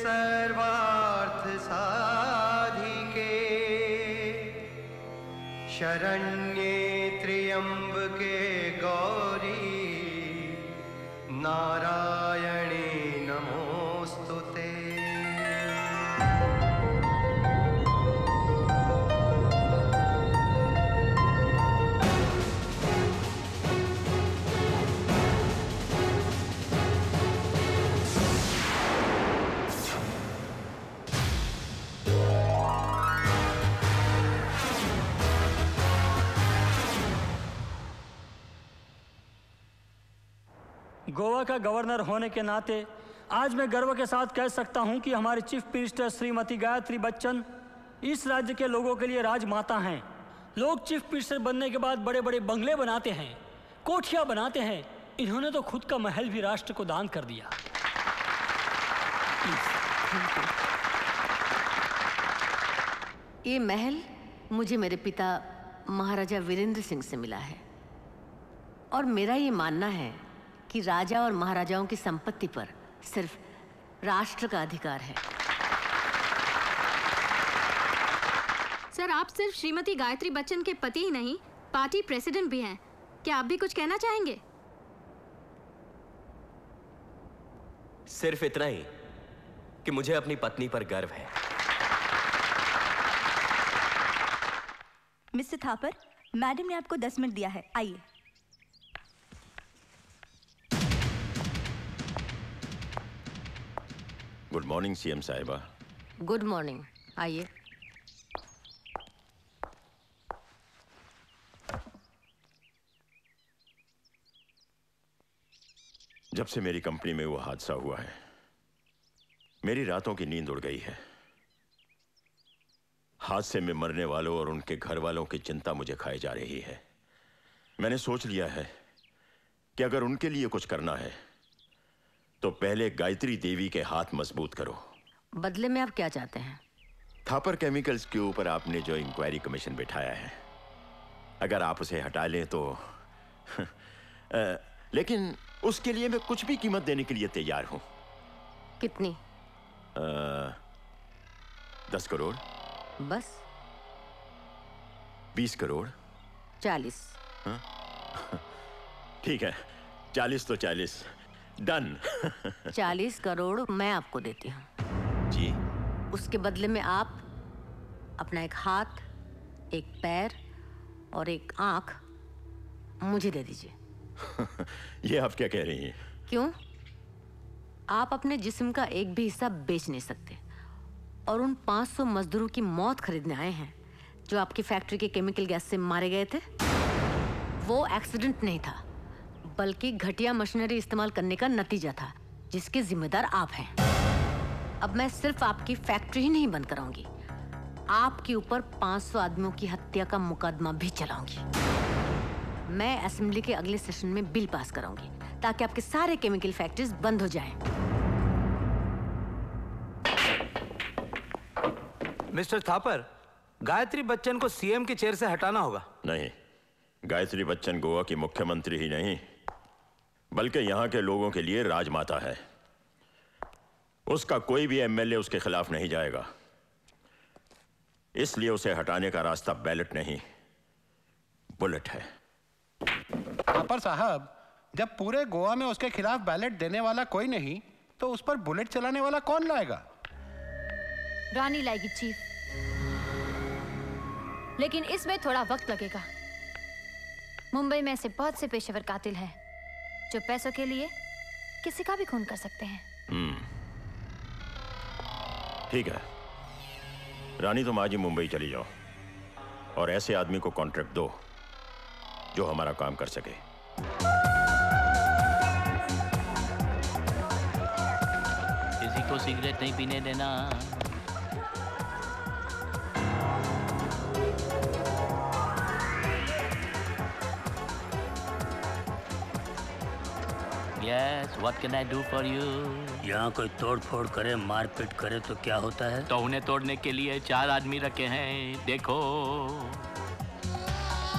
सर्वार्थ साधिके शरण्ये त्र्यंबके गौरी नारायणे नमोस्तुते। गोवा का गवर्नर होने के नाते आज मैं गर्व के साथ कह सकता हूं कि हमारे चीफ मिनिस्टर श्रीमती गायत्री बच्चन इस राज्य के लोगों के लिए राजमाता हैं। लोग चीफ मिनिस्टर बनने के बाद बड़े बड़े बंगले बनाते हैं, कोठियां बनाते हैं, इन्होंने तो खुद का महल भी राष्ट्र को दान कर दिया। ये महल मुझे मेरे पिता महाराजा वीरेंद्र सिंह से मिला है और मेरा ये मानना है कि राजा और महाराजाओं की संपत्ति पर सिर्फ राष्ट्र का अधिकार है। सर, आप सिर्फ श्रीमती गायत्री बच्चन के पति ही नहीं, पार्टी प्रेसिडेंट भी हैं। क्या आप भी कुछ कहना चाहेंगे? सिर्फ इतना ही कि मुझे अपनी पत्नी पर गर्व है। मिस्टर थापर, मैडम ने आपको 10 मिनट दिया है, आइए। गुड मॉर्निंग सीएम साहिबा। गुड मॉर्निंग, आइए। जब से मेरी कंपनी में वो हादसा हुआ है, मेरी रातों की नींद उड़ गई है। हादसे में मरने वालों और उनके घर वालों की चिंता मुझे खाई जा रही है। मैंने सोच लिया है कि अगर उनके लिए कुछ करना है तो पहले गायत्री देवी के हाथ मजबूत करो। बदले में आप क्या चाहते हैं? थापर केमिकल्स के ऊपर आपने जो इंक्वायरी कमीशन बिठाया है, अगर आप उसे हटा लें तो लेकिन उसके लिए मैं कुछ भी कीमत देने के लिए तैयार हूं। कितनी? 10 करोड़। बस? 20 करोड़। 40। ठीक है, 40 तो 40, डन। 40 करोड़ मैं आपको देती हूँ। जी? उसके बदले में आप अपना एक हाथ, एक पैर और एक आंख मुझे दे दीजिए। ये आप क्या कह रही हैं? क्यों? आप अपने जिस्म का एक भी हिस्सा बेच नहीं सकते और उन 500 मजदूरों की मौत खरीदने आए हैं जो आपकी फैक्ट्री के केमिकल गैस से मारे गए थे। वो एक्सीडेंट नहीं था, बल्कि घटिया मशीनरी इस्तेमाल करने का नतीजा था, जिसके जिम्मेदार आप हैं। अब मैं सिर्फ आपकी फैक्ट्री ही नहीं बंद कराऊंगी, आपके ऊपर 500 आदमियों की हत्या का मुकदमा भी चलाऊंगी। मैं असेंबली के अगले सेशन में बिल पास कराऊंगी ताकि आपके सारे केमिकल फैक्ट्रीज बंद हो जाएं। मिस्टर थापर, गायत्री बच्चन को सीएम की चेयर से हटाना होगा। नहीं, गायत्री बच्चन गोवा की मुख्यमंत्री ही नहीं बल्कि यहाँ के लोगों के लिए राजमाता है। उसका कोई भी एमएलए उसके खिलाफ नहीं जाएगा, इसलिए उसे हटाने का रास्ता बैलेट नहीं, बुलेट है। थापर साहब, जब पूरे गोवा में उसके खिलाफ बैलेट देने वाला कोई नहीं तो उस पर बुलेट चलाने वाला कौन लाएगा? रानी लाएगी चीफ, लेकिन इसमें थोड़ा वक्त लगेगा। मुंबई में ऐसे बहुत से पेशेवर कातिल हैं जो पैसों के लिए किसी का भी खून कर सकते हैं। ठीक है, रानी तुम आज ही मुंबई चली जाओ और ऐसे आदमी को कॉन्ट्रैक्ट दो जो हमारा काम कर सके। किसी को सिगरेट नहीं पीने देना। Yes, what can I do for you? यहाँ कोई तोड़ फोड़ करे, मारपीट करे तो क्या होता है? तो उन्हें तोड़ने के लिए 4 आदमी रखे हैं, देखो।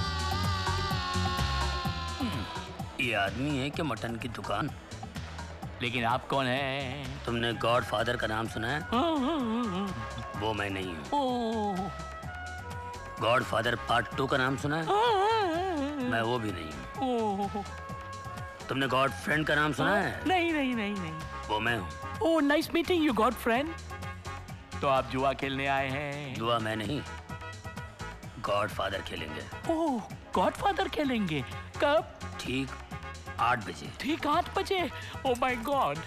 ये आदमी है कि मटन की दुकान? लेकिन आप कौन हैं? तुमने गॉड फादर का नाम सुना है? वो मैं नहीं हूँ। गॉड फादर पार्ट 2 का नाम सुना है? मैं वो भी नहीं हूँ। तुमने गॉड फ्रेंड का नाम सुना है? नहीं। वो मैं हूँ। Oh, nice meeting you god friend. तो आप जुआ खेलने आए हैं? जुआ मैं नहीं, गॉड फादर खेलेंगे। ओह, गॉड फादर खेलेंगे। कब? ठीक 8 बजे। ठीक 8 बजे। Oh my God.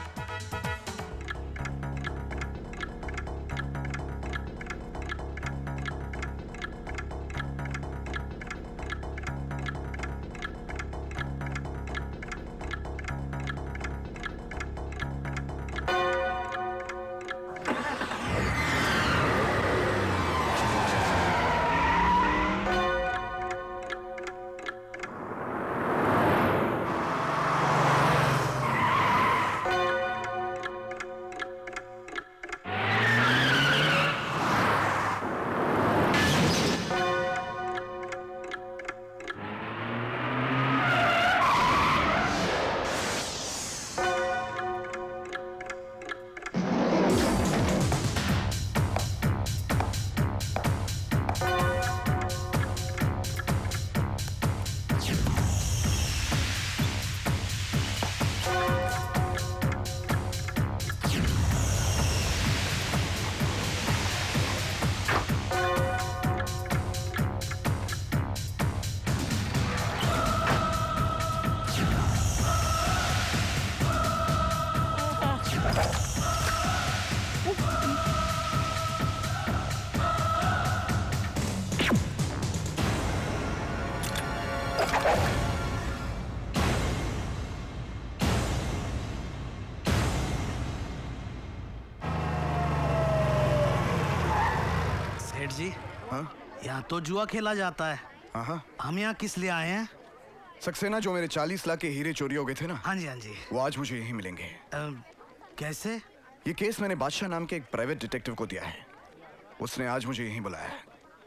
जी हाँ? यहाँ तो जुआ खेला जाता है। हाँ। हम यहाँ किस लिए आए हैं? सक्सेना, जो मेरे 40 लाख के हीरे चोरी हो गए थे ना। हाँ जी हाँ जी। वो आज मुझे यहीं मिलेंगे। कैसे? ये केस मैंने बादशाह नाम के एक प्राइवेट डिटेक्टिव को दिया है। उसने आज मुझे यहीं बुलाया है।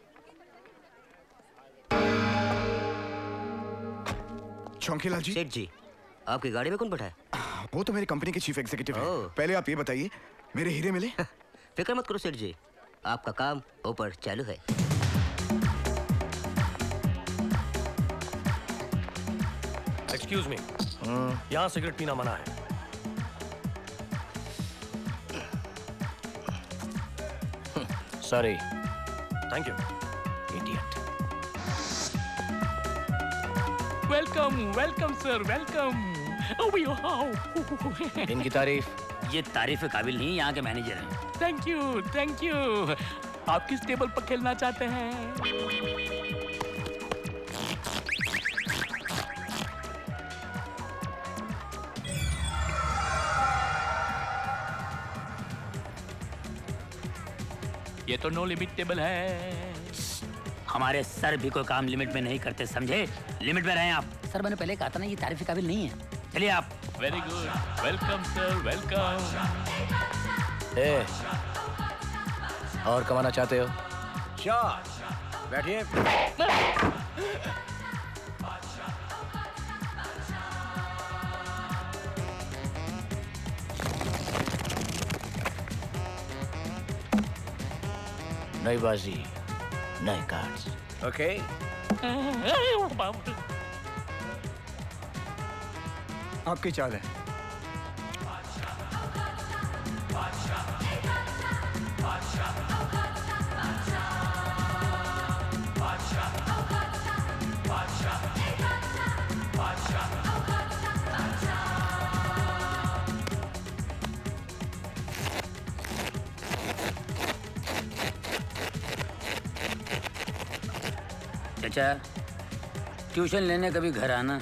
चौंकीलाल जी। सेठ जी, आपकी गाड़ी में कौन बैठा है? वो तो मेरी कंपनी के चीफ एग्जीक्यूटिव है। पहले आप ये बताइए, मेरे हीरे मिले? फिक्र मत करो सेठ जी, आपका काम ऊपर चालू है। एक्सक्यूज मी, यहाँ सिगरेट पीना मना है। Sorry. Thank you. Idiot. Welcome sir, welcome. इनकी तारीफ? ये तारीफ के काबिल नहीं, यहाँ के मैनेजर हैं। Thank you. आप किस टेबल पर खेलना चाहते हैं? ये तो नो लिमिट टेबल है। हमारे सर भी कोई काम लिमिट में नहीं करते, समझे? लिमिट में रहें आप। सर मैंने पहले कहा था ना, ये तारीफ के काबिल नहीं है। चलिए आप। Very good. Welcome sir, welcome. और कमाना चाहते हो? शाह, बैठिए। नई बाजी, नए कार्ड्स। ओके। आपकी चाल है। चाचा, ट्यूशन लेने कभी घर आना।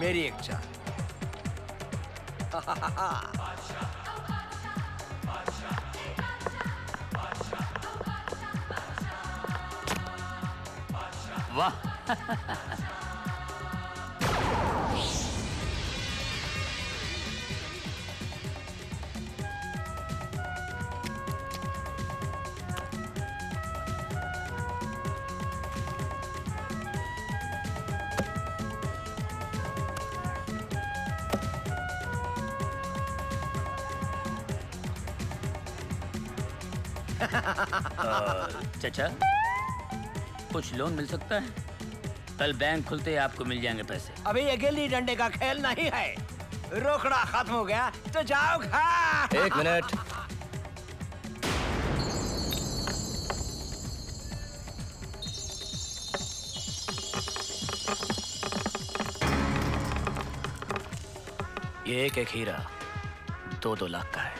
मेरी एक चाल। वाह। चाचा, कुछ लोन मिल सकता है? कल बैंक खुलते ही आपको मिल जाएंगे पैसे। अभी ये गिल्ली डंडे का खेल नहीं है, रोकड़ा खत्म हो गया तो जाओ घर। एक मिनट। ये एक हीरा 2-2 लाख का है।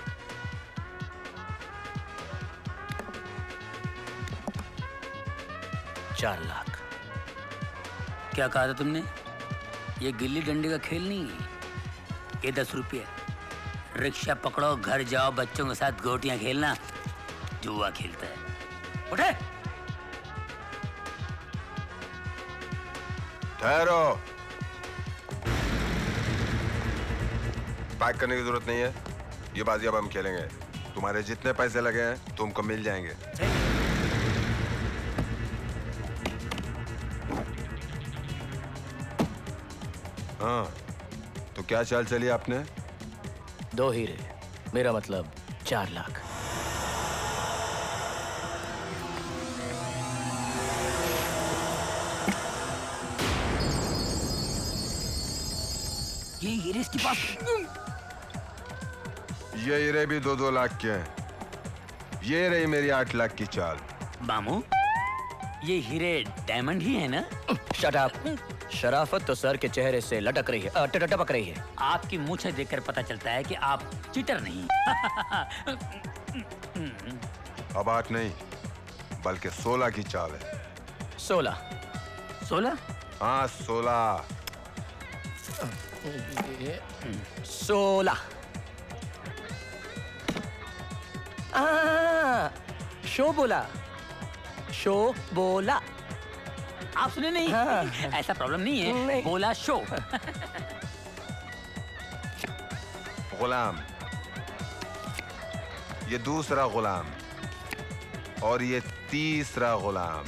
$4 लाख। क्या कहा था तुमने? ये गिल्ली डंडे का खेल नहीं है, ये 10 रुपये। रिक्शा पकड़ो, घर जाओ, बच्चों के साथ गोटियां खेलना, जुआ खेलता है। उठे। ठहरो। पैक करने की जरूरत नहीं है, ये बाजी अब हम खेलेंगे। तुम्हारे जितने पैसे लगे हैं तुमको मिल जाएंगे। हाँ, तो क्या चाल चली आपने? 2 हीरे, मेरा मतलब 4 लाख। ये हीरे इसके पास। ये हीरे भी 2-2 लाख के हैं। ये रही मेरी 8 लाख की चाल। मामू, ये हीरे डायमंड ही है ना? Shut up. शराफत तो सर के चेहरे से लटक रही है, टपक रही है। आपकी मूंछें देखकर पता चलता है कि आप चीटर नहीं। अब 8 नहीं, बल्कि 16 की चाल है। 16? 16? हाँ, 16। 16। शो बोला, शो बोला। आप सुने नहीं? हाँ। ऐसा प्रॉब्लम नहीं है, नहीं। बोला शो। गुलाम, ये दूसरा गुलाम और ये तीसरा गुलाम।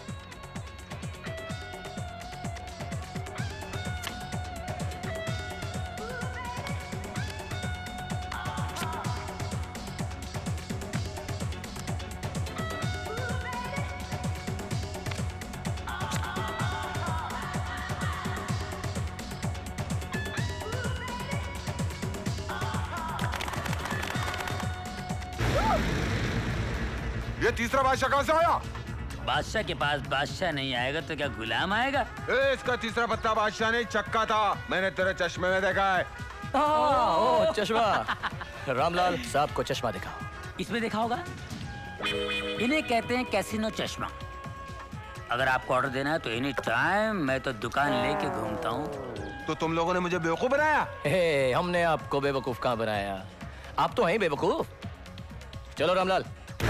ये तीसरा बादशाह कहां से आया? बादशाह के पास बादशाह नहीं आएगा तो क्या गुलाम आएगा? इसका तीसरा पत्ता बादशाह नहीं चक्का था, मैंने तेरे चश्मे में देखा है। ओ चश्मा। रामलाल साहब को चश्मा दिखाओ। इसमें देखा होगा। इन्हें कहते हैं कैसीनो चश्मा। अगर आपको ऑर्डर देना है तो एनी टाइम मैं तो दुकान लेके घूमता हूँ। तो तुम लोगों ने मुझे बेवकूफ बनाया? हमने आपको बेवकूफ कहाँ बनाया? आप तो हैं बेवकूफ। चलो रामलाल।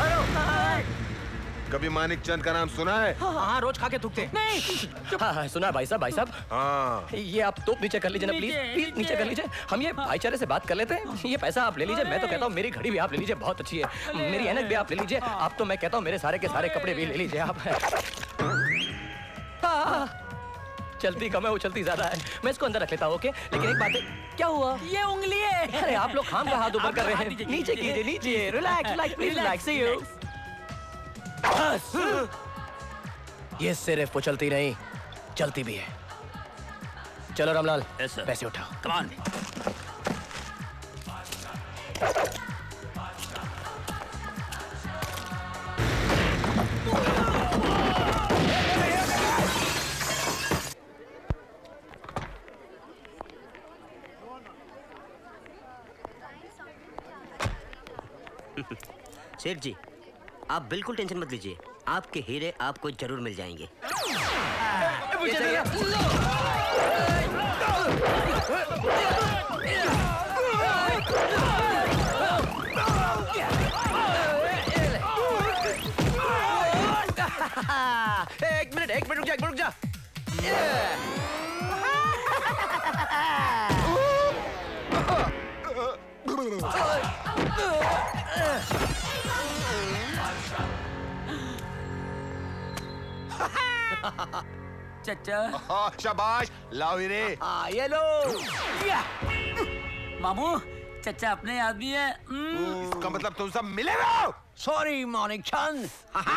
कभी मानिक चंद का नाम सुना है? हाँ, रोज खा के थूकते। नहीं। हाँ, सुना है भाई साहब। हाँ। ये आप तो नीचे कर लीजिए ना, प्लीज नीचे कर लीजिए। हम ये भाईचारे से बात कर लेते हैं। ये पैसा आप ले लीजिए। मैं तो कहता हूँ मेरी घड़ी भी आप ले लीजिए, बहुत अच्छी है। मेरी ऐनक भी आप ले लीजिए। आप तो मैं कहता हूँ मेरे सारे के सारे कपड़े भी ले लीजिए आप। चलती कम है, वो चलती ज्यादा है। मैं इसको अंदर रख लेता हूँ, ओके? लेकिन एक बात है, क्या हुआ? ये उंगली है। अरे आप लोग खाम का हाथ ऊपर कर रहे हैं। नीचे कीजिए, नीचे। Relax, please relax. ये सिर्फ वो चलती नहीं, चलती भी है। चलो रामलाल, पैसे उठाओ। Come on. सेठ जी, आप बिल्कुल टेंशन मत लीजिए, आपके हीरे आपको जरूर मिल जाएंगे। एक मिनट रुक जा। चचा शाबाश, लाओ हीरे। ये लो। मामू, चचा अपने आदमी है। इसका मतलब तुम सब मिले हो। Sorry morning Chand.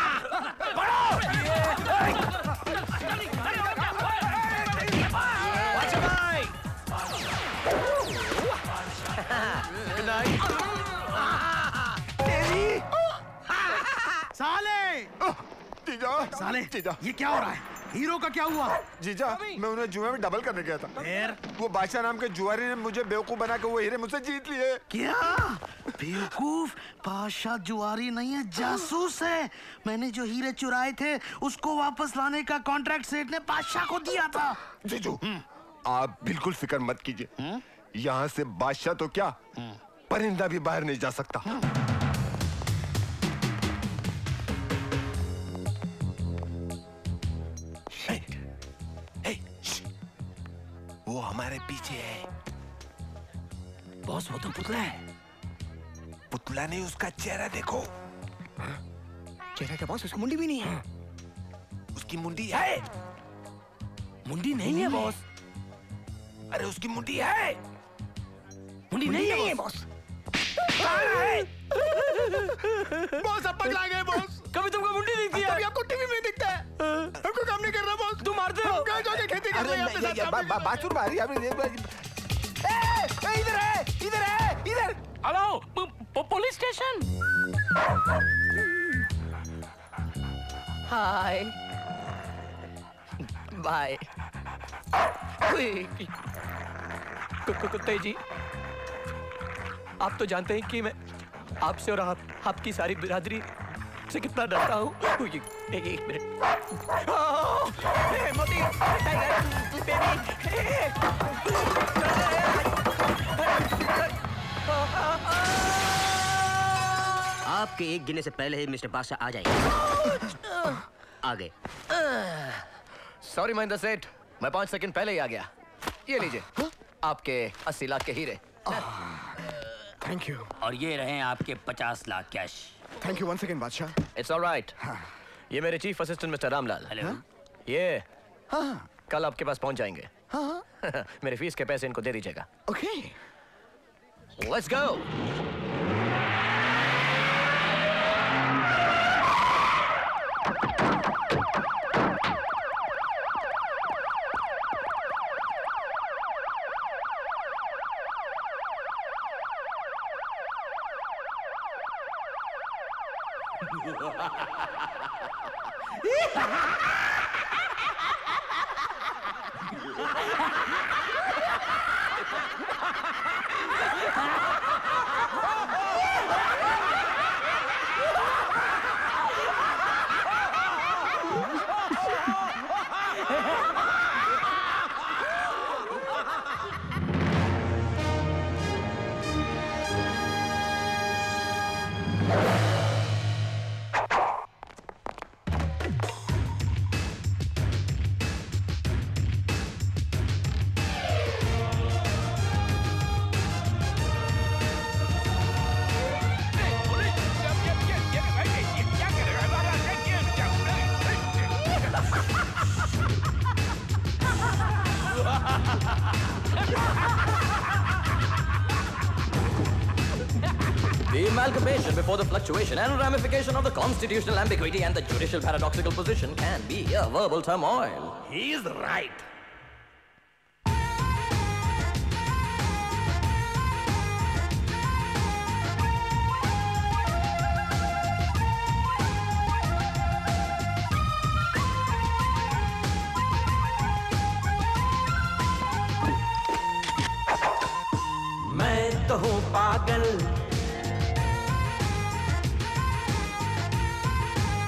साले ये क्या हो रहा है? हीरो का क्या हुआ? जीजा, मैं उन्हें जुए में डबल करने गया था। फिर वो बादशाह नाम के जुआरी ने मुझे बेवकूफ बना के वो हीरे मुझसे जीत लिए। क्या बेवकूफ? बादशाह जुआरी नहीं है, जासूस है। मैंने जो हीरे चुराए थे उसको वापस लाने का कॉन्ट्रैक्ट सेठ ने बादशाह को दिया था। जीजू, आप बिल्कुल फिक्र मत कीजिए। यहाँ से बादशाह तो क्या, परिंदा भी बाहर नहीं जा सकता। वो हमारे पीछे है। बॉस, वो तो पुतला है। पुतला नहीं, उसका चेहरा देखो। चेहरा क्या बॉस? उसकी मुंडी भी नहीं है। उसकी मुंडी है। मुंडी नहीं है बॉस। अरे उसकी मुंडी है। मुंडी नहीं है बॉस। बॉस अब पगला गए बॉस। कभी तुमको मुंडी दिखती है? कभी आपको टीवी में दिखता है। हमको काम नहीं कर रहा बॉस। तुम मारते हो? कहाँ जाके खेती कर रहे हैं? बाछुर मारी आपने। इधर है, इधर है, इधर। Hello, police station. Hi bye. कुत्ते जी, आप तो जानते हैं कि मैं आपसे और आपकी सारी बिरादरी से कितना डरता हूँ। एक मिनट। मोती, आपके एक गिनने से पहले ही मिस्टर बादशाह आ जाएंगे। आगे। सॉरी महेंद्र सेठ, मैं 5 सेकंड पहले ही आ गया। ये लीजिए आपके 80 लाख के हीरे। Thank you. और ये रहे आपके 50 lakh cash. Thank you once again Badshah. It's alright. ये मेरे chief assistant mister Ram Lal. Hello. ये कल आपके पास पहुंच जाएंगे। मेरी फीस के पैसे इनको दे दीजिएगा। Okay. Let's go. The amalgamation before the fluctuation and ramification of the constitutional ambiguity and the judicial paradoxical position can be a verbal turmoil. He is right. मैं तो हूँ पागल,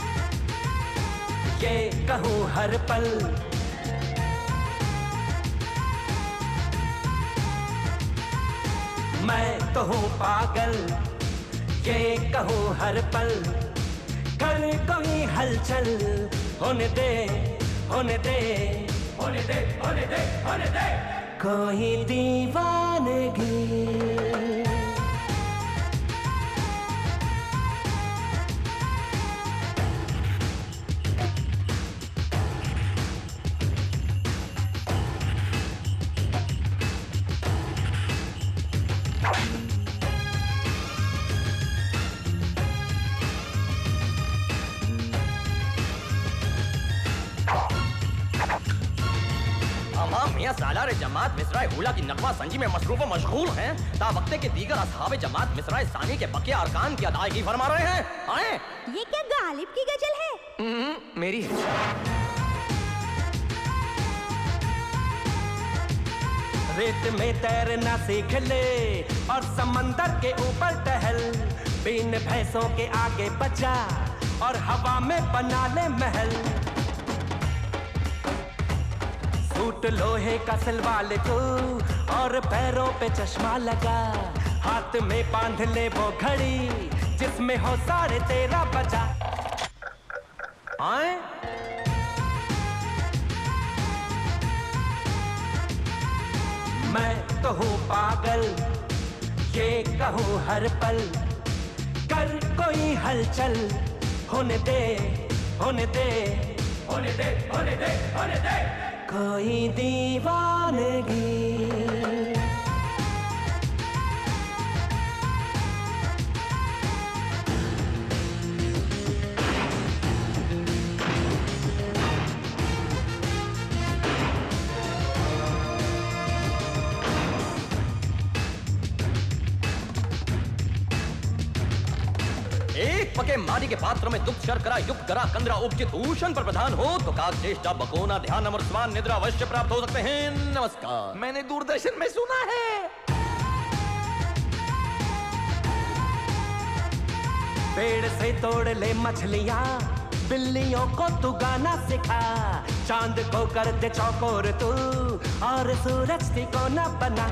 ये कहूँ हर पल, मैं तो हूँ पागल, ये कहूँ हर पल, कर कोई हलचल, होने दे, होने दे, होने दे, होने दे, होने दे, कोई दीवानगी। सालारे जमात मिसराए हुला की नगमा संजी में मसरूफ व मशगूल हैं, ता वक्ते के दीगर असहाबे जमात मिसराए सानी के बकिया अरकान की अदायगी फरमा रहे हैं। आए। ये क्या गालिब की गजल है? मेरी है। रेत में तैरना सीख ले और समंदर के ऊपर टहल, बिन भैंसों के आगे बचा और हवा में बना ले महल। सूट लोहे का सिलवा ले तू और पैरों पे चश्मा लगा, हाथ में बांध ले वो घड़ी जिसमें हो 13:30 बजा। आए? मैं तो हूँ पागल, ये कहूँ हर पल, कर कोई हलचल, होने दे, होने दे, होने दे, होने दे, होने दे, कोई दीवानगी। एक पके मारी के पात्र में दुख शर्करा युक्त करा कंदरा उपचित भूषण पर प्रधान हो तो काक चेष्टा बकोना ध्यान अमृत स्वान निद्रा अवश्य प्राप्त हो सकते हैं। नमस्कार। मैंने दूरदर्शन में सुना है। पेड़ से तोड़ ले मछलियाँ, बिल्लियों को तू गाना सिखा, चांद को कर दे चौकोर तू और सूरज को न बना।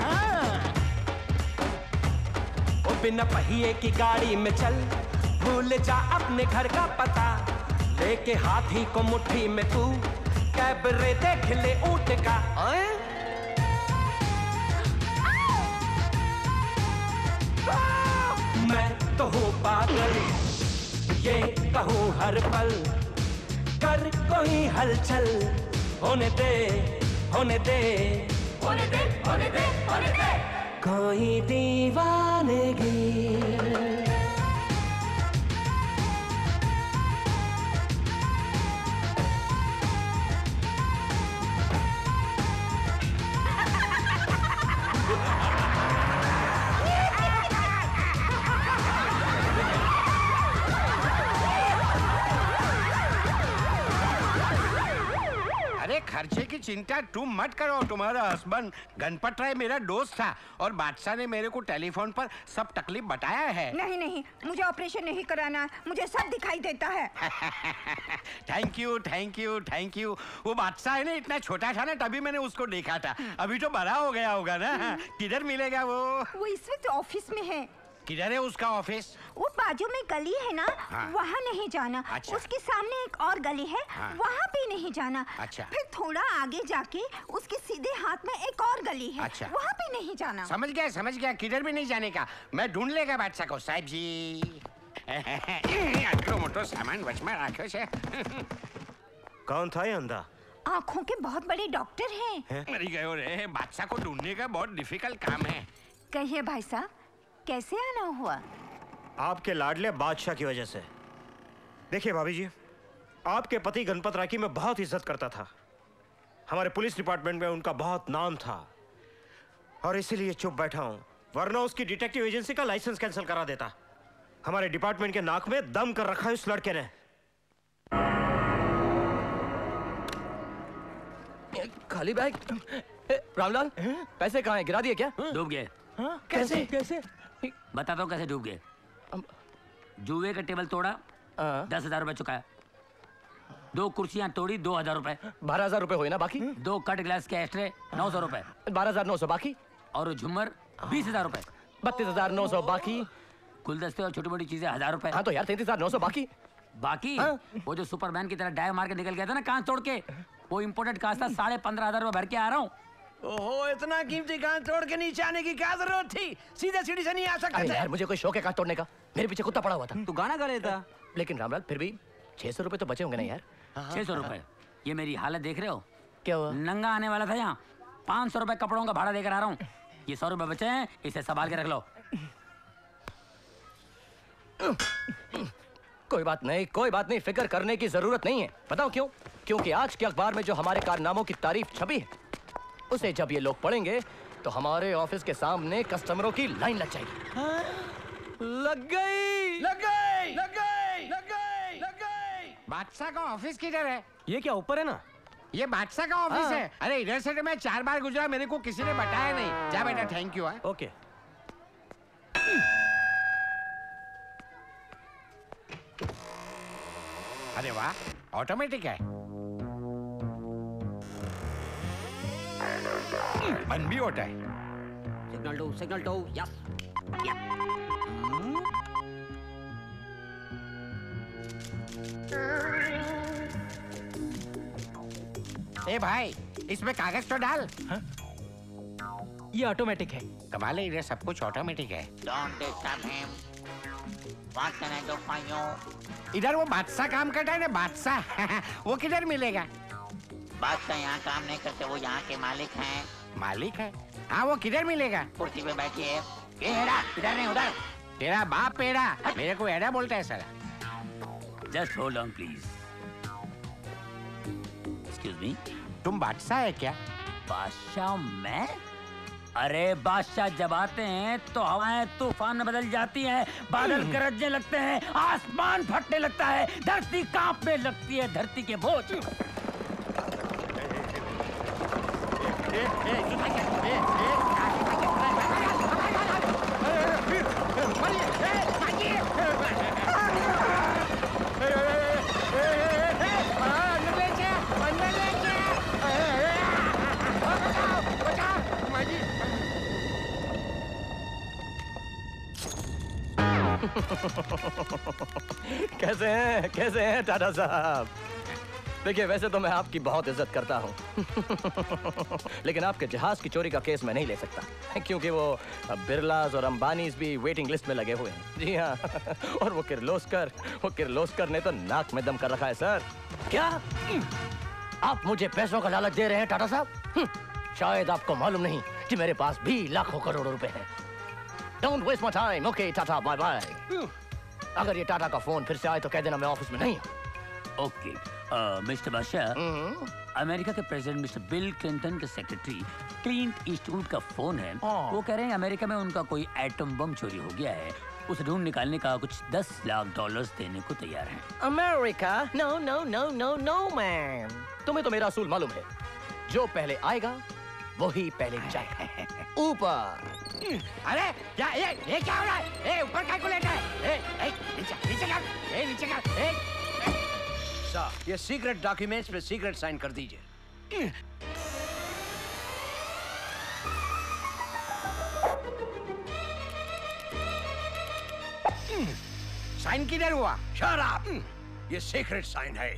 ओ बिना पहिए की गाड़ी में चल, भूल जा अपने घर का पता, लेके हाथी को मुट्ठी में तू कैबरे देख ले ऊंट का। मैं तो हूँ पागल, ये कहूँ हर पल, कर कोई हलचल, होने दे, होने दे, होने दे, होने दे, होने दे, कोई दीवानगी। खर्चे की चिंता तुम मत करो, तुम्हारा हस्बैंड गणपत राय मेरा दोस्त था और बादशाह ने मेरे को टेलीफोन पर सब तकलीफ बताया है। नहीं नहीं, मुझे ऑपरेशन नहीं कराना, मुझे सब दिखाई देता है। Thank you thank you thank you. वो बादशाह है ना, इतना छोटा था ना तभी मैंने उसको देखा था, अभी तो बड़ा हो गया होगा ना। किधर मिलेगा वो? वो इस वक्त ऑफिस में है। किधर है उसका ऑफिस? वो बाजू में गली है ना, हाँ। वहाँ नहीं जाना। अच्छा। उसके सामने एक और गली है, हाँ। वहाँ भी नहीं जाना। अच्छा। फिर थोड़ा आगे जाके उसके सीधे हाथ में एक और गली है, अच्छा। वहाँ भी नहीं जाना। समझ गया, किधर भी नहीं जाने का। मैं ढूंढ लेगा बादशाह को। साहब जी आटलो मोटो सामान वच में रखो छे। कौन था ये अंधा? आँखों के बहुत बड़े डॉक्टर हैं। मरी गयो रे, बादशाह को ढूंढने का बहुत डिफिकल्ट काम है। कहिए भाई साहब, कैसे आना हुआ? आपके लाडले बादशाह की वजह से। देखिए भाभी जी, आपके पति गणपत राय की मैं बहुत इज्जत करता था, हमारे पुलिस डिपार्टमेंट में उनका बहुत नाम था और इसीलिए चुप बैठा हूं, वरना उसकी डिटेक्टिव एजेंसी का लाइसेंस कैंसिल करा देता। हमारे डिपार्टमेंट के नाक में दम कर रखा है उस लड़के ने। खाली बैग। रामलाल, पैसे कहाँ हैं? गिरा दिए क्या? डूब गए। कैसे? कैसे? बताता हूँ कैसे डूब गए। जुए का टेबल तोड़ा, 10,000 रुपए चुकाया। 2 कुर्सियां तोड़ी, 2,000 रुपए। 12,000 रुपए हुए ना बाकी? 2 कट ग्लास के एस्ट्रे, 900 रुपए। 12,900 बाकी। और झूमर 20,000 रुपए। 32,900 बाकी। गुलदस्ते और छोटी मोटी चीजें 1,000 रुपए। हाँ तो यार 33,900 बाकी। बाकी वो जो सुपरमैन की तरह डाइव मार के निकल गया था ना कांच तोड़ के, वो इम्पोर्टेड कांच था। 15,500 रुपए भर के आ रहा हूँ। ओहो, इतना कीमती कांच तोड़ के नीचे आने की क्या जरूरत थी? सीधे सीढ़ी से नहीं आ सकते थे। यार मुझे कोई शौक है कांच तोड़ने का? मेरे पीछे कुत्ता पड़ा हुआ था। तू गाना गा रहा था। लेकिन रामलाल फिर भी 600 रुपए तो बचे होंगे ना यार? 600 रुपए? ये मेरी हालत देख रहे हो? क्या हुआ? नंगा आने वाला था यहाँ। 500 रुपए कपड़ों का भाड़ा देकर आ रहा हूँ। ये 100 रुपए बचे हैं, इसे संभाल के रख लो। कोई बात नहीं, फिक्र करने की जरूरत नहीं है। बताओ क्यों? क्योंकि आज के अखबार में जो हमारे कारनामों की तारीफ छपी है, उसे जब ये लोग पढ़ेंगे तो हमारे ऑफिस के सामने कस्टमरों की लाइन लग जाएगी। लग गई, लग गई, लग गई, लग गई, लग गई। बादशाह का ऑफिस किधर है? ये क्या ऊपर है ना? ये बादशाह का ऑफिस है। अरे इधर से मैं 4 बार गुजरा, मेरे को किसी ने बताया नहीं। जा बेटा, थैंक यू। ओके। अरे वाह, ऑटोमेटिक है। बंद भी होता है। सिग्नल दो, यस। ए भाई, इसमें कागज तो डाल। ये ऑटोमेटिक है। कमाल है, इधर सब कुछ ऑटोमेटिक है। इधर वो बादशाह काम करता है ना, बादशाह। वो किधर मिलेगा? बादशाह यहाँ काम नहीं करते, वो यहाँ के मालिक हैं। मालिक है? हाँ, वो किधर मिलेगा? कुर्सी पे बैठी है। एड़ा, इधर नहीं उधर। तेरा बाप एड़ा, मेरे को एड़ा बोलता है sir. Just hold on please. Excuse me, तुम बादशाह है क्या? बादशाह मैं? अरे बादशाह जब आते हैं तो हवाएं तूफान में बदल जाती हैं, बादल गरजने लगते हैं, आसमान फटने लगता है, धरती कांपने लगती है, धरती के बोझ। कैसे हैं टाटा साहब? देखिए, वैसे तो मैं आपकी बहुत इज्जत करता हूँ लेकिन आपके जहाज की चोरी का केस मैं नहीं ले सकता, क्योंकि वो बिरलास और अंबानीज भी वेटिंग लिस्ट में लगे हुए हैं। जी हाँ और वो किर्लोस्कर ने तो नाक में दम कर रखा है सर। क्या आप मुझे पैसों का लालच दे रहे हैं टाटा साहब? शायद आपको मालूम नहीं कि मेरे पास भी लाखों करोड़ों रुपए हैं। Don't waste my time. Okay, tata, bye bye. अगर ये टाटा का फोन फिर से आए तो कह देना मैं ऑफिस में नहीं हूँ। ओके, मिस्टर बादशाह, अमेरिका के प्रेसिडेंट मिस्टर बिल क्लिंटन के सेक्रेटरी क्लिंट ईस्टवुड का फोन है। वो कह रहे हैं अमेरिका में उनका कोई एटम बम चोरी हो गया है, उसे ढूंढ निकालने का कुछ $10 लाख देने को तैयार हैं। America? No no no no no man, तुम्हें तो मेरा असूल मालूम है, जो पहले आएगा वही पहले जाएगा। ऊपर। अरे क्या ये क्या हो रहा है? ऊपर कैलकुलेटर है। नीचे कर। साहब, ये सीक्रेट डॉक्यूमेंट्स पे सीक्रेट साइन कर दीजिए। साइन किधर हुआ? शराब, ये सीक्रेट साइन है।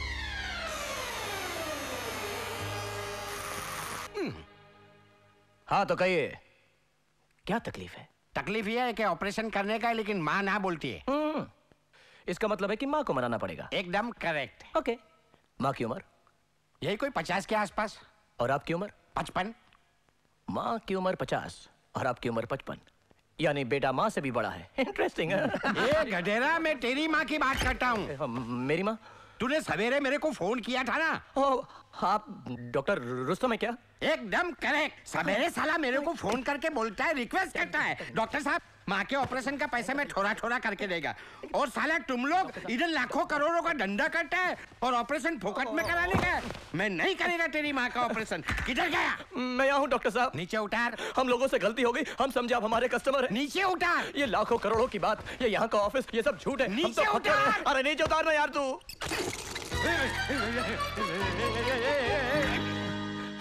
हाँ तो कहिए, क्या तकलीफ है? तकलीफ ये है कि ऑपरेशन करने का है, लेकिन माँ ना बोलती है। इसका मतलब है कि माँ को मनाना पड़ेगा। एकदम करेक्ट। ओके। माँ की उम्र? यही कोई 50 के आसपास। और आपकी उम्र? 55। माँ की उम्र 50 और आपकी उम्र 55, यानी बेटा माँ से भी बड़ा है। इंटरेस्टिंग है। ये गधेरा, मैं तेरी माँ की बात करता हूँ। मेरी माँ? तूने सवेरे मेरे को फोन किया था ना? आप डॉक्टर रुस्तम है क्या? एकदम करेक्ट। सवेरे साला मेरे को फोन करके बोलता है, रिक्वेस्ट करता है, डॉक्टर साहब माँ के ऑपरेशन का पैसा मैं थोड़ा थोड़ा करके देगा। और साला तुम लोग इधर लाखों करोड़ों का धंधा करता है और ऑपरेशन फोकट में कराने का। मैं नहीं करेगा तेरी माँ का ऑपरेशन। किधर गया? मैं यहाँ हूँ डॉक्टर साहब। नीचे उतार। हम लोगों से गलती हो गई, हम समझे आप हमारे कस्टमर हैं। नीचे उतार। ये लाखों करोड़ों की बात, ये यहाँ का ऑफिस, ये सब झूठ है। नीचे उतार। अरे नीचे उतारना यार तू।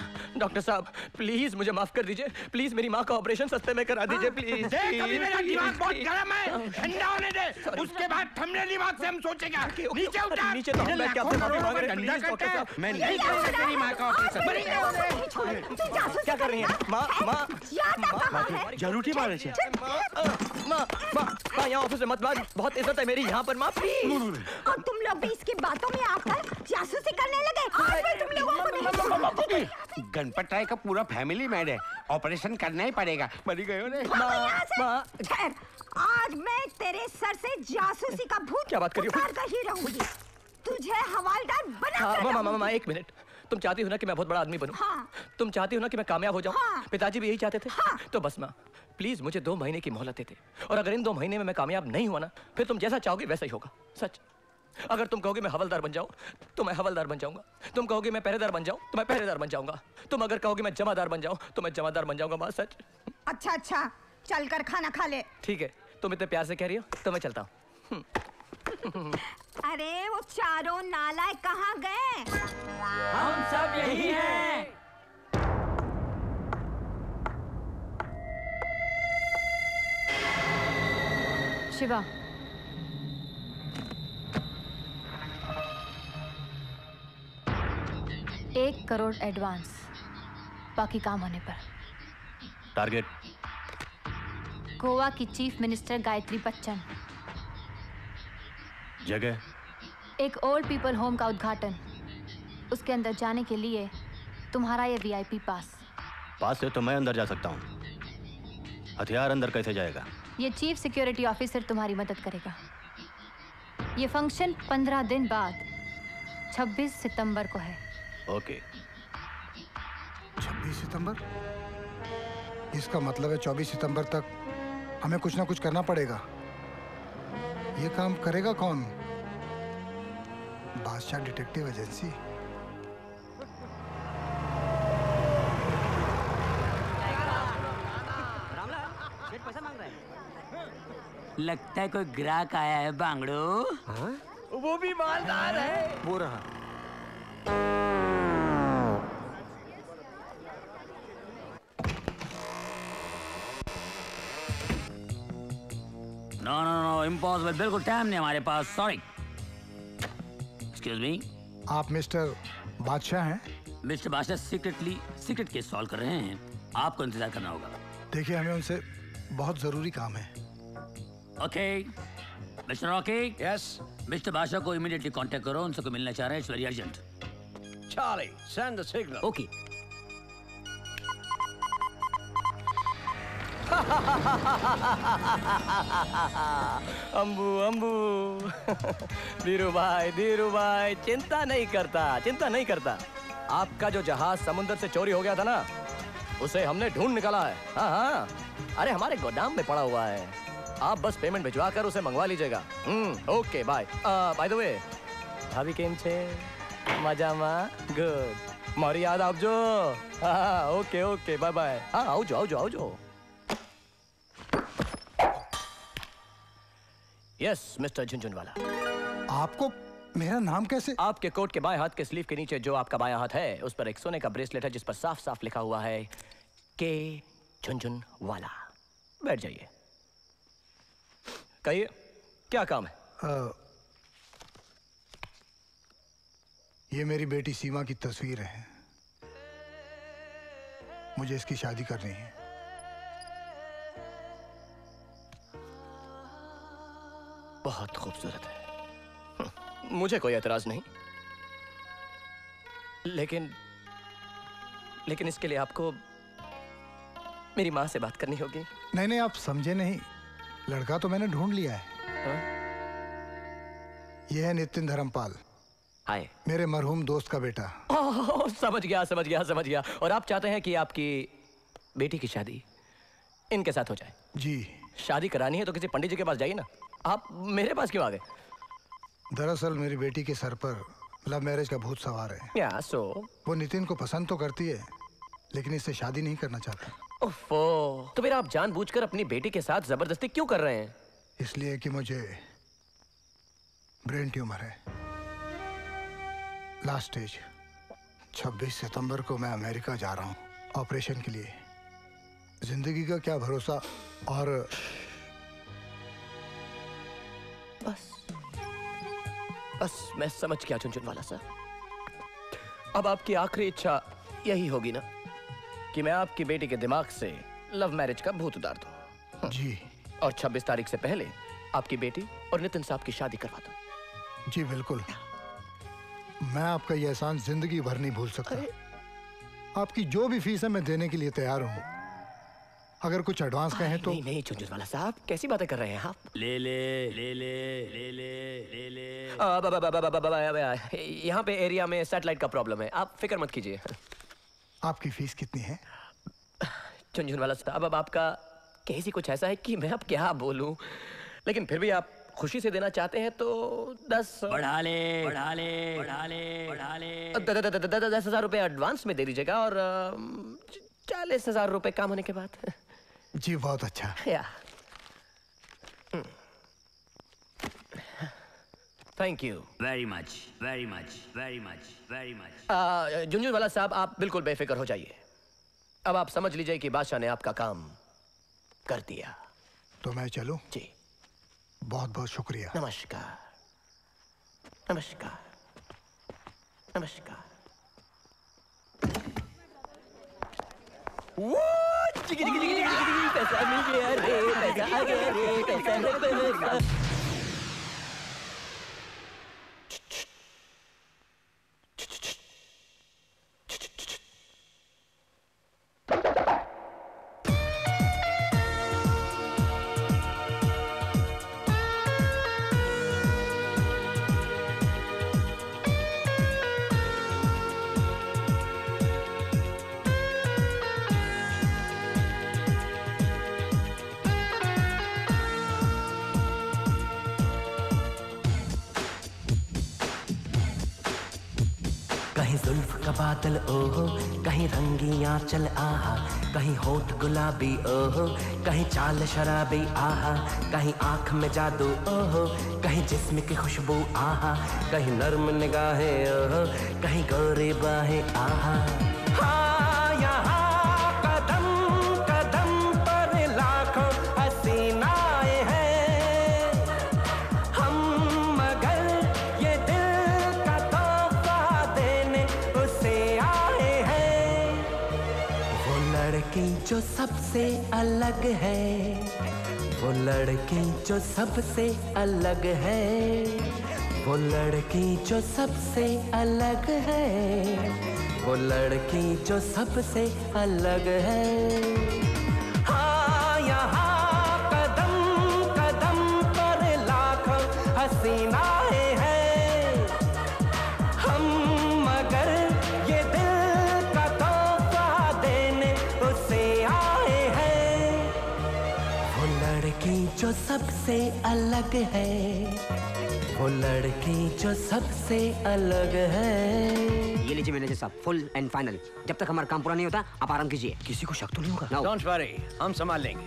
डॉक्टर साहब प्लीज मुझे माफ कर दीजिए, प्लीज मेरी माँ का ऑपरेशन सस्ते में करा दीजिए प्लीज। देख अभी मेरा दिमाग बहुत गर्म है, ठंडा होने दे, उसके बाद ठंडे दिमाग से हम सोचेंगे। नीचे उतार। नीचे तो हम बैठ के आपसे माफी मांग रहे हैं, प्लीज डॉक्टर साहब। मैं नहीं करूंगा तेरी माँ का ऑपरेशन। क्या कर रही हैं माँ? माँ जरूर मारे छे। माँ यहाँ ऑफिस में मत बात, बहुत इज्जत है मेरी यहाँ पर माँ प्लीज। और तुम लोग भी इसकी बातों में आकर जासूसी करने लगे। आज मैं तुम लोगों को नहीं। गणपत राय का पूरा फैमिली मैड है, ऑपरेशन करना ही पड़ेगा। मरी गए हो रे। खैर, आज मैं तेरे सर से जासूसी का भूत क्या बात कर रही हो? उतार कर ही रहूंगी। तुझे हवालदार बना माँ एक मिनट, तुम चाहती हो ना कि मैं बहुत बड़ा आदमी बनूं? हाँ। तुम चाहती हो ना कि मैं कामयाब हो जाऊं? हाँ। पिताजी भी यही चाहते थे। हाँ। तो बस माँ प्लीज मुझे 2 महीने की मोहलत देते, और अगर इन 2 महीने में मैं कामयाब नहीं हुआ ना, फिर तुम जैसा चाहोगे वैसा ही होगा, सच। अगर तुम कहोगे मैं हवलदार बन जाऊं तो मैं हवलदार बन जाऊंगा, तुम कहोगे मैं पहरेदार बन जाऊं तो मैं पहरेदार बन जाऊंगा, तुम अगर कहोगे मैं जमादार बन जाऊं तो मैं जमादार बन जाऊंगा माँ, सच। अच्छा, चल कर खाना खा ले। ठीक है, तुम इतने प्यार से कह रही हो तो मैं चलता हूँ। अरे वो चारों नालायक कहाँ गए? हम सब यही हैं। शिवा, $1 करोड़ एडवांस, बाकी काम होने पर। टारगेट गोवा की चीफ मिनिस्टर गायत्री बच्चन। जगह एक ओल्ड पीपल होम का उद्घाटन। उसके अंदर जाने के लिए तुम्हारा ये VIP पास से तो मैं अंदर जा सकता हूँ, हथियार अंदर कैसे जाएगा? ये चीफ सिक्योरिटी ऑफिसर तुम्हारी मदद करेगा। ये फंक्शन 15 दिन बाद 26 सितंबर को है। ओके। 26 सितंबर? इसका मतलब है 24 सितंबर तक हमें कुछ ना कुछ करना पड़ेगा। ये काम करेगा कौन? बादशाह डिटेक्टिव एजेंसी। लगता है कोई ग्राहक आया है बांगड़ो। वो भी मालदार है। वो रहा। नो इम्पॉसिबल, बिल्कुल टाइम नहीं हमारे पास, सॉरी। एक्सक्यूज मी, आप मिस्टर बादशाह हैं? मिस्टर बादशाह सीक्रेट केस सॉल्व कर रहे हैं, आपको इंतजार करना होगा। देखिए हमें उनसे बहुत जरूरी काम है। Okay mister Rocky. Yes. Mister Badshah को इमीडिएटली कांटेक्ट करो, उनसे को मिलना चाह रहे हैं, it's very urgent. Charlie, send the signal. Okay. अम्बू धीरू भाई चिंता नहीं करता। आपका जो जहाज समुद्र से चोरी हो गया था ना, उसे हमने ढूंढ निकाला है। हाँ, अरे हमारे गोदाम में पड़ा हुआ है, आप बस पेमेंट भिजवा कर उसे मंगवा लीजिएगा। Okay bye. Bye by the, way केम छे? मजामा? गुड। मारी याद आवजो। हाँ ओके बाय बाय। हाँ आओ। Yes mister Jhunjhunwala. आपको मेरा नाम कैसे? आपके कोट के बाएं हाथ के स्लीव के नीचे जो आपका बायां हाथ है, उस पर एक सोने का ब्रेसलेट है जिस पर साफ साफ लिखा हुआ है के झुंझुनवाला। बैठ जाइए। कहिए क्या काम है? ये मेरी बेटी सीमा की तस्वीर है, मुझे इसकी शादी करनी है। बहुत खूबसूरत है, मुझे कोई एतराज नहीं, लेकिन इसके लिए आपको मेरी माँ से बात करनी होगी। नहीं आप समझे नहीं, लड़का तो मैंने ढूंढ लिया है। यह है नितिन धर्मपाल, हाय, मेरे मरहूम दोस्त का बेटा। समझ गया। और आप चाहते हैं कि आपकी बेटी की शादी इनके साथ हो जाए? जी। शादी करानी है तो किसी पंडित जी के पास जाइए ना, आप मेरे पास क्यों आ गए? दरअसल मेरी बेटी के सर पर लव मैरिज का भूत सवार है। वो नितिन को पसंद तो करती है, लेकिन इससे शादी नहीं करना चाहता। ओफो, तो फिर आप जानबूझकर अपनी बेटी के साथ जबरदस्ती क्यों कर रहे हैं? इसलिए कि मुझे ब्रेन ट्यूमर है, लास्ट स्टेज, 26 सितंबर को मैं अमेरिका जा रहा हूँ ऑपरेशन के लिए। जिंदगी का क्या भरोसा। और बस मैं समझ गया झुंझुनवाला सर। अब आपकी आखिरी इच्छा यही होगी ना कि मैं आपकी बेटी के दिमाग से लव मैरिज का भूत उतार दूं। जी। और 26 तारीख से पहले आपकी बेटी और नितिन साहब की शादी करवा दूं। जी बिल्कुल। मैं आपका ये एहसान जिंदगी भर नहीं भूल सकता। आपकी जो भी फीस है मैं देने के लिए तैयार हूँ। अगर कुछ एडवांस कहें तो। नहीं नहीं झुंझुनवाला साहब, कैसी बातें कर रहे हैं आप? ले ले ले ले ले ले ले ले। यहाँ पे एरिया में सैटेलाइट का प्रॉब्लम है, आप फिक्र मत कीजिए। आपकी फीस कितनी है? झुंझुनवाला साहब, अब आपका केस ही कुछ ऐसा है कि मैं अब क्या बोलूं, लेकिन फिर भी आप खुशी से देना चाहते हैं तो 10 बढ़ा ले बढ़ा ले बढ़ा ले बढ़ा ले 10,000 रुपए एडवांस में दे दीजिएगा और 40,000 रुपए काम होने के बाद। जी बहुत अच्छा। Thank you very much very much very much very much. Jhunjhunwala साहब, आप बिल्कुल बेफिक्र हो जाइए। अब आप समझ लीजिए कि बादशाह ने आपका काम कर दिया। तो मैं चलूं? जी। बहुत बहुत शुक्रिया। नमस्कार नमस्कार नमस्कार। पैसा मिल गया रे, पैसा आ गया रे, पैसा। बादल ओहो, कहीं रंगी आंचल आहा, कहीं होठ गुलाबी ओहो, कहीं चाल शराबी आहा, कहीं आंख में जादू ओहो, कहीं जिस्म की खुशबू आहा, कहीं नर्म निगाहें ओहो, कहीं गोरी बाहें आहा। हाँ यहाँ कदम कदम पर लाखों हसीनाएं हैं हम, मगर ये दिल का तोहफा देने उसे आए हैं। वो लड़की जो सबसे अलग है, वो लड़की जो सबसे अलग है, वो लड़की जो सबसे अलग है, वो लड़की जो सबसे अलग है। हाँ यहाँ कदम कदम पर लाखों हसीनाएं हैं हम, मगर ये दिल का तोहफा देने उसे आए हैं। वो लड़की जो सबसे अलग है, वो लड़की जो सबसे अलग है। ये लीजिए मैनेजर साहब, फुल एंड फाइनल। जब तक हमारा काम पूरा नहीं होता आप आराम कीजिए। किसी को शक तो नहीं होगा? No. डोंट वरी, हम संभाल लेंगे।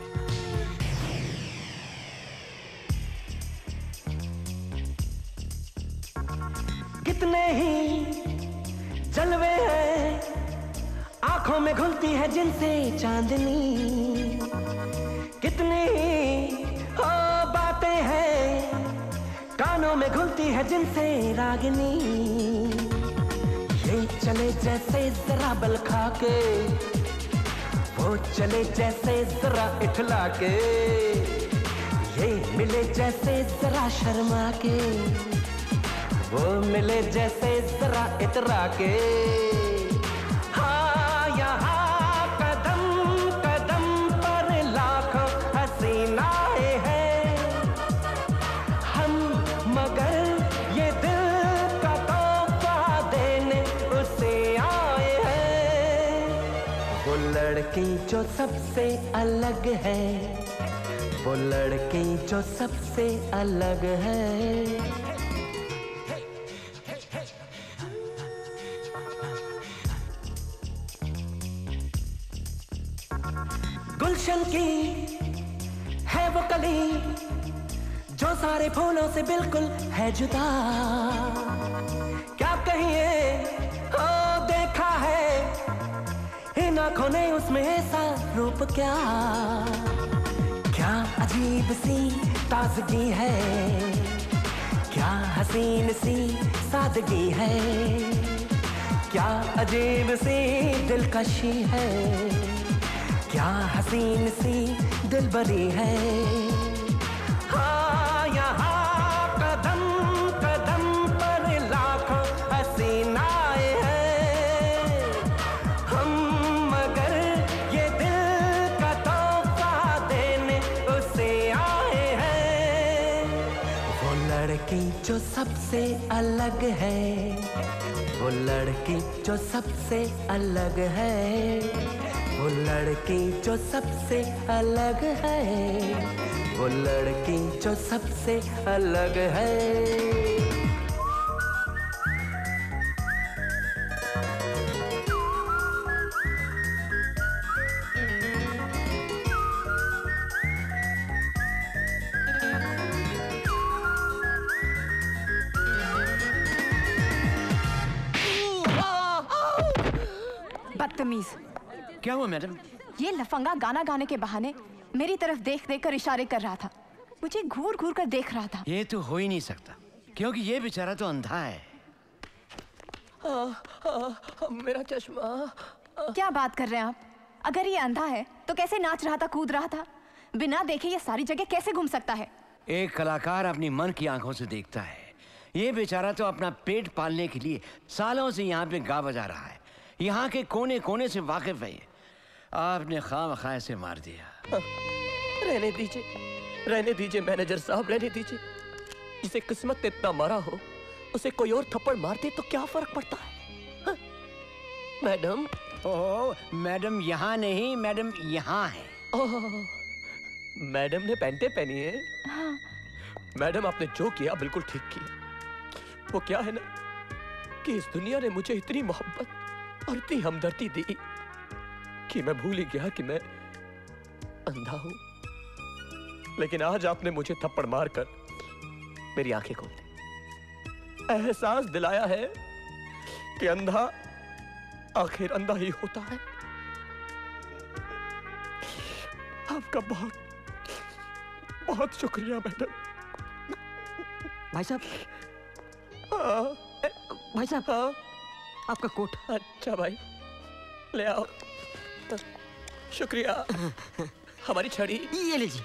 कितने ही जलवे हैं आंखों में घुलती है जिनसे चांदनी, कितनी ही बातें हैं कानों में घुलती है जिनसे रागिनी। ये चले जैसे जरा बल खा के, वो चले जैसे जरा इठला के, ये मिले जैसे जरा शर्मा के, वो मिले जैसे जरा इतरा के। हाँ यहाँ कदम कदम पर लाखों हसीनाएं हैं हम, मगर ये दिल का तोहफा देने उसे आए हैं। वो लड़की जो सबसे अलग है, वो लड़की जो सबसे अलग है। गुलशन की है वो कली जो सारे फूलों से बिल्कुल है जुदा, क्या कहिए देखा आंखों ने उसमें ऐसा रूप क्या, क्या अजीब सी ताजगी है, क्या हसीन सी सादगी है, क्या अजीब सी दिलकशी है, क्या हसीन सी दिलबरी है। हाँ यहाँ कदम कदम पर लाखों हसीनाएं हैं हम, मगर ये दिल का तोहफा देने उसे आए हैं। वो लड़की जो सबसे अलग है, वो लड़की जो सबसे अलग है, वो लड़की जो सबसे अलग है, वो लड़की जो सबसे अलग है। बदतमीज। क्या हुआ मैडम? ये लफंगा गाना गाने के बहाने मेरी तरफ देख देख कर इशारे कर रहा था, मुझे घूर घूर कर देख रहा था। ये तो हो ही नहीं सकता, क्योंकि ये बेचारा तो अंधा है। मेरा चश्मा। क्या बात कर रहे हैं आप? अगर ये अंधा है तो कैसे नाच रहा था, कूद रहा था? बिना देखे ये सारी जगह कैसे घूम सकता है? एक कलाकार अपनी मन की आंखों से देखता है, ये बेचारा तो अपना पेट पालने के लिए सालों से यहाँ पे गा बजा रहा है, यहाँ के कोने कोने से वाकिफ है। आपने खामखा से मार दिया। रहने दीजिए मैनेजर साहब, रहने दीजिए। जिसे किस्मत ने इतना मारा हो उसे कोई और थप्पड़ मार दे तो क्या फर्क पड़ता है? हाँ? मैडम। ओह मैडम यहाँ नहीं, मैडम यहाँ है। मैडम ने पैंटे पहनी है। हाँ। मैडम आपने जो किया बिल्कुल ठीक किया। वो क्या है ना कि इस दुनिया ने मुझे इतनी मोहब्बत और इतनी हमदर्दी दी कि मैं भूल ही गया कि मैं अंधा हूं। लेकिन आज आपने मुझे थप्पड़ मारकर मेरी आंखें खोल दी, एहसास दिलाया है कि अंधा आखिर अंधा ही होता है। आपका बहुत बहुत शुक्रिया मैडम। भाई साहब, भाई साहब, आपका कोट। अच्छा भाई, ले आओ। शुक्रिया। हमारी छड़ी ये लीजिए।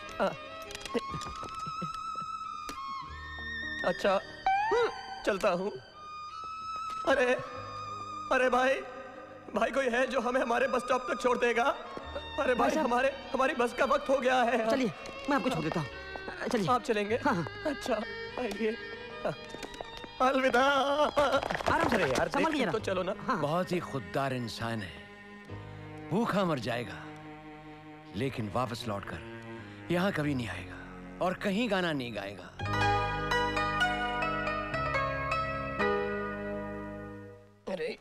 अच्छा चलता हूँ। अरे अरे भाई, भाई कोई है जो हमें हमारे बस स्टॉप तक छोड़ देगा? अरे भाई हमारी बस का वक्त हो गया है। चलिए मैं आपको छोड़ देता हूँ। चलिए। आप चलेंगे? हाँ। अच्छा आइए। अलविदा। आराम से रहिए यार, संभल के तो चलो ना। हाँ। बहुत ही खुददार इंसान है, भूखा मर जाएगा लेकिन वापस लौटकर यहाँ कभी नहीं आएगा और कहीं गाना नहीं गाएगा। अरे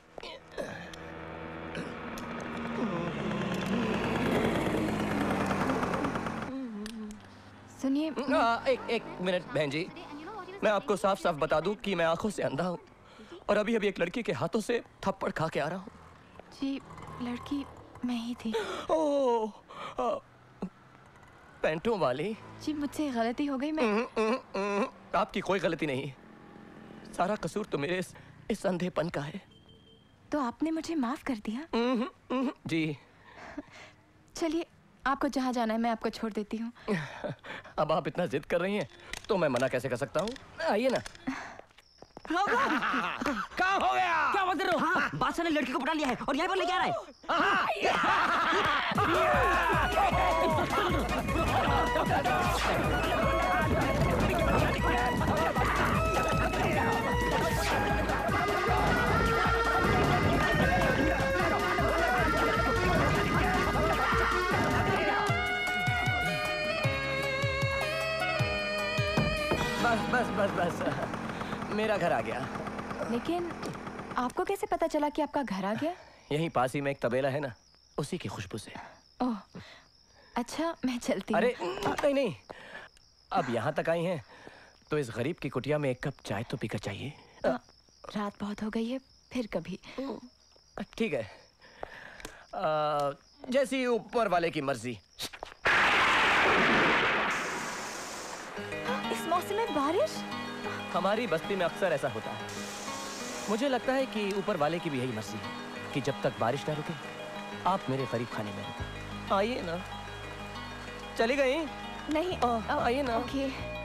सुनिए। एक मिनट बहन जी, मैं आपको साफ साफ बता दूं कि मैं आंखों से अंधा हूँ और अभी अभी एक लड़की के हाथों से थप्पड़ खा के आ रहा हूँ। जी लड़की मैं ही थी। ओह, पैंटों वाली। जी मुझसे गलती हो गई। मैं आपकी कोई गलती नहीं, सारा कसूर तो मेरे इस अंधेपन का है। तो आपने मुझे माफ कर दिया? जी। चलिए आपको जहाँ जाना है मैं आपको छोड़ देती हूँ। अब आप इतना जिद कर रही हैं तो मैं मना कैसे कर सकता हूँ? आइए ना। क्या हो गया? क्या बात कर रहे हो? हाँ, बादशाह ने लड़की को पटा लिया है और यहाँ पर लेके आ रहा बस मेरा घर आ गया। लेकिन आपको कैसे पता चला कि आपका घर आ गया? यहीं पास ही में एक तबेला है ना, उसी की खुशबू से। ओह अच्छा, मैं चलती हूँ। अरे नहीं, अब यहाँ तक आई हैं तो इस गरीब की कुटिया में एक कप चाय तो पीकर चाहिए। रात बहुत हो गई है, फिर कभी। ठीक है। जैसी ऊपर वाले की मर्जी। इस मौसम में बारिश? हमारी बस्ती में अक्सर ऐसा होता है। मुझे लगता है कि ऊपर वाले की भी यही मर्जी है कि जब तक बारिश ना रुके आप मेरे करीब खाने में रुको। आइए ना। चली गई? नहीं, आइए ना। ओके।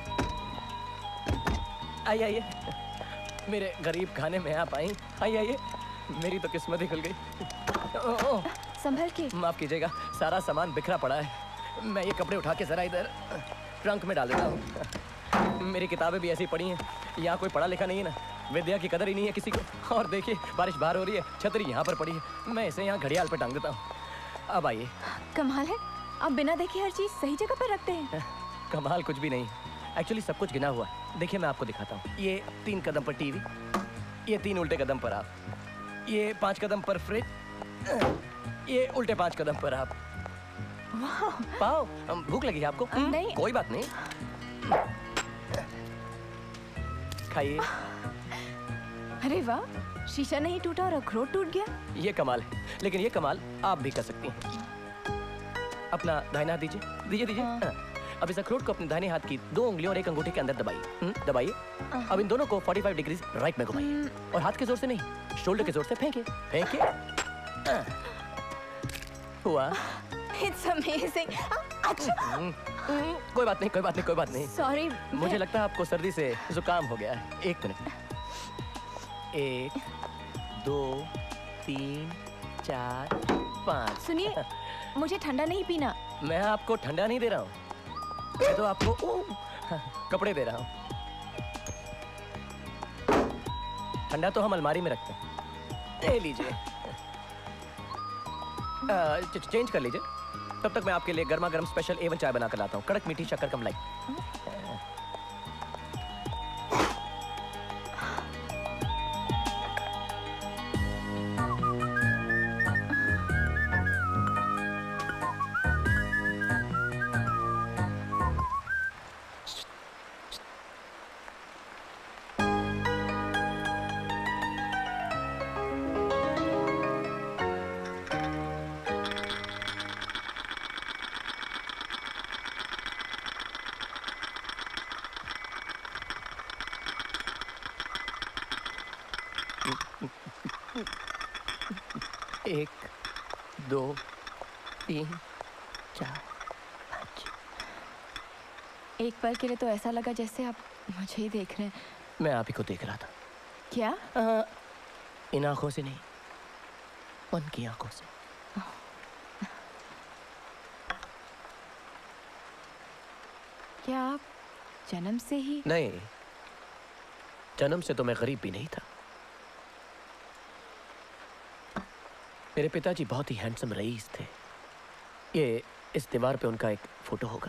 आइए आइए, मेरे गरीब खाने में आप आई। आइए आइए, मेरी तो किस्मत ही खुल गई। संभल के। माफ कीजिएगा, सारा सामान बिखरा पड़ा है। मैं ये कपड़े उठा के जरा इधर ट्रंक में डाल देता हूँ। मेरी किताबें भी ऐसी पड़ी हैं। यहाँ कोई पढ़ा लिखा नहीं है ना, विद्या की कदर ही नहीं है किसी को। और देखिए बारिश बाहर हो रही है, छतरी यहाँ पर पड़ी है। मैं इसे यहाँ घड़ियाल पर टांग देता हूँ। अब आइए। कमाल है, आप बिना देखे हर चीज सही जगह पर रखते हैं। कमाल कुछ भी नहीं, एक्चुअली सब कुछ गिना हुआ है। देखिए मैं आपको दिखाता हूँ। ये 3 कदम पर टीवी, ये 3 उल्टे कदम पर आप, ये 5 कदम पर फ्रिज, ये उल्टे 5 कदम पर आप। पाओ, भूख लगी है आपको? नहीं। कोई बात नहीं, खाइए। अरे वाह, शीशा नहीं टूटा और अखरोट टूट गया। ये कमाल है, लेकिन ये कमाल आप भी कर सकती हैं। अपना दाहिना हाथ दीजिए, दीजिए दीजिए। अब इस अखरोट को अपने दाहिने हाथ की 2 उंगलियों और 1 अंगूठे के अंदर दबाइए। दबाइए। अब इन दोनों को 45 डिग्री राइट में घुमाइए और हाथ के जोर से नहीं, शोल्डर के जोर से फेंकिए। फेंकिए। हुआ? It's amazing. अच्छा। कोई बात नहीं, कोई बात नहीं, कोई बात नहीं। Sorry, मुझे लगता है आपको सर्दी से जुकाम हो गया है। 1 मिनट। 1 2 3 4 5। सुनिए, मुझे ठंडा नहीं पीना। मैं आपको ठंडा नहीं दे रहा हूँ, मैं तो आपको कपड़े दे रहा हूँ। ठंडा तो हम अलमारी में रखते हैं। ले लीजिए। चेंज कर लीजिए। तब तक मैं आपके लिए गर्मा गर्म स्पेशल A1 चाय बना कर लाता हूँ। कड़क मीठी शक्कर कम लाई। एक, 2, 3, 4, 5। एक पल के लिए तो ऐसा लगा जैसे आप मुझे ही देख रहे हैं। मैं आप ही को देख रहा था। क्या? इन आंखों से नहीं, उनकी आंखों से। क्या आप जन्म से ही? नहीं, जन्म से तो मैं गरीब भी नहीं था। मेरे पिताजी बहुत ही हैंडसम रईस थे। ये इस दीवार पे उनका एक फोटो होगा।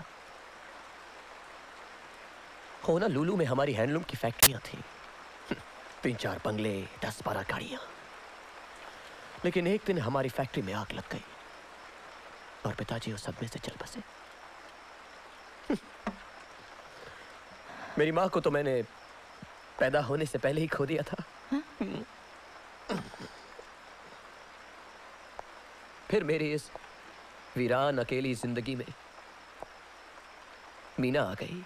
होना लुलू में हमारी हैंडलूम की फैक्ट्रियां थी। 3-4 बंगले, 10-12 गाड़ियां। लेकिन एक दिन हमारी फैक्ट्री में आग लग गई और पिताजी उस सदमे से चल बसे। मेरी माँ को तो मैंने पैदा होने से पहले ही खो दिया था। फिर मेरी इस वीरान अकेली जिंदगी में मीना आ गई।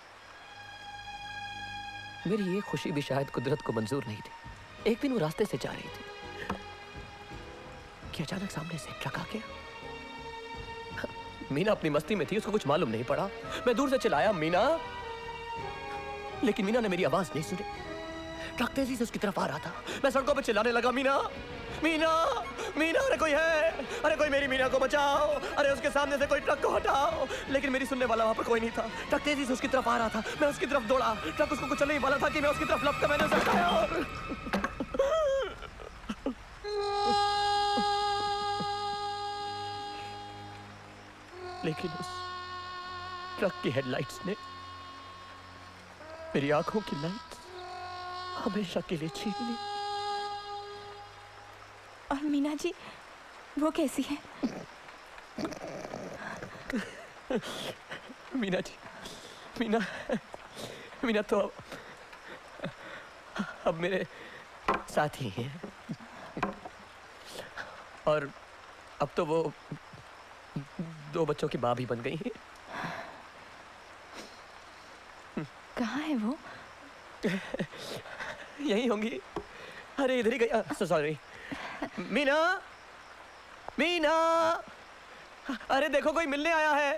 मेरी ये खुशी भी शायद कुदरत को मंजूर नहीं थी। एक दिन वो रास्ते से जा रही थी कि अचानक सामने से ट्रक आ गया। मीना अपनी मस्ती में थी, उसको कुछ मालूम नहीं पड़ा। मैं दूर से चिल्लाया मीना, लेकिन मीना ने मेरी आवाज नहीं सुनी। ट्रक तेजी से उसकी तरफ आ रहा था। मैं सड़कों पे चिल्लाने लगा, मीना मीना मीना, अरे कोई है, अरे कोई मेरी मीना को बचाओ, अरे उसके सामने से कोई ट्रक को हटाओ। लेकिन मेरी सुनने वाला वहां पर कोई नहीं था। ट्रक तेजी से उसकी तरफ आ रहा था। मैं उसकी तरफ दौड़ा। ट्रक उसको कुछ चलने ही वाला था कि मैं उसकी तरफ लपका मैंने उसे हटाया और लेकिन उस ट्रक की हेडलाइट्स ने मेरी आंखों की लाइट हमेशा के लिए छीन ली। और मीना जी, वो कैसी है? मीना जी, मीना मीना तो अब मेरे साथ ही हैं और अब तो वो 2 बच्चों की माँ भी बन गई है। कहाँ है वो? यही होंगी। अरे इधर ही गई। सॉरी। मीना, मीना, अरे देखो कोई मिलने आया है।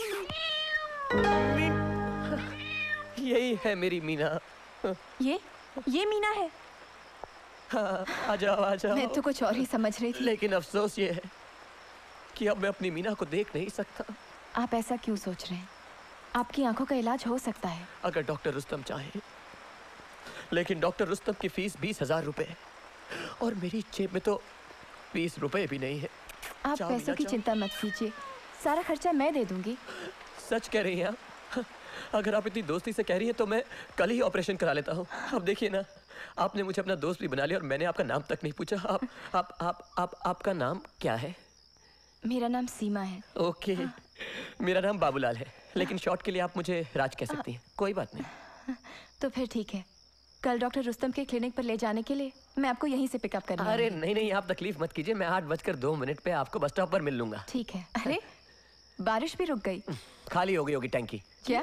यही है मेरी मीना। ये मीना है? हाँ, आ जाओ आ जाओ। मैं तो कुछ और ही समझ रही थी। लेकिन अफसोस ये है कि अब मैं अपनी मीना को देख नहीं सकता। आप ऐसा क्यों सोच रहे हैं? आपकी आंखों का इलाज हो सकता है अगर डॉक्टर रुस्तम चाहे, लेकिन डॉक्टर रुस्तम की फीस 20,000 रुपए और मेरी जेब में तो 20 रुपए भी नहीं है। आप पैसों की चिंता मत कीजिए, सारा खर्चा मैं दे दूंगी। सच कह रही हैं आप? अगर आप इतनी दोस्ती से कह रही हैं तो मैं कल ही ऑपरेशन करा लेता हूँ। अब देखिए ना, आपने मुझे अपना दोस्त भी बना लिया और मैंने आपका नाम तक नहीं पूछा। आपका नाम क्या है? मेरा नाम सीमा है। ओके। हाँ। मेरा नाम बाबूलाल है, लेकिन शॉर्ट के लिए आप मुझे राज कह सकती हैं। कोई बात नहीं। तो फिर ठीक है, कल डॉक्टर रुस्तम के क्लिनिक पर ले जाने के लिए मैं आपको यहीं से पिकअप करूंगी। अरे नहीं, आप तकलीफ मत कीजिए, मैं 8:02 पे आपको बस स्टॉप पर मिल लूंगा। ठीक है। अरे बारिश भी रुक गई। खाली हो गई होगी टैंकी। क्या?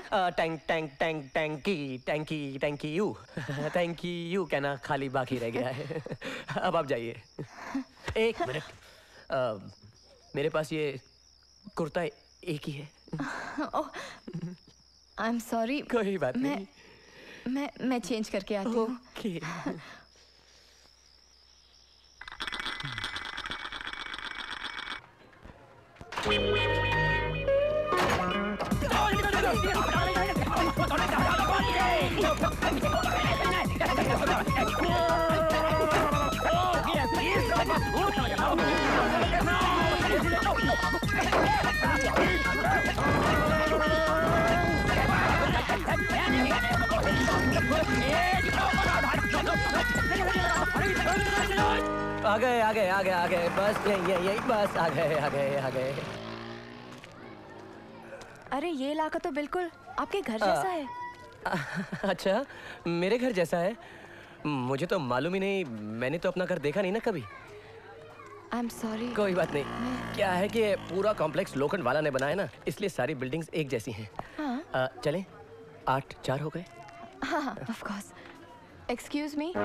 टैंकी यू कहना खाली बाकी रह गया है। अब आप जाइए। 1 मिनट, मेरे पास ये कुर्ता एक ही है। I am sorry. कोई बात नहीं। मैं चेंज करके आती हूँ। ओके। आ गए बस यही बस आ गए। अरे ये इलाका तो बिल्कुल आपके घर जैसा है। अच्छा, मेरे घर जैसा है? मुझे तो मालूम ही नहीं, मैंने तो अपना घर देखा नहीं ना कभी। I am sorry. कोई बात नहीं। क्या है कि पूरा कॉम्प्लेक्स लोखंडवाला ने बनाया ना, इसलिए सारी बिल्डिंग्स एक जैसी हैं। हाँ। चलें? 8-4 हो गए? हाँ, of course. Excuse me.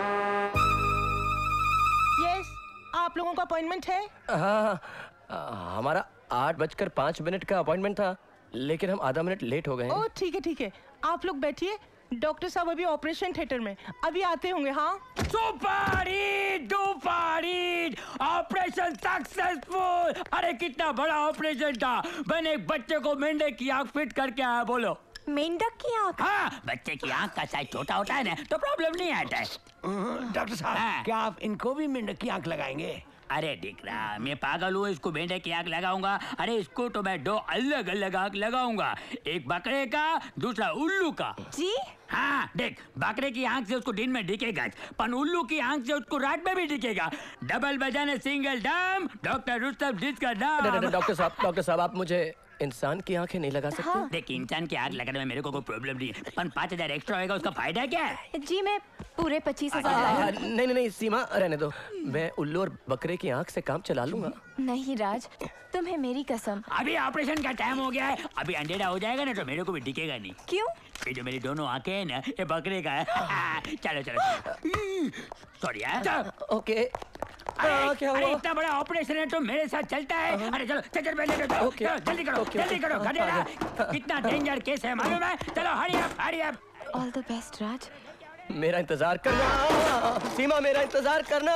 Yes, आप लोगों का अपॉइंटमेंट है? हाँ, हमारा 8:05 का अपॉइंटमेंट था, लेकिन हम आधा मिनट लेट हो गए। ओह ठीक है, आप लोग बैठिए, डॉक्टर साहब अभी ऑपरेशन थिएटर में, अभी आते होंगे। हाँ, सुपर हिट ऑपरेशन सक्सेसफुल। अरे कितना बड़ा ऑपरेशन था। मैंने एक बच्चे को मेंढक की आंख फिट करके आया। बोलो, मेंढक की आंख? हाँ, बच्चे की आंख का साइज छोटा होता है ना, तो प्रॉब्लम नहीं आता है। डॉक्टर साहब, क्या आप इनको भी मेंढक की आंख लगाएंगे? अरे दिख रहा, मैं पागल हूँ इसको मेंढक की आंख लगाऊंगा? अरे इसको तो मैं 2 अलग अलग आंख लगाऊंगा, एक बकरे का, दूसरा उल्लू का। जी? हाँ, देख, बकरे की आंख से उसको दिन में दिखेगा, पर उल्लू की आंख से उसको रात में भी दिखेगा। डबल बजाने सिंगल डम, डॉक्टर रुस्तम जिसका नाम। डॉक्टर साहब, आप मुझे इंसान की आंखें नहीं लगा सकते? हाँ। देख, इंसान की आंख लगाने में मेरे को कोई प्रॉब्लम नहीं है, पर 5,000 एक्स्ट्रा होएगा, उसका फायदा क्या है? जी, मैं पूरे 25,000। नहीं सीमा, रहने दो, मैं उल्लू और बकरे की आंख से काम चला लूंगा। नहीं राज, तुम्हें मेरी कसम। अभी ऑपरेशन का टाइम हो गया है, अभी अंधेरा हो जाएगा ना तो मेरे को भी दिखेगा नहीं। क्यों? ये जो मेरी दोनों आंखें हैं ना, ये बकरे का है। चलो सॉरी यार। ओके। क्या हुआ? इतना बड़ा ऑपरेशन है तो मेरे साथ चलता है? अरे चलो चक्कर पहले जल्दी करो गधेड़ा। कितना डेंजर केस है मालूम है? चलो hurry up. All the best Raj. मेरा इंतजार करना सीमा, मेरा इंतजार करना।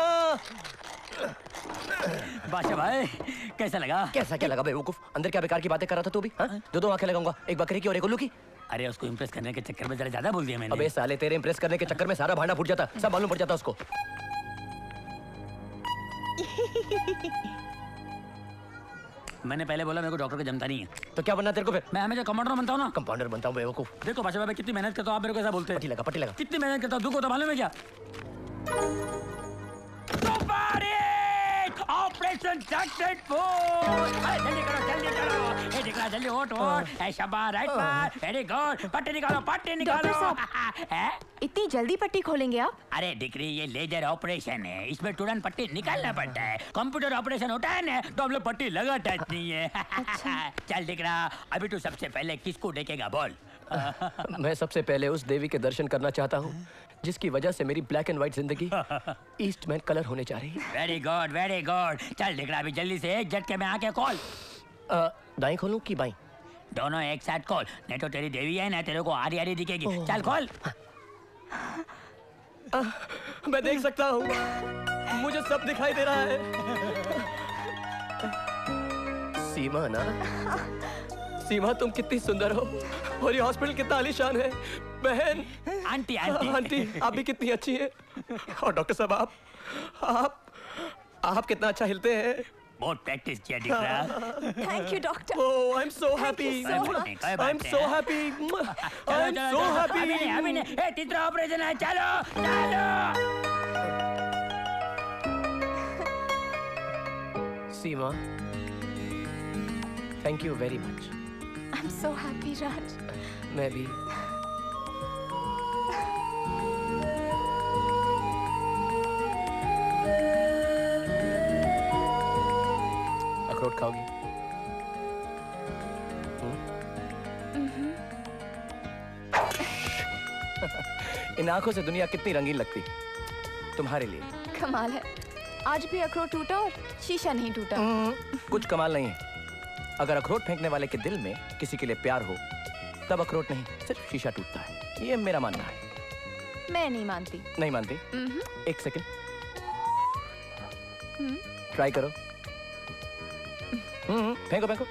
बादशाह भाई, कैसा लगा? कैसा क्या लगा बेवकूफ? अंदर क्या बेकार की बातें कर रहा था तू भी? हाँ? 2 आंखें लगाऊंगा, एक बकरी की और एक उल्लू की। अरे उसको इम्प्रेस करने के चक्कर में जरा ज्यादा बोल दिया मैंने। अबे साले, तेरे इम्प्रेस करने के चक्कर में सारा भांडा फूट जाता, सब मालूम पड़ जाता उसको। मैंने पहले बोला मेरे को डॉक्टर का जमता नहीं है। तो क्या बनना तेरे को फिर? मैं हमेशा कंपाउंडर बनता हूँ ना। कंपाउंडर बनता हूँ बेवकूफ। देखो बादशाह भाई, कितनी मेहनत करता हूँ, आप मेरे को ऐसा बोलते हैं। पट्टी लगा। कितनी मेहनत करता हूँ, दुख होता मालूम है क्या? Operation successful. जल्दी करो जल्दी करो। ये दिखला जल्दी वोट वोट। शाबाश राइट बार वेरी गुड। पट्टी निकालो पट्टी निकालो। इतनी जल्दी पट्टी खोलेंगे आप? अरे डिक्री ये लेजर ऑपरेशन है, इसमें तुरंत पट्टी निकालना पड़ता है। कंप्यूटर ऑपरेशन होता है ना तो हम लोग पट्टी लगाता नहीं है। अच्छा। चल दिखरा अभी तू सबसे पहले किसको देखेगा बोल। मैं सबसे पहले उस देवी के दर्शन करना चाहता हूँ जिसकी वजह से मेरी ब्लैक एंड व्हाइट जिंदगी ईस्टमैन कलर होने जा रही है। Very good very good. चल दिखरा अभी जल्दी से एक झटके में आके खोल। दाएं खोलूं कि बाएं? दोनों एक साथ खोल, नहीं तो तेरी देवी है ना तेरे को आरी आरी दिखेगी। चल खोल। मैं देख सकता हूँ, मुझे सब दिखाई दे रहा है। सीमा ना, सीमा तुम कितनी सुंदर हो और ये हॉस्पिटल कितना आलीशान है। बहन आंटी आंटी आंटी आप भी कितनी अच्छी है। और डॉक्टर साहब आप कितना अच्छा हिलते हैं। बहुत प्रैक्टिस किया दिख रहा। Thank you doctor. Oh I am so happy. I am so happy. I am so happy. अभी नहीं ए तीसरा ऑपरेशन है। चलो चलो। Seema thank you very much. I am so happy Raj. मैं भी। अखरोट खाओगी? इन आंखों से दुनिया कितनी रंगीन लगती तुम्हारे लिए। कमाल है, आज भी अखरोट टूटा और शीशा नहीं टूटा। कुछ कमाल नहीं है। अगर अखरोट फेंकने वाले के दिल में किसी के लिए प्यार हो तब अखरोट नहीं सिर्फ शीशा टूटता है। ये मेरा मानना है। मैं नहीं मानती। नहीं मानती? एक सेकंड ट्राई करो। फेंको फेंको।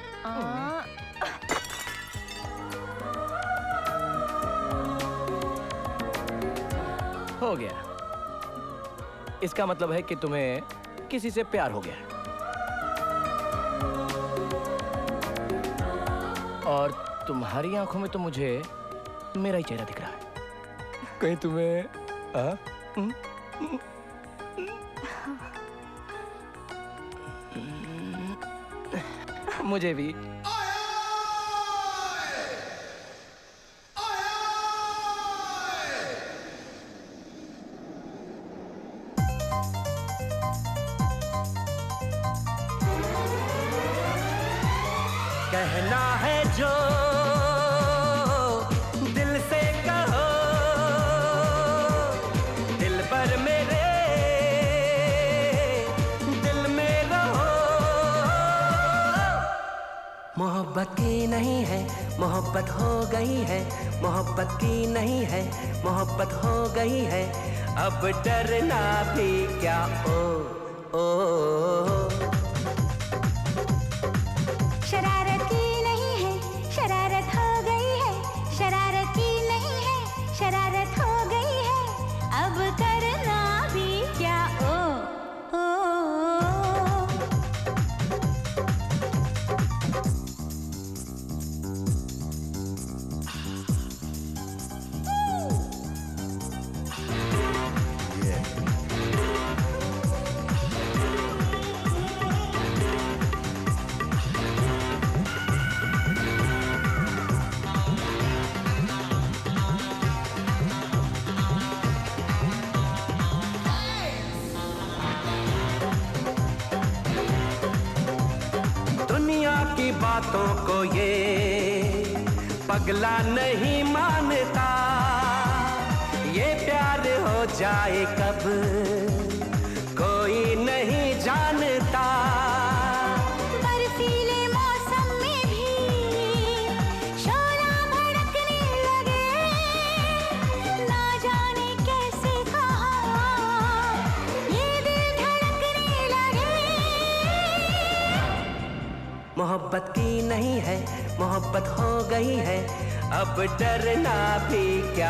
हो गया। इसका मतलब है कि तुम्हें किसी से प्यार हो गया और तुम्हारी आंखों में तो मुझे मेरा ही चेहरा दिख रहा है। कहीं तुम्हें मुझे भी। कहना है जो दिल से कहो, दिल पर मेरे दिल में रहो। मोहब्बत की नहीं है मोहब्बत हो गई है, मोहब्बत की नहीं है मोहब्बत हो गई है। अब डरना भी क्या ओ शरारत की नहीं है शरारत हो गई है, शरारत की नहीं है शरारत हो गई है। अब करना भी क्या बातों को ये पगला नहीं मानता, ये प्यार हो जाए कब कोई नहीं जानता। बर्फीले मौसम में भी शोला भड़कने लगे, ना जाने कैसे कहाँ ये दिल धड़कने लगे। मोहब्बत की नहीं है मोहब्बत हो गई है, अब डरना भी क्या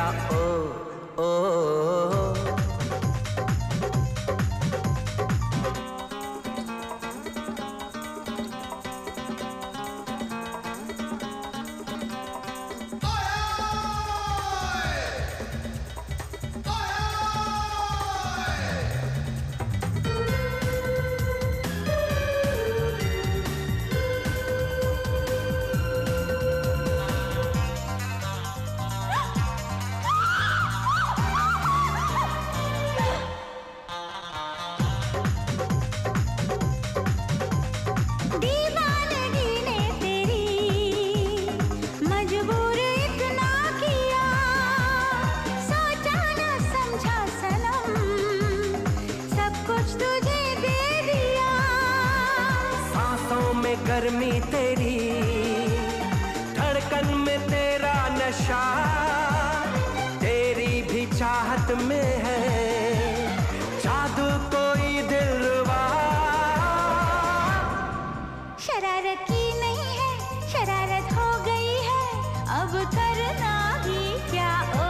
में गर्मी तेरी, धड़कन में तेरा नशा, तेरी भी चाहत में है जादू कोई दिलरुबा। शरारत की नहीं है, शरारत हो गई है, अब करना भी क्या।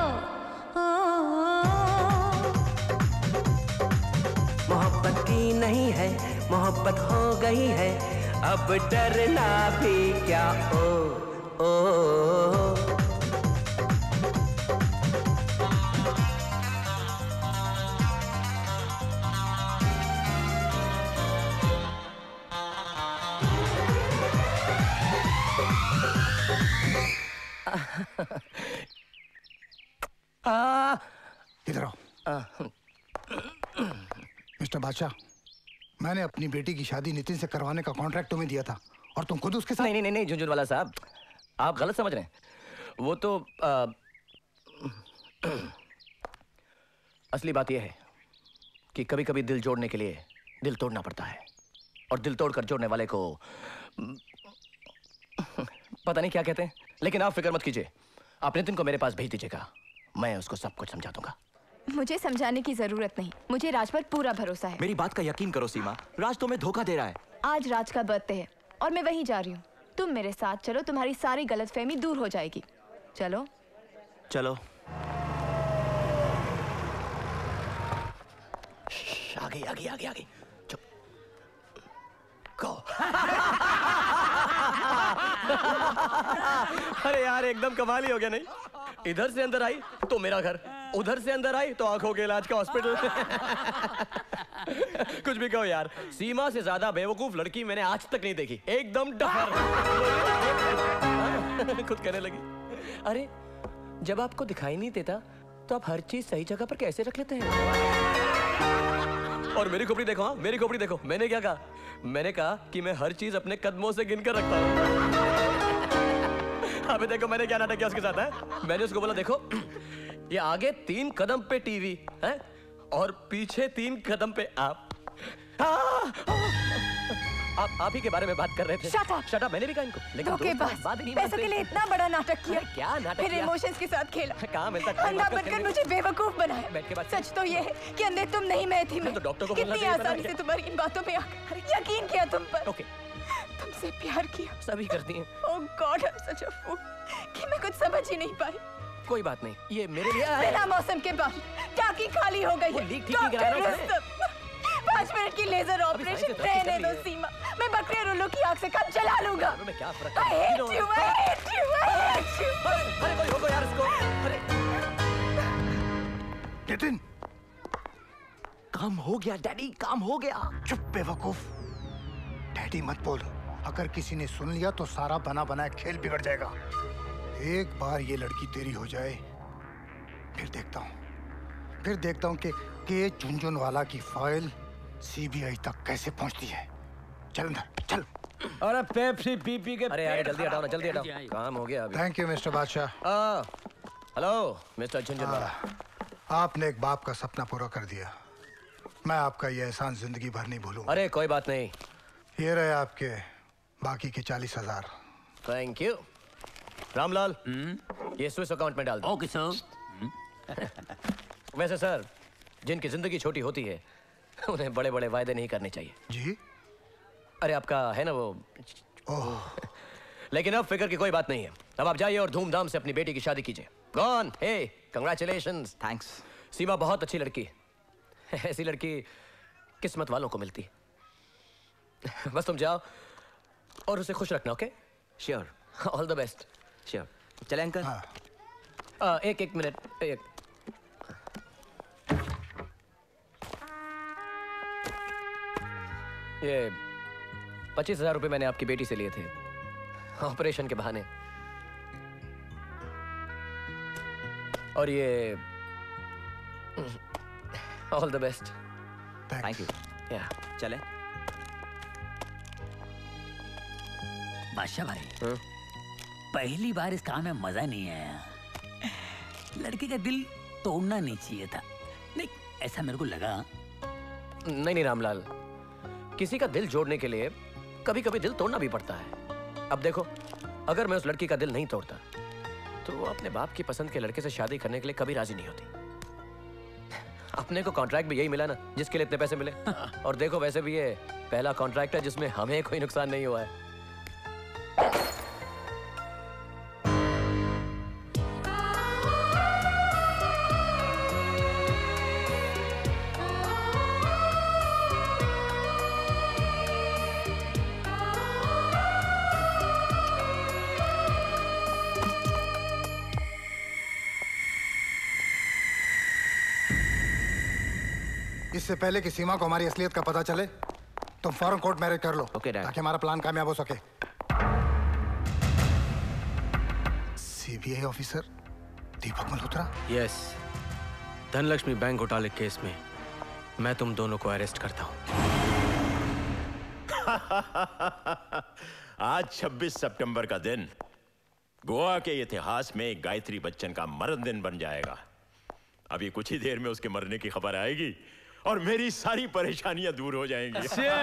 मोहब्बत की नहीं है, मोहब्बत हो गई है, अब डरना भी क्या। ओ ओ, ओ। इधर आओ। मिस्टर बादशाह, मैंने अपनी बेटी की शादी नितिन से करवाने का कॉन्ट्रैक्ट तुम्हें दिया था और तुम खुद उसके साथ। नहीं झुंझुनवाला साहब, आप गलत समझ रहे हैं। वो तो असली बात यह है कि कभी कभी दिल जोड़ने के लिए दिल तोड़ना पड़ता है, और दिल तोड़कर जोड़ने वाले को पता नहीं क्या कहते हैं। लेकिन आप फिक्र मत कीजिए, आप नितिन को मेरे पास भेज दीजिएगा, मैं उसको सब कुछ समझा दूंगा। मुझे समझाने की जरूरत नहीं, मुझे राज पर पूरा भरोसा है। मेरी बात का यकीन करो सीमा, राज तुम्हें धोखा दे रहा है। आज राज का बर्थडे है और मैं वहीं जा रही हूँ। तुम मेरे साथ चलो, तुम्हारी सारी गलतफहमी दूर हो जाएगी। चलो चलो। आगे आगे आगे आगे चुप। गो। अरे यार एकदम कमाल ही हो गया। नहीं, इधर से अंदर आई तो मेरा घर, उधर से अंदर आई तो आंखों के इलाज का हॉस्पिटल। कुछ भी कहो यार, सीमा से ज्यादा बेवकूफ लड़की मैंने आज तक नहीं देखी। एकदम डफर। खुद कहने लगी। अरे जब आपको दिखाई नहीं देता तो आप हर चीज सही जगह पर कैसे रख लेते हैं? और मेरी खोपड़ी देखो, हाँ मेरी खोपड़ी देखो। मैंने क्या कहा? मैंने कहा कि मैं हर चीज अपने कदमों से गिनकर रखता हूँ। अबे देखो मैंने क्या नाटक किया उसके साथ है। मैंने उसको बोला देखो, ये आगे 3 कदम पे टीवी है और पीछे 3 कदम पे आप ही के बारे में बात कर रहे थे। Shut up, मैंने भी कहा इनको। लेकिन बात नहीं पैसों के लिए इतना बड़ा नाटक किया। क्या नाटक फिर किया? इमोशंस के साथ खेला। कहाँ मिलता? अंधा बनकर मुझे बेवकूफ बनाया। सच तो ये है कि अंधे तुम नहीं, मैं थी। तो डॉक्टर को कितनी आसानी से तुम्हारी इन बातों में आकर यकीन किया तुम पर। तुमसे प्यार किया। सभी करती हैं। Oh God, I'm such a fool कि मैं कुछ समझ ही नहीं पाई। कोई बात नहीं, ये मेरे लिए बिना मौसम के बाद टाकी खाली हो गई है। डॉक्टर 5 मिनट की लेजर ऑपरेशन रहने दो सीमा। मैं बकरे और उल्लू की आग से काम चला लूंगा। मैं क्या फर्क? I hate you, I hate you, I hate you। अरे कोई रोको यार इसको। अरे नितिन, काम हो गया डैडी, काम हो गया। चुप बेवकूफ, डैडी मत बोल। अगर किसी ने सुन लिया तो सारा बना बनाया खेल बिगड़ जाएगा। एक बार ये लड़की तेरी हो जाए, फिर देखता हूँ कि झुंझुनवाला की फाइल सीबीआई तक कैसे पहुंचती है। चल अंदर चल। अरे पेप्सी पी के। अरे यार जल्दी हटाओ ना, जल्दी हटाओ, काम हो गया अभी। Thank you mister Badshah. Hello mister Jhunjhunwala. आपने एक बाप का सपना पूरा कर दिया। मैं आपका ये एहसान जिंदगी भर नहीं भूलूंगा। अरे कोई बात नहीं। ये रहे आपके बाकी के 40,000। Thank you. रामलाल, ये स्विस अकाउंट में डाल दो। Okay sir. वैसे सर, जिनकी जिंदगी छोटी होती है उन्हें बड़े बड़े वायदे नहीं करने चाहिए। जी? अरे आपका है ना वो। लेकिन अब फिक्र की कोई बात नहीं है। अब आप जाइए और धूमधाम से अपनी बेटी की शादी कीजिए। Gone, hey, congratulations. Thanks. Seema बहुत अच्छी लड़की। ऐसी लड़की किस्मत वालों को मिलती है। बस तुम जाओ और उसे खुश रखना। Okay? Sure. All the best. Sure. चले अंकल। एक मिनट। ये 25,000 रुपए मैंने आपकी बेटी से लिए थे ऑपरेशन के बहाने। और ये all the best. Thank you. या चले। बादशाह भाई, पहली बार इस काम में मजा नहीं आया। लड़की का दिल तोड़ना नहीं चाहिए था। नहीं, ऐसा मेरे को लगा। नहीं रामलाल, किसी का दिल जोड़ने के लिए कभी कभी दिल तोड़ना भी पड़ता है। अब देखो, अगर मैं उस लड़की का दिल नहीं तोड़ता तो वो अपने बाप की पसंद के लड़के से शादी करने के लिए कभी राजी नहीं होती। अपने को कॉन्ट्रैक्ट भी यही मिला ना जिसके लिए इतने पैसे मिले। और देखो, वैसे भी ये पहला कॉन्ट्रैक्ट है जिसमें हमें कोई नुकसान नहीं हुआ है। इससे पहले कि सीमा को हमारी असलियत का पता चले, तुम फौरन कोर्ट मैरिज कर लो, ताकि हमारा प्लान कामयाब हो सके। CBI officer Deepak Malhotra? Yes, Dhanlakshmi bank घोटाले केस में मैं तुम दोनों को अरेस्ट करता हूं। आज 26 सितंबर का दिन गोवा के इतिहास में गायत्री बच्चन का मरण दिन बन जाएगा। अभी कुछ ही देर में उसके मरने की खबर आएगी और मेरी सारी परेशानियां दूर हो जाएंगी।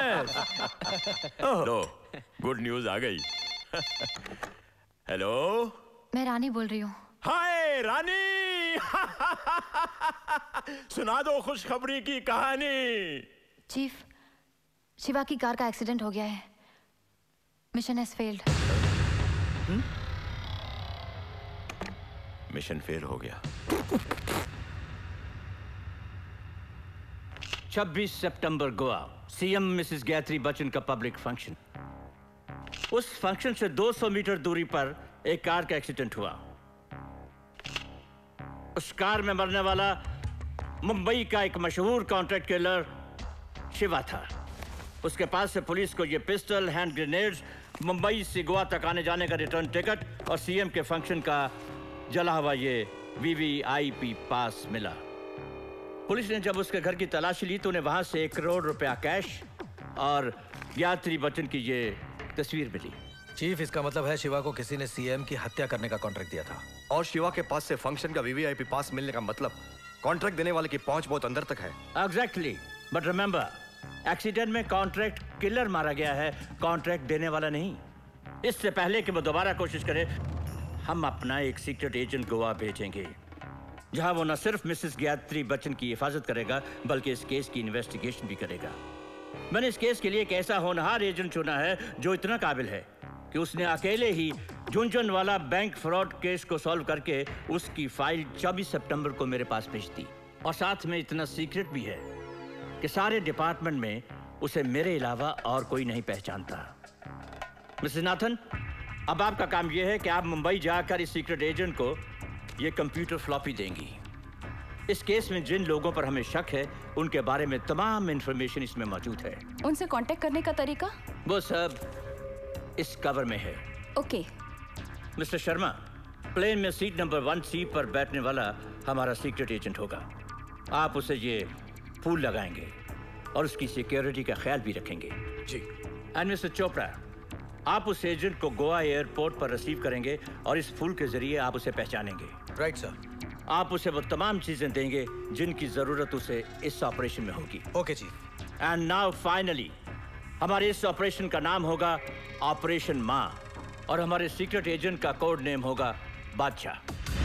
लो, गुड न्यूज आ गई। हेलो, मैं रानी बोल रही हूँ। हाय रानी। सुना दो खुशखबरी की कहानी। चीफ, शिवा की कार का एक्सीडेंट हो गया है। Mission has failed. Mission fail हो गया। 26 सितंबर गोवा, सीएम मिसेस गायत्री बच्चन का पब्लिक फंक्शन। उस फंक्शन से 200 मीटर दूरी पर एक कार का एक्सीडेंट हुआ। उस कार में मरने वाला मुंबई का एक मशहूर कॉन्ट्रैक्ट किलर शिवा था। उसके पास से पुलिस को ये पिस्टल, हैंड ग्रेनेड्स, मुंबई से गोवा तक आने जाने का रिटर्न टिकट और सीएम के फंक्शन का जला हुआ ये वीवीआईपी पास मिला। पुलिस ने जब उसके घर की तलाशी ली तो उन्हें वहां से 1 करोड़ रुपया कैश और गायत्री बच्चन की ये तस्वीर मिली। चीफ, इसका मतलब है शिवा को किसी ने सीएम की हत्या करने का कॉन्ट्रैक्ट दिया था। और शिवा के पास से फंक्शन का वीवीआईपी पास मिलने का मतलब कॉन्ट्रैक्ट देने वाले की पहुंच बहुत अंदर तक है। एग्जैक्टली, बट रिमेंबर, एक्सीडेंट में कॉन्ट्रैक्ट किलर मारा गया है, कॉन्ट्रैक्ट देने वाला नहीं। इससे पहले कि वो दोबारा कोशिश करे, हम अपना एक सीक्रेट एजेंट गोवा भेजेंगे, जहां वो न सिर्फ मिसेस गायत्री बच्चन की हिफाजत करेगा बल्कि इस केस की इन्वेस्टिगेशन भी करेगा। मैंने इस केस के लिए एक ऐसा होनहार एजेंट चुना है जो इतना काबिल है कि उसने अकेले ही झुंझुनवाला बैंक फ्रॉड केस को सॉल्व करके उसकी फाइल 24 सितंबर को मेरे पास भेज दी। और साथ में इतना सीक्रेट भी है कि सारे डिपार्टमेंट में उसे मेरे अलावा और कोई नहीं पहचानता। मिसेस नाथन, अब आपका काम यह है कि आप मुंबई जाकर इस सीक्रेट एजेंट को ये कंप्यूटर फ्लॉपी देंगी। इस केस में जिन लोगों पर हमें शक है उनके बारे में तमाम इंफॉर्मेशन इसमें मौजूद है। उनसे कांटेक्ट करने का तरीका? वो सब इस कवर में है। ओके। मिस्टर शर्मा, प्लेन में सीट नंबर 1C पर बैठने वाला हमारा सीक्रेट एजेंट होगा। आप उसे ये फूल लगाएंगे और उसकी सिक्योरिटी का ख्याल भी रखेंगे। जी। एंड मिस्टर चोपड़ा, आप उस एजेंट को गोवा एयरपोर्ट पर रिसीव करेंगे और इस फूल के जरिए आप उसे पहचानेंगे। Right sir. आप उसे वो तमाम चीजें देंगे जिनकी जरूरत उसे इस ऑपरेशन में होगी। Okay chief. And now finally, हमारे इस ऑपरेशन का नाम होगा ऑपरेशन माँ और हमारे सीक्रेट एजेंट का कोड नेम होगा बादशाह।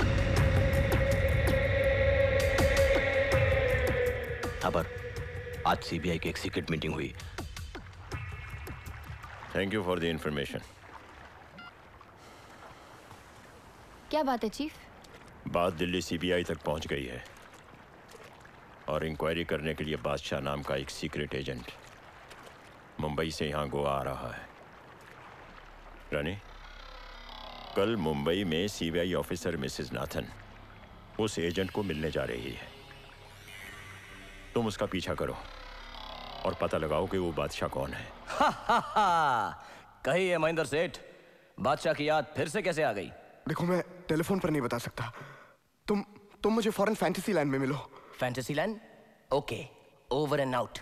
थापर, आज सीबीआई की एक सीक्रेट मीटिंग हुई। Thank you for the information. क्या बात है चीफ? बात दिल्ली सीबीआई तक पहुंच गई है और इंक्वायरी करने के लिए बादशाह नाम का एक सीक्रेट एजेंट मुंबई से यहां गोवा आ रहा है। रानी, कल मुंबई में सीबीआई ऑफिसर मिसेस नाथन उस एजेंट को मिलने जा रही है। तुम उसका पीछा करो और पता लगाओ कि वो बादशाह कौन है। कहिए महेंद्र सेठ, बादशाह की याद फिर से कैसे आ गई? देखो, मैं टेलीफोन पर नहीं बता सकता। तुम मुझे फौरन फैंटेसी लैंड में मिलो। Fantasy land? Okay, over and out.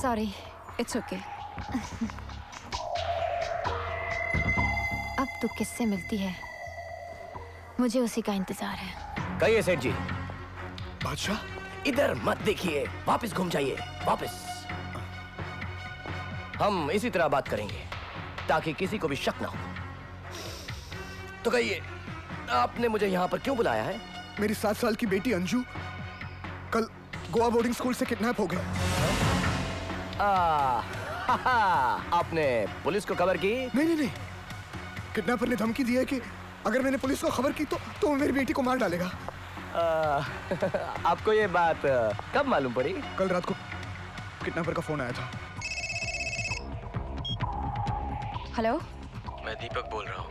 Sorry, it's okay. अब तू किससे मिलती है? मुझे उसी का इंतजार है। कहिए सेठ जी। बादशाह, इधर मत देखिए, वापस घूम जाइए, वापस। हम इसी तरह बात करेंगे ताकि किसी को भी शक ना हो। तो कहिए, आपने मुझे यहाँ पर क्यों बुलाया है? मेरी 7 साल की बेटी अंजू कल गोवा बोर्डिंग स्कूल से किडनैप हो गई। आपने पुलिस को खबर की? नहीं। किडनैपर ने धमकी दी है कि अगर मैंने पुलिस को खबर की तो वो मेरी बेटी को मार डालेगा। आपको ये बात कब मालूम पड़ी? कल रात को किडनैपर का फोन आया था। हेलो, मैं दीपक बोल रहा हूँ।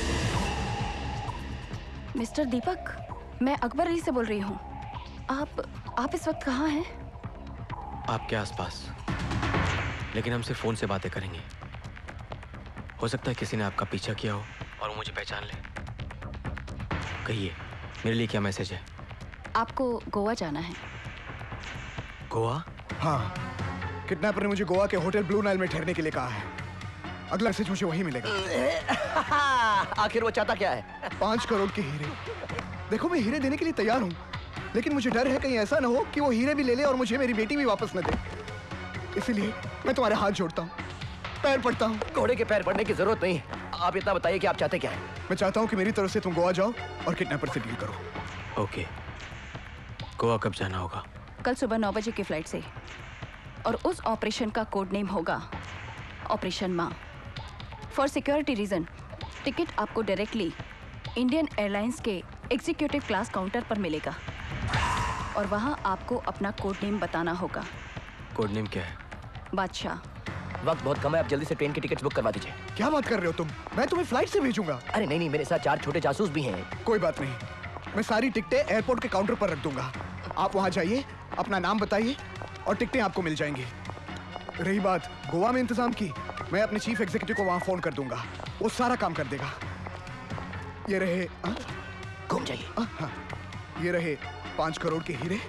मिस्टर दीपक, मैं अकबर अली से बोल रही हूँ। आप इस वक्त कहाँ हैं? आपके आसपास, लेकिन हम सिर्फ फोन से बातें करेंगे। हो सकता है किसी ने आपका पीछा किया हो और वो मुझे पहचान ले। कहिए, मेरे लिए क्या मैसेज है? आपको गोवा जाना है। गोवा? हाँ, किडनैपर ने मुझे गोवा के होटल ब्लू नाइल में ठहरने के लिए कहा है। अगला मैसेज मुझे वहीं मिलेगा। आखिर वो चाहता क्या है? 5 करोड़ के हीरे। देखो, मैं हीरे देने के लिए तैयार हूँ, लेकिन मुझे डर है कहीं ऐसा ना हो कि वो हीरे भी ले ले और मुझे मेरी बेटी भी वापस न दे। इसलिए मैं तुम्हारे हाथ जोड़ता हूँ, पैर पड़ता हूँ। घोड़े के पैर पड़ने की जरूरत नहीं। आप इतना बताइए कि आप चाहते क्या हैं? मैं चाहता हूँ कि मेरी तरफ से तुम गोवा जाओ और किडनैपर से डील करो। ओके। गोवा कब जाना होगा? कल सुबह 9 बजे की फ्लाइट से। और उस ऑपरेशन का कोड नेम होगा ऑपरेशन माँ। फॉर सिक्योरिटी रीजन टिकट आपको डायरेक्टली इंडियन एयरलाइंस के एग्जीक्यूटिव क्लास काउंटर पर मिलेगा और वहाँ आपको अपना कोड नेम बताना होगा। कोड नेम क्या है? बादशाह। वक्त बहुत कम है, आप जल्दी से ट्रेन की टिकट बुक करवा दीजिए। क्या बात कर रहे हो तुम? मैं तुम्हें फ्लाइट से भेजूंगा। अरे नहीं, मेरे साथ 4 छोटे जासूस भी हैं। कोई बात नहीं, मैं सारी टिकटें एयरपोर्ट के काउंटर पर रख दूंगा। आप वहाँ जाइए, अपना नाम बताइए और टिकटें आपको मिल जाएंगी। रही बात गोवा में इंतजाम की, मैं अपने चीफ एग्जीक्यूटिव को वहाँ फोन कर दूंगा, वो सारा काम कर देगा। ये रहे, घूम जाइए। हाँ, ये रहे 5 करोड़ के हीरे।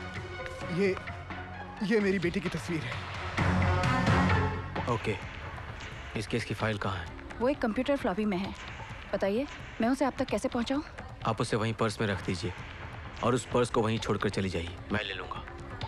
ये मेरी बेटी की तस्वीर है। ओके। इस केस की फाइल कहाँ है? वो एक कंप्यूटर फ्लॉपी में है। बताइए, मैं उसे आप तक कैसे पहुँचाऊँ? आप उसे वहीं पर्स में रख दीजिए और उस पर्स को वहीं छोड़कर चली जाइए, मैं ले लूँगा।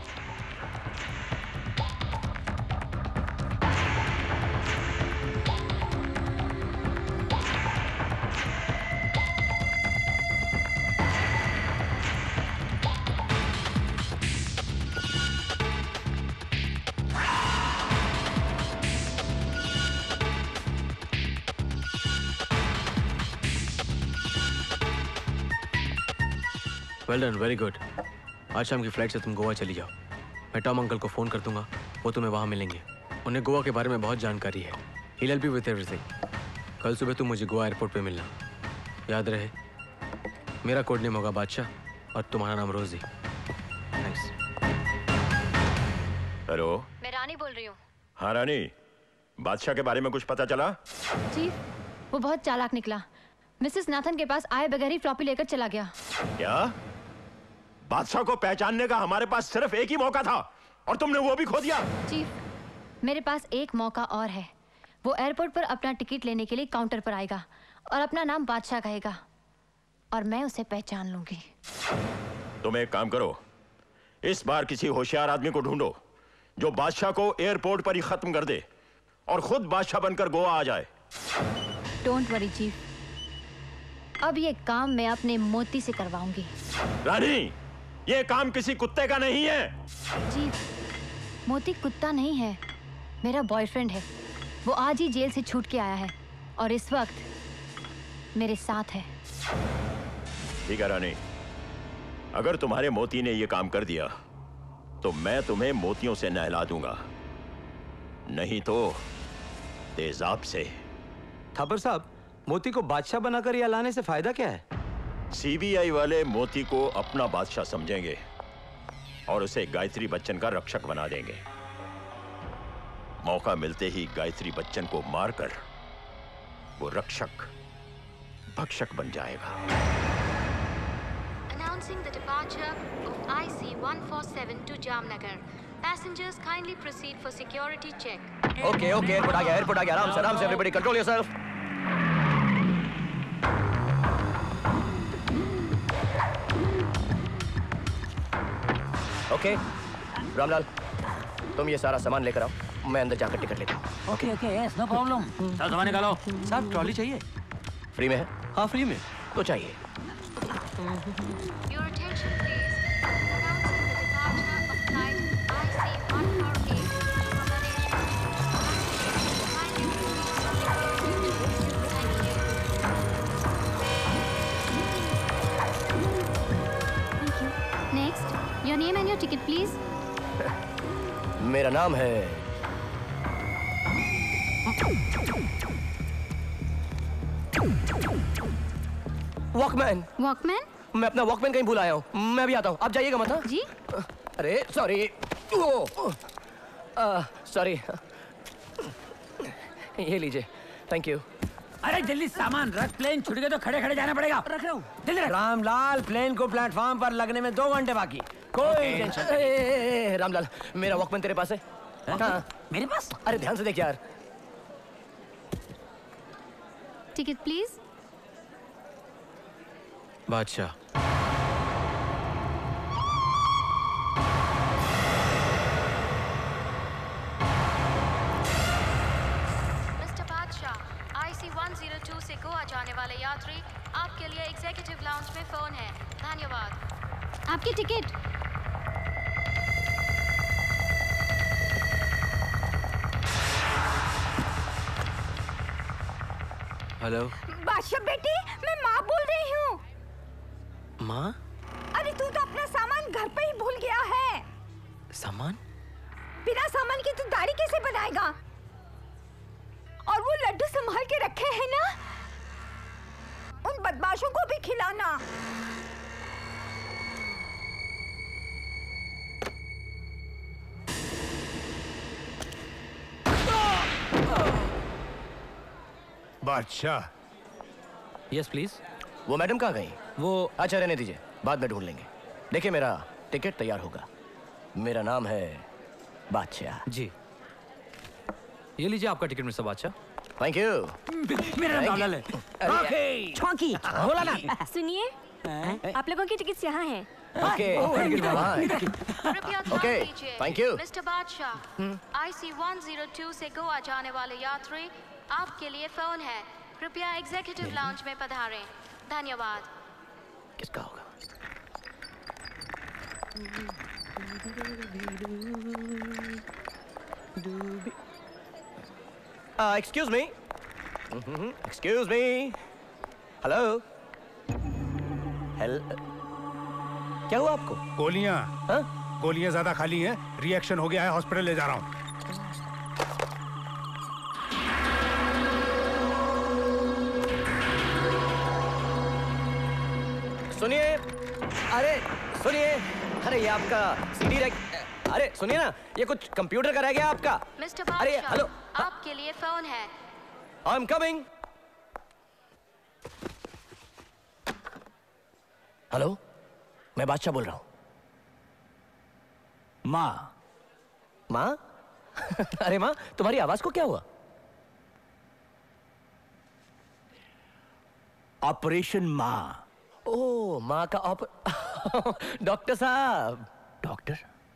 Well done, very good. आज शाम की फ्लाइट से तुम गोवा चली जाओ। मैं टॉम अंकल को फ़ोन कर दूंगा, वो तुम्हें वहाँ मिलेंगे। उन्हें गोवा के बारे में बहुत जानकारी है। He'll help you with everything। कल सुबह तुम मुझे गोवा एयरपोर्ट पे मिलना। याद रहे, मेरा कोड नेम होगा बादशाह और तुम्हारा नाम रोजी। थैंक्स। हेलो, मैं रानी बोल रही हूँ। हाँ रानी, बादशाह के बारे में कुछ पता चला? चीफ, वो बहुत चालाक निकला। मिसेस नाथन के पास आए बगैर ही फ्लॉपी लेकर चला गया। क्या? बादशाह को पहचानने का हमारे पास सिर्फ एक ही मौका था और तुमने वो भी खो दिया। चीफ, मेरे पास एक मौका और है। वो एयरपोर्ट पर अपना टिकट लेने के लिए काउंटर पर आएगा और अपना नाम बादशाह कहेगा और मैं उसे पहचान लूंगी। तुम एक काम करो, इस बार किसी होशियार आदमी को ढूंढो जो बादशाह को एयरपोर्ट पर ही खत्म कर दे और खुद बादशाह बनकर गोवा आ जाए। डोंट वरी चीफ, अब ये काम मैं अपने मोती से करवाऊंगी। रानी, ये काम किसी कुत्ते का नहीं है। चीफ, मोती कुत्ता नहीं है, मेरा बॉयफ्रेंड है। वो आज ही जेल से छूट के आया है और इस वक्त मेरे साथ है। ठीक है रानी, अगर तुम्हारे मोती ने ये काम कर दिया तो मैं तुम्हें मोतियों से नहला दूंगा, नहीं तो तेजाब से। थापर साहब, मोती को बादशाह बनाकर यहाँ लाने से फायदा क्या है? सीबीआई वाले मोती को अपना बादशाह समझेंगे और उसे गायत्री बच्चन का रक्षक बना देंगे। मौका मिलते ही गायत्री बच्चन को मारकर वो रक्षक भक्षक बन जाएगा। Announcing the departure of IC 147 to Jamnagar. Passengers kindly proceed for security check. Okay okay, airport आ गया, आराम से everybody control yourself. Okay Ramlal, तुम ये सारा सामान लेकर आओ, मैं अंदर जाकर टिकट लेता हूँ। Okay okay, yes no problem. चलो सामान निकालो। साहब ट्रॉली चाहिए? फ्री में है? हाँ फ्री में तो चाहिए। Your attention please. Announcing the departure of flight IC-148 from Malaysia. Kindly Thank you. Next, your name and your ticket please. मेरा नाम है वॉकमैन। वॉकमैन? मैं अपना वॉकमैन कहीं भूल आया हूँ, मैं भी आता हूँ, आप जाइएगा मत। जी? अरे सॉरी, सॉरी, ये लीजिए, थैंक यू। अरे जल्दी सामान रख, प्लेन छूट गया तो खड़े खड़े जाना पड़ेगा। रख रहा हूँ, जल्दी रख। रामलाल, प्लेन को प्लेटफॉर्म पर लगने में 2 घंटे बाकी, कोई टेंशन। रामलाल, मेरा वॉकमैन तेरे पास है? हाँ मेरे पास। अरे ध्यान से देख यार। Ticket please. बादशाह। मिस्टर बादशाह, IC-102 से गोवा जाने वाले यात्री, आपके लिए एग्जीक्यूटिव लाउंज में फोन है। धन्यवाद। आपकी टिकट। हेलो बादशाह बेटी, मैं माँ बोल रही हूँ। माँ? अरे तू तो अपना सामान घर पे ही भूल गया है। सामान? बिना सामान की तू दाढ़ी कैसे बनाएगा? और वो लड्डू संभाल के रखे हैं ना, उन बदमाशों को भी खिलाना। बादशाह। Yes please. वो मैडम कहाँ गई? वो अच्छा रहने दीजिए, बाद में ढूंढ लेंगे। देखिए मेरा टिकट तैयार होगा, मेरा नाम है बादशाह। जी ये लीजिए आपका ticket mister Badshah. Thank you. मेरा नाम लाल है। राखी छौंकी बोला ना। सुनिए, आप लोगों की टिकट्स यहाँ हैं। Okay okay, thank you. Mister Badshah, IC-102 से गोवा जाने वाले यात्री, आपके लिए फोन है। कृपया एग्जीक्यूटिव लाउंज में पधारें। धन्यवाद। किसका होगा? Excuse me, excuse me, hello, क्या हुआ आपको? गोलियां। गोलियां ज्यादा खाली हैं, रिएक्शन हो गया है, हॉस्पिटल ले जा रहा हूँ। सुनिए, अरे सुनिए, अरे ये आपका सीडी रैक, अरे सुनिए ना, ये कुछ कंप्यूटर का रह गया आपका। मिस्टर अरे बादशाह, हेलो, आपके लिए फोन है। I am coming. हेलो, मैं बादशाह बोल रहा हूँ। माँ। माँ? अरे माँ, तुम्हारी आवाज को क्या हुआ? ऑपरेशन माँ। ओ माँ का डॉक्टर साहब। डॉक्टर?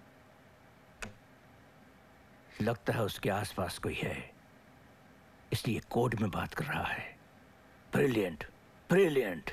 लगता है उसके आसपास कोई है, इसलिए कोड में बात कर रहा है। Brilliant, brilliant.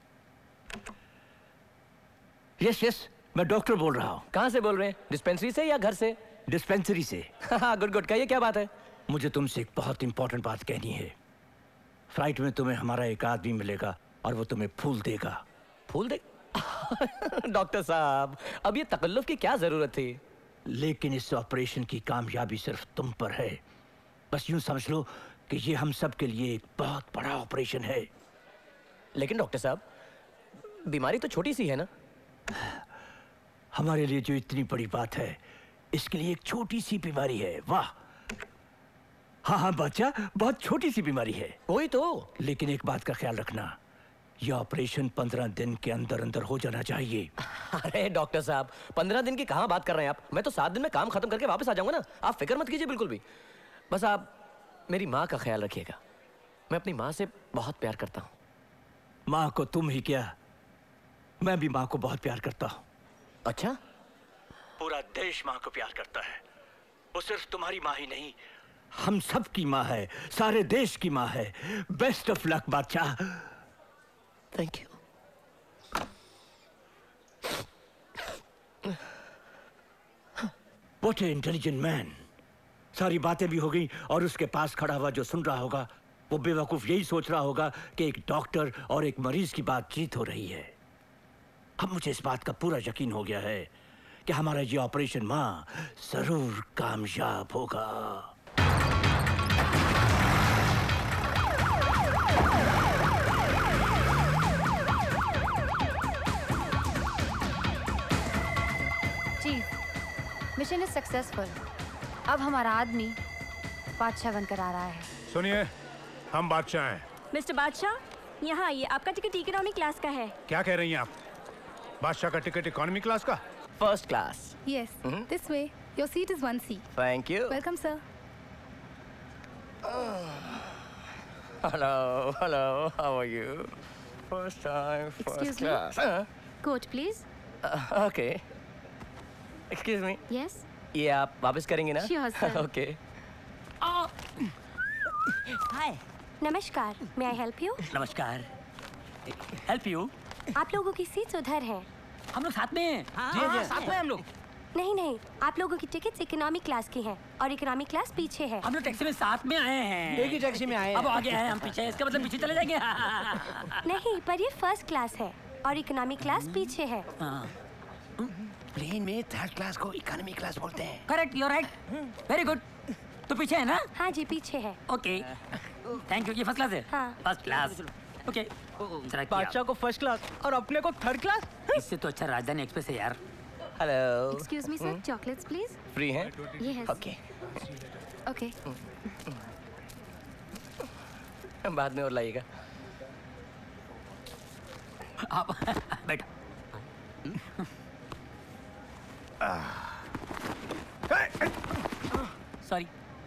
यस यस, मैं डॉक्टर बोल रहा हूँ। कहाँ से बोल रहे हैं? डिस्पेंसरी से या घर से? डिस्पेंसरी से। गुड गुड, कहिए क्या बात है? मुझे तुमसे एक बहुत इंपॉर्टेंट बात कहनी है। फ्लाइट में तुम्हें हमारा एक आदमी मिलेगा और वो तुम्हें फूल देगा। फूल दे? डॉक्टर साहब, अब ये तकल्लुफ की क्या जरूरत थी? लेकिन इस ऑपरेशन की कामयाबी सिर्फ तुम पर है। बस यूं समझ लो कि ये हम सब के लिए एक बहुत बड़ा ऑपरेशन है। लेकिन डॉक्टर साहब, बीमारी तो छोटी सी है ना? हमारे लिए जो इतनी बड़ी बात है, इसके लिए एक छोटी सी बीमारी है। वाह! हाँ हाँ बादशाह, बहुत छोटी सी बीमारी है। वही तो। लेकिन एक बात का ख्याल रखना, यह ऑपरेशन 15 दिन के अंदर अंदर हो जाना चाहिए। अरे डॉक्टर साहब, 15 दिन की कहाँ बात कर रहे हैं आप? मैं तो 7 दिन में काम खत्म करके वापस आ जाऊंगा ना। आप फिक्र मत कीजिए बिल्कुल भी। बस आप मेरी माँ का ख्याल रखिएगा। मैं अपनी माँ से बहुत प्यार करता हूँ। माँ को तुम ही क्या, मैं भी माँ को बहुत प्यार करता हूँ। अच्छा? पूरा देश माँ को प्यार करता है। वो सिर्फ तुम्हारी माँ ही नहीं, हम सब की माँ है, सारे देश की माँ है। Best of luck Badshah. Thank you. What an intelligent man। सारी बातें भी हो गई और उसके पास खड़ा हुआ जो सुन रहा होगा वो बेवकूफ यही सोच रहा होगा कि एक डॉक्टर और एक मरीज की बातचीत हो रही है। अब मुझे इस बात का पूरा यकीन हो गया है कि हमारा ये ऑपरेशन माँ जरूर कामयाब होगा। Mission is successful. अब हमारा आदमी बादशाह बनकर आ रहा है। सुनिए, हम बादशाह हैं। मिस्टर बादशाह, यहाँ आइए, आपका टिकट इकोनॉमी क्लास का है। क्या कह रही हैं आप? बादशाह का टिकट इकोनॉमी क्लास का? First class. Yes, this way. Your seat is 1C. Thank you. Welcome, sir. Hello, hello. How are you? First time, first Excuse class. me. Coat, please. Okay. Excuse me. Yes. ये आप वापस करेंगे ना? Sure, sir. Okay. हाय। नमस्कार, may I help you? नमस्कार। Help you? आप लोगों की सीट्स उधर है। हम लोग साथ में हैं। हाँ, साथ में हम लोग। नहीं नहीं, आप लोगों की टिकट्स इकोनॉमी क्लास की हैं और इकोनॉमी क्लास पीछे है। हम लोग टैक्सी में साथ में आए हैं। एक ही टैक्सी में आए हैं। अब आगे हैं, हम पीछे हैं। इसका मतलब पीछे चले जाएंगे। नहीं, पर ये फर्स्ट क्लास है और इकोनॉमी क्लास पीछे है। प्लेन में थर्ड क्लास को इकोनॉमी क्लास बोलते हैं। Correct, you right. Very good. तो पीछे है ना? हाँ जी, पीछे है। Okay, thank you. ये फर्स्ट क्लास है? हाँ। First class. ओके। बादशाह को फर्स्ट क्लास और अपने को थर्ड क्लास? इससे तो अच्छा राजधानी एक्सप्रेस है यार। Hello. Excuse me, sir. Chocolates, please. Free हैं? Yes. Okay. Okay. बाद में और लाइएगा। आप बैठो। सॉरी।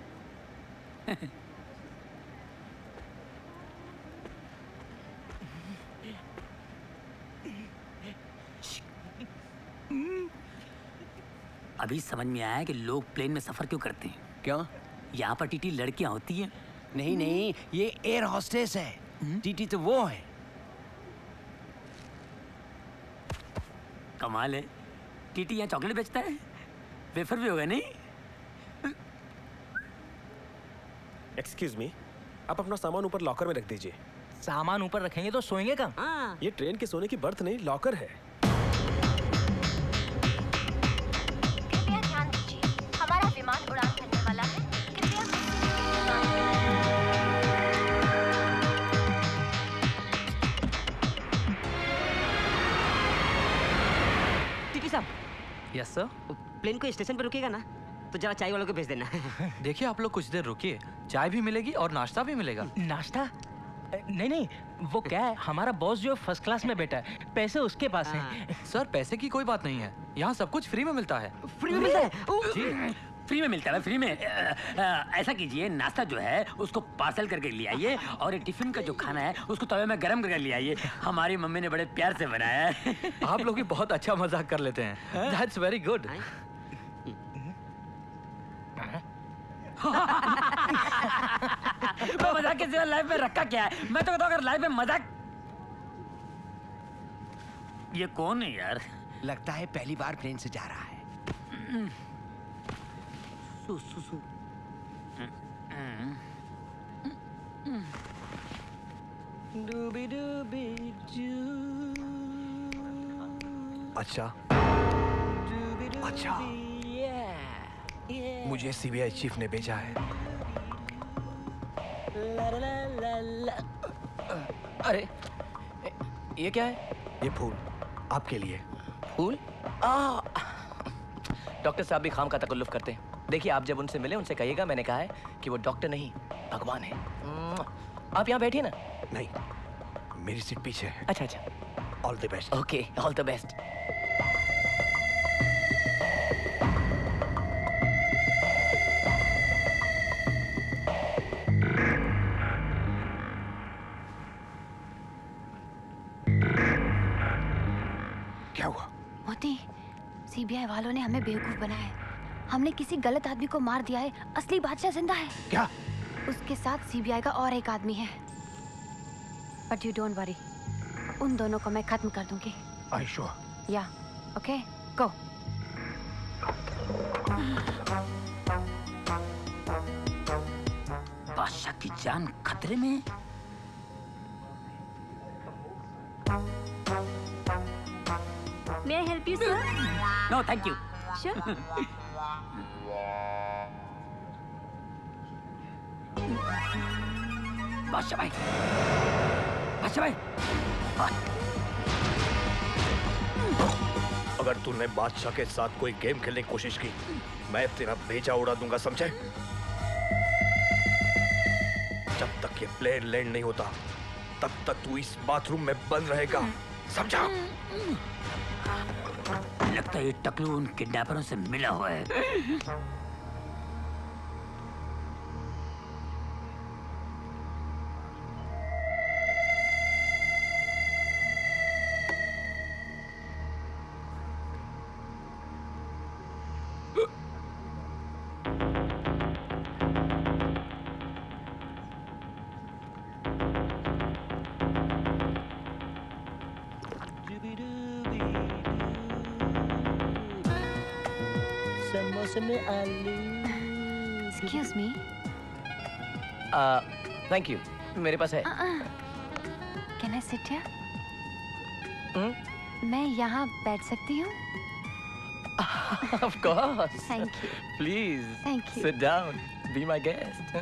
अभी समझ में आया कि लोग प्लेन में सफर क्यों करते हैं। क्यों? यहाँ पर टीटी लड़कियाँ होती हैं। नहीं नहीं, ये एयर हॉस्टेस है। टीटी तो वो है। कमाल है, टीटी यहाँ चॉकलेट बेचता है। वेफर भी होगा नहीं? एक्सक्यूज मी, आप अपना सामान ऊपर लॉकर में रख दीजिए। सामान ऊपर रखेंगे तो सोएंगे कहाँ? ये ट्रेन के सोने की बर्थ नहीं, लॉकर है। कृपया ध्यान दीजिए, हमारा विमान उड़ान भरने वाला है। कृपया टीटी साहब। Yes sir. प्लेन को स्टेशन पर रुकेगा ना, तो जरा चाय वालों को भेज देना। देखिए आप लोग कुछ देर रुकिए, चाय भी मिलेगी और नाश्ता भी मिलेगा। नाश्ता? नहीं नहीं, वो क्या है, हमारा बॉस जो फर्स्ट क्लास में बैठा है, पैसे उसके पास हैं। सर पैसे की कोई बात नहीं है, यहाँ सब कुछ फ्री में मिलता है। फ्री में मिलता है? जी, फ्री में मिलता है। फ्री में ऐसा कीजिए, नाश्ता जो है उसको पार्सल करके ले आइए और टिफिन का जो खाना है उसको तवे में गरम करके ले आइए। हमारी मम्मी ने बड़े प्यार से बनाया है। आप लोग भी बहुत अच्छा मजाक कर लेते हैं। That's very good. मैं मजाक के सिवा लाइफ में रखा क्या है? मैं तो कहता हूँ अगर लाइफ में मजाक। ये कौन है यार? लगता है पहली बार प्लेन से जा रहा है। सु, सु, सु। डूबी डूबी अच्छा अच्छा, मुझे सीबीआई चीफ ने भेजा है। अरे ये क्या है? ये फूल आपके लिए। फूल? डॉक्टर साहब भी खाम का तकल्लुफ करते हैं। देखिए आप जब उनसे मिले उनसे कहिएगा मैंने कहा है कि वो डॉक्टर नहीं भगवान है। आप यहाँ बैठिए ना। नहीं, मेरी सीट पीछे है। अच्छा अच्छा। All the best. Okay, all the best. क्या हुआ? मोती, सीबीआई वालों ने हमें बेवकूफ बनाया है। हमने किसी गलत आदमी को मार दिया है। असली बादशाह जिंदा है। क्या? उसके साथ सीबीआई का और एक आदमी है। बट यू डोंट वरी, उन दोनों को मैं खत्म कर दूंगी। Are you sure? Yeah, okay, go. Badshah की जान खतरे में है। May I help you, sir? No, thank you. Sure. बादशाह भाई, बादशाह भाई। अगर तूने बादशाह के साथ कोई गेम खेलने की कोशिश की, मैं तेरा भेजा उड़ा दूंगा, समझे? जब तक ये प्लेन लैंड नहीं होता, तब तक तू इस बाथरूम में बंद रहेगा, समझा? लगता है ये टकलू उन किडनैपरों से मिला हुआ है। Excuse me. थैंक यू, मेरे पास है। Can I sit here? मैं यहाँ बैठ सकती हूँ? Of course. Thank you. Please. Thank you. Sit down. Be my guest.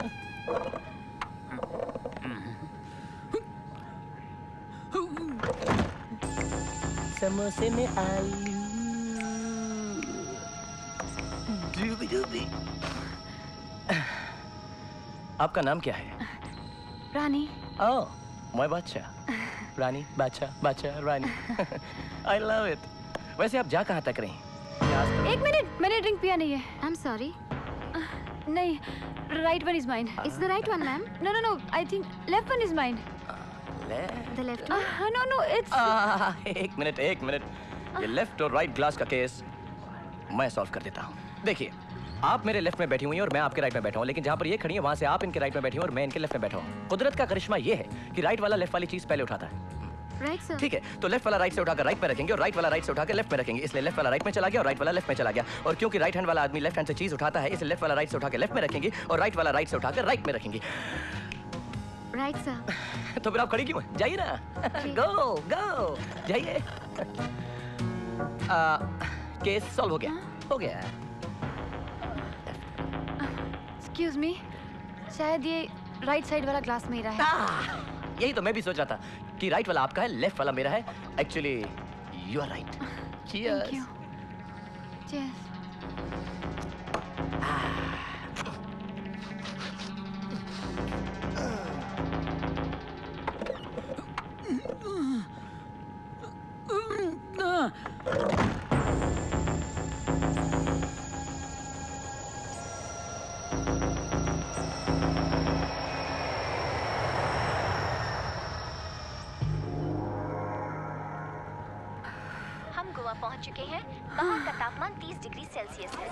समोसे में आलू। डूबी डूबी। आपका नाम क्या है? रानी। ओह, मैं बादशाह। रानी, बादशाह, बादशाह, रानी। I love it. वैसे आप जा कहाँ तक रही? एक मिनट, मैंने ड्रिंक पिया नहीं है। I'm sorry. नहीं, right one is mine. It's the right one, ma'am. No. I think left one is mine. The left one? No, it's... एक मिनट। ये लेफ्ट और राइट ग्लास का केस मैं सॉल्व कर देता हूँ। देखिए, आप मेरे लेफ्ट में बैठी हुई हैं और मैं आपके राइट में बैठा हूँ, लेकिन जहाँ पर ये खड़ी है वहाँ से आप इनके राइट में बैठी हुई और मैं इनके लेफ्ट में बैठा हूँ। कुदरत का करिश्मा ये है कि राइट वाला लेफ्ट वाली चीज पहले उठाता है। Right sir. ठीक है, तो लेफ्ट वाला राइट से उठाकर राइट में रखेंगे और राइट वाला राइट से उठाकर लेफ्ट में रखेंगे। इसलिए लेफ्ट वाला राइट में चला गया और राइट वाला लेफ्ट में चला गया। और क्योंकि राइट हैंड वाला आदमी लेफ्ट हैंड से चीज उठाता है, इसलिए लेफ्ट वाला राइट से उठाकर लेफ्ट में रखेंगे और राइट वाला राइट से उठाकर राइट में रखेंगे। Right sir. तो फिर आप खड़ी क्यों हैं? जाइए ना। गो जाइए। केस सॉल्व हो गया। Excuse me, शायद ये राइट साइड वाला ग्लास मेरा है। यही तो मैं भी सोच रहा था कि राइट वाला आपका है, लेफ्ट वाला मेरा है। Actually you are right. Cheers. Thank you. Cheers. पहुंच चुके हैं। बाहर का तापमान 30 डिग्री सेल्सियस है।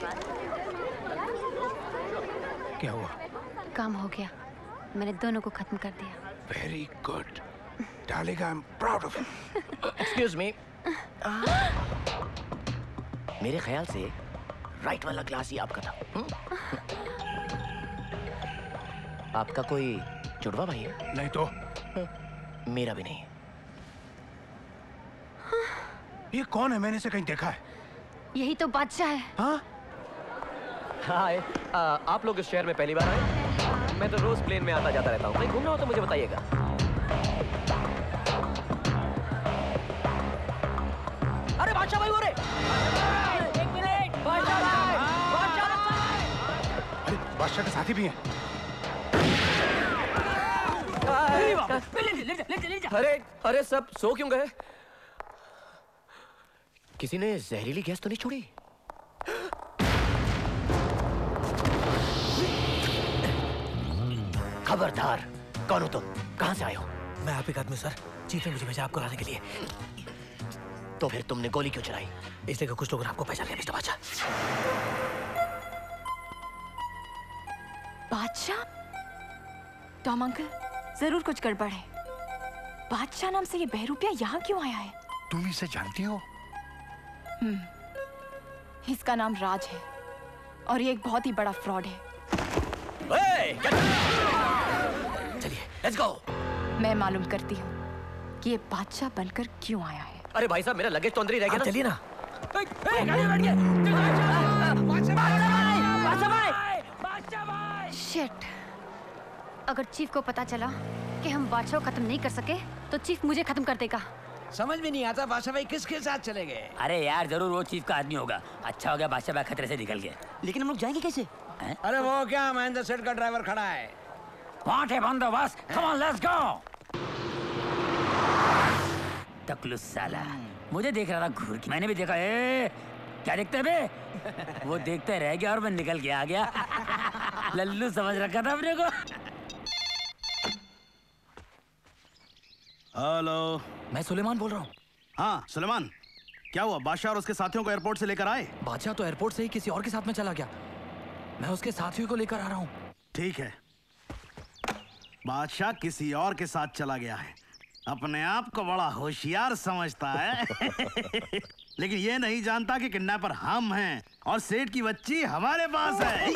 क्या हुआ? काम हो गया, मैंने दोनों को खत्म कर दिया। Very good darling, I am proud of you. Excuse me, मेरे ख्याल से राइट वाला ग्लास ही आपका था। आपका कोई जुड़वा भाई है? नहीं तो मेरा भी नहीं है। ये कौन है? मैंने इसे कहीं देखा है। यही तो बादशाह है। हाँ? हाय, आप लोग इस शहर में पहली बार आए? मैं तो रोज प्लेन में आता जाता रहता हूँ। कहीं घूमना हो तो मुझे बताइएगा। अरे बादशाह भाई, हो रे! एक मिनट, बादशाह भाई! अरे बादशाह के साथी भी हैं। अरे अरे सब सो क्यों गए? किसी ने जहरीली गैस तो नहीं छोड़ी? खबरदार, कौन हो तुम? कहां से आए हो? मैं आप एक आदमी सर, चीफ ने मुझे भेजा आपको लाने के लिए। तो फिर तुमने गोली क्यों चलाई? इसलिए कि कुछ लोगों ने आपको पहचान लिया मिस्टर बादशाह। बादशाह? टॉम अंकल, जरूर कुछ गड़बड़ है। बादशाह नाम से ये बहरूपिया यहाँ क्यों आया है? तुम इसे जानती हो? इसका नाम राज है और ये एक बहुत ही बड़ा फ्रॉड है। चलिए, लेट्स गो। मैं मालूम करती हूँ कि ये बादशाह बनकर क्यों आया है। अरे भाई साहब, मेरा लगेज तो अंदर ही रह गया ना। चलिए ना। शिट, अगर चीफ को पता चला कि हम बादशाह को खत्म नहीं कर सके तो चीफ मुझे खत्म कर देगा। समझ में नहीं आता बादशाह भाई किसके साथ चले गए। अरे यार, जरूर वो चीफ का आदमी होगा। अच्छा हो गया बादशाह भाई खतरे से निकल गए। लेकिन हम लोग जाएंगे कैसे? अरे वो क्या, महेंद्र सेठ का ड्राइवर खड़ा है। वहाँ है बंदोबस्त। Come on, let's go. टकलू साला मुझे देख रहा था घूर के। मैंने भी देखा। क्या देखते बे? वो देखते रह गया और मैं निकल के आ गया। लल्लू समझ रखा था अपने को। हेलो, मैं सुलेमान बोल रहा हूँ। हाँ सुलेमान, क्या हुआ? बादशाह और उसके साथियों को एयरपोर्ट से लेकर आए? बादशाह तो एयरपोर्ट से ही किसी और के साथ में चला गया। मैं उसके साथियों को लेकर आ रहा हूँ। ठीक है, बादशाह किसी और के साथ चला गया है। अपने आप को बड़ा होशियार समझता है। लेकिन ये नहीं जानता कि किडनैपर हम हैं और सेठ की बच्ची हमारे पास है।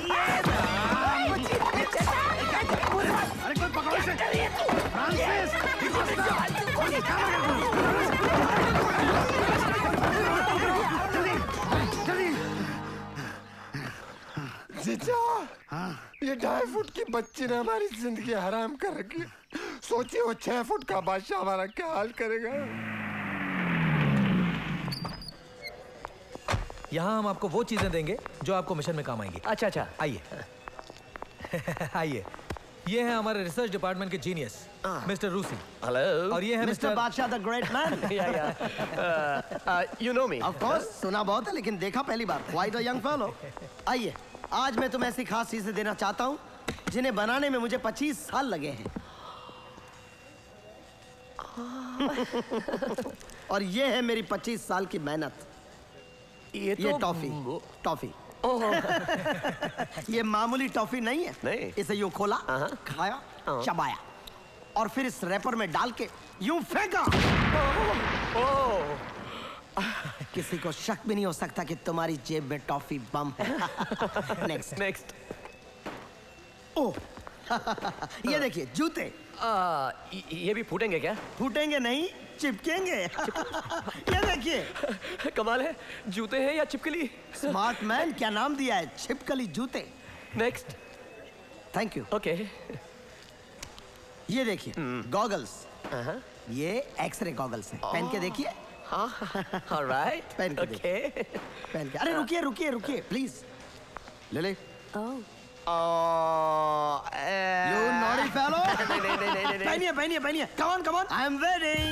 अरे कोई पकड़ो इसे। जीजा, ये 2.5 फुट की बच्ची ने हमारी जिंदगी हराम कर रखी। सोचिए वो 6 फुट का बादशाह हमारा क्या हाल करेगा। यहाँ हम आपको वो चीजें देंगे जो आपको मिशन में काम आएंगी। अच्छा अच्छा, आइए। आइए, ये है हमारे रिसर्च डिपार्टमेंट के जीनियस मिस्टर रूसी। हेलो। और ये है mister Badshah the great man. You know me. Of course, सुना बहुत है लेकिन देखा पहली बार। Quite a young fellow. आइए, आज मैं तुम्हें ऐसी खास चीजें देना चाहता हूँ जिन्हें बनाने में मुझे 25 साल लगे हैं। और ये है मेरी 25 साल की मेहनत। ये टॉफी। ये मामूली टॉफी नहीं है। नहीं। इसे यूं खोला, खाया, चबाया और फिर इस रैपर में डाल के यूं फेंका। किसी को शक भी नहीं हो सकता कि तुम्हारी जेब में टॉफी बम है। नेक्स्ट। ओह, ये देखिए जूते। ये भी फूटेंगे क्या? फूटेंगे नहीं, चिपकेंगे। ये देखिए। कमाल है, जूते हैं या छिपकली? स्मार्ट मैन, क्या नाम दिया है? छिपकली जूते। नेक्स्ट। Thank you. ओके। ये देखिए गॉगल्स। ये एक्सरे गॉगल्स हैं। पहन के देखिए। ऑलराइट। पहन के देखिए। पहन के। अरे रुकिए प्लीज। ले। You naughty fellow! पहनिए। Come on. I'm waiting.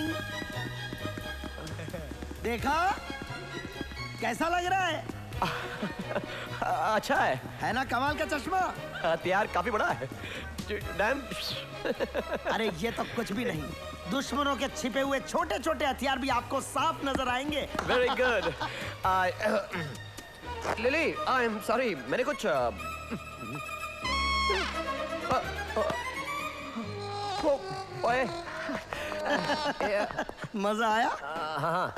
देखा? कैसा लग रहा है? अच्छा है ना कमाल का चश्मा? हथियार काफी बड़ा है। डैम। अरे ये तो कुछ भी नहीं। दुश्मनों के छिपे हुए छोटे हथियार भी आपको साफ नजर आएंगे। Very good. Lily, I am sorry, मैंने कुछ ओए। मजा आया? हाँ।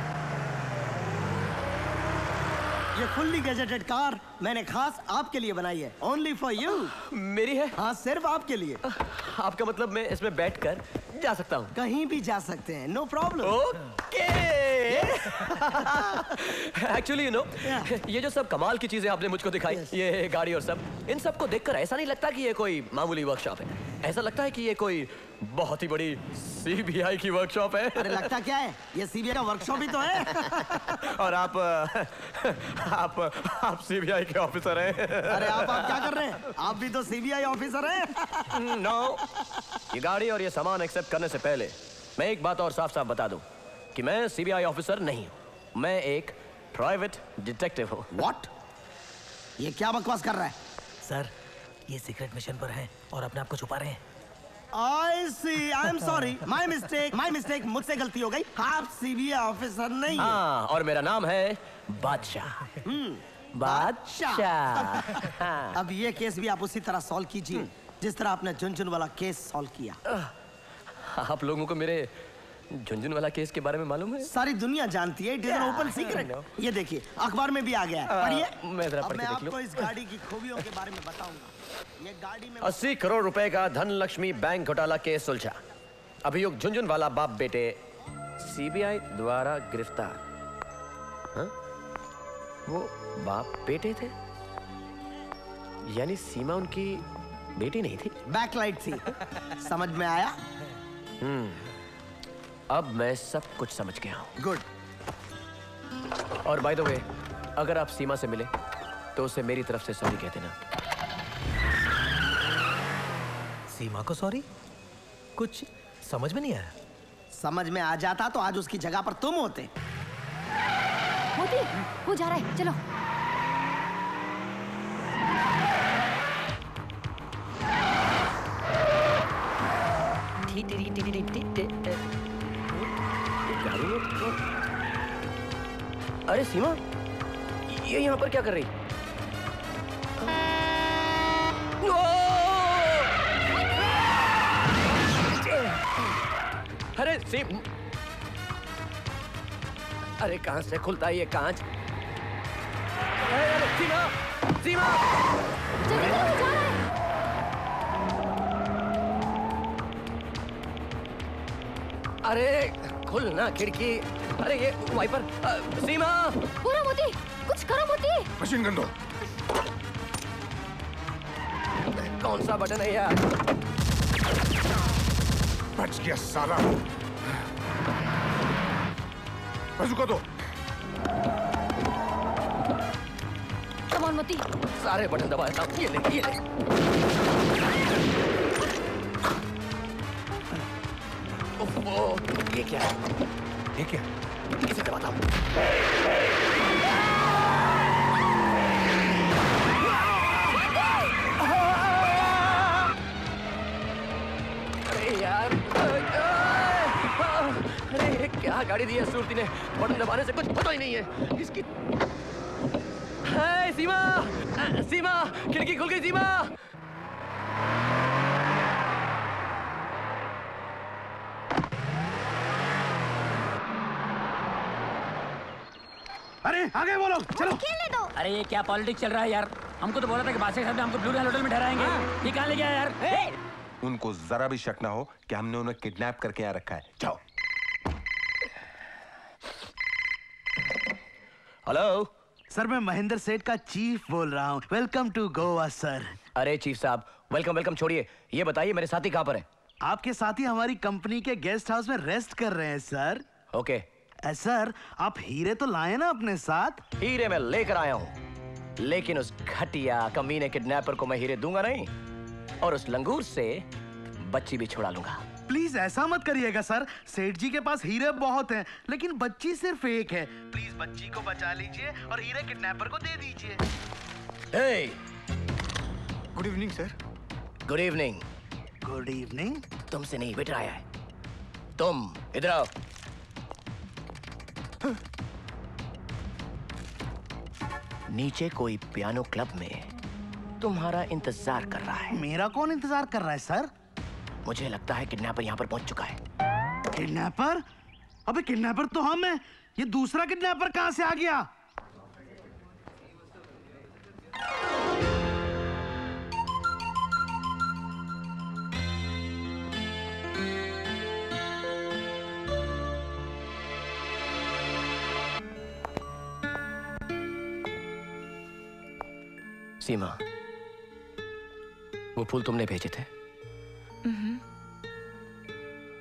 ये फुल्ली गजेटेड कार मैंने खास आपके लिए बनाई है। Only for you. मेरी है? हाँ, सिर्फ आपके लिए। आपका मतलब मैं इसमें बैठकर जा सकता हूँ? कहीं भी जा सकते हैं, no problem. Okay. Actually you know, ये जो सब कमाल की चीजें आपने मुझको दिखाई, ये गाड़ी और सब, इन सबको देखकर ऐसा नहीं लगता कि ये कोई मामूली वर्कशॉप है। ऐसा लगता है कि ये कोई बहुत ही बड़ी सीबीआई की वर्कशॉप है। अरे लगता क्या है, ये सीबीआई का वर्कशॉप ही तो है। और आप सीबीआई के ऑफिसर हैं। अरे आप क्या कर रहे हैं? आप भी तो सीबीआई ऑफिसर हैं। नो, ये गाड़ी और ये सामान एक्सेप्ट करने से पहले मैं एक बात और साफ साफ बता दूं कि मैं सीबीआई ऑफिसर नहीं हूं, मैं एक प्राइवेट डिटेक्टिव हूं। व्हाट? ये क्या बकवास कर रहा है? सर, ये सीक्रेट मिशन पर हैं और अपने आप को छुपा रहे हैं। I see, I'm sorry, my mistake, मुझसे गलती हो गई। आप सीबीआई ऑफिसर नहीं हैं। हाँ, और मेरा नाम है बादशाह। बादशाह। अब ये केस भी आप उसी तरह सॉल्व कीजिए जिस तरह आपने झुंझुनवाला केस सॉल्व किया। आप लोगों को मेरे झुंझुनवाला केस के बारे में मालूम है? सारी दुनिया जानती है, it is an open secret. ये देखिए, अखबार में भी आ गया है, पढ़िए। मैं जरा पढ़ के देख लूं। आपको इस गाड़ी की खूबियों के बारे में बताऊंगा। ये गाड़ी में 80 करोड़ रुपए का धनलक्ष्मी बैंक घोटाला केस सुलझा। अभियुक्त झुंझुनवाला बाप बेटे सीबीआई द्वारा गिरफ्तार। हाँ? वो बाप बेटे थे? यानी सीमा उनकी बेटी नहीं थी? बैकलाइट थी। समझ में आया? अब मैं सब कुछ समझ गया हूँ। गुड। और बाय द वे, अगर आप सीमा से मिले तो उसे मेरी तरफ से सॉरी कह देना। सीमा को सॉरी? कुछ समझ में नहीं आया। समझ में आ जाता तो आज उसकी जगह पर तुम होते। मोती, वो जा रहा है, चलो। अरे सीमा, ये यहाँ पर क्या कर रही? अरे अरे कहां से खुलता है ये कांच? अरे सीमा, सीमा! अरे खुलना खिड़की। अरे ये वाइपर। सीमा! पूरा मोती, कुछ करो मोती। मशीन गन दो। कौन सा बटन है यार? बच गया साला। बाजूका दो। कम ऑन मोती। सारे बटन दबाए था। ये ले, ये ले। ये क्या है? ये क्या? इसे दबाता हूँ। अरे यार, अरे क्या गाड़ी दी है सूरती ने? बटन दबाने से कुछ पता ही नहीं है इसकी। है सीमा, सीमा, खिड़की खुल गई सीमा। अरे आगे बोलो, चलो। खेलने दो। अरे ये क्या पॉलिटिक्स चल रहा है यार? हमको तो बोला था कि बादशाह साहब ने हमको ब्लू होटल में ठहराएंगे। ये कहाँ ले गया यार? उनको जरा भी शक ना हो कि हमने उन्हें किडनैप करके यहाँ रखा है। जाओ। हेलो सर, मैं महेंद्र सेठ का चीफ बोल रहा हूँ। Welcome to Goa sir. अरे चीफ साहब, वेलकम वेलकम छोड़िए। ये बताइए मेरे साथी कहाँ पर है? आपके साथी हमारी कंपनी के गेस्ट हाउस में रेस्ट कर रहे हैं सर। ओके। सर, आप हीरे तो लाए ना अपने साथ? हीरे मैं लेकर आया हूँ, लेकिन उस घटिया कमीने किडनैपर को मैं हीरे दूंगा नहीं, और उस लंगूर से बच्ची भी छुड़ा लूंगा। प्लीज ऐसा मत करिएगा सर। सेठ जी के पास हीरे बहुत हैं, लेकिन बच्ची सिर्फ एक है। प्लीज बच्ची को बचा लीजिए और हीरे किडनैपर को दे दीजिए। Good evening sir. Good evening. Good evening. तुमसे नहीं बेटा आया है। तुम इधर आओ। नीचे कोई पियानो क्लब में तुम्हारा इंतजार कर रहा है। मेरा कौन इंतजार कर रहा है सर? मुझे लगता है किडनैपर यहाँ पर पहुंच चुका है। किडनैपर? अबे किडनैपर तो हम हैं। ये दूसरा किडनैपर कहां से आ गया? सीमा, वो फूल तुमने भेजे थे,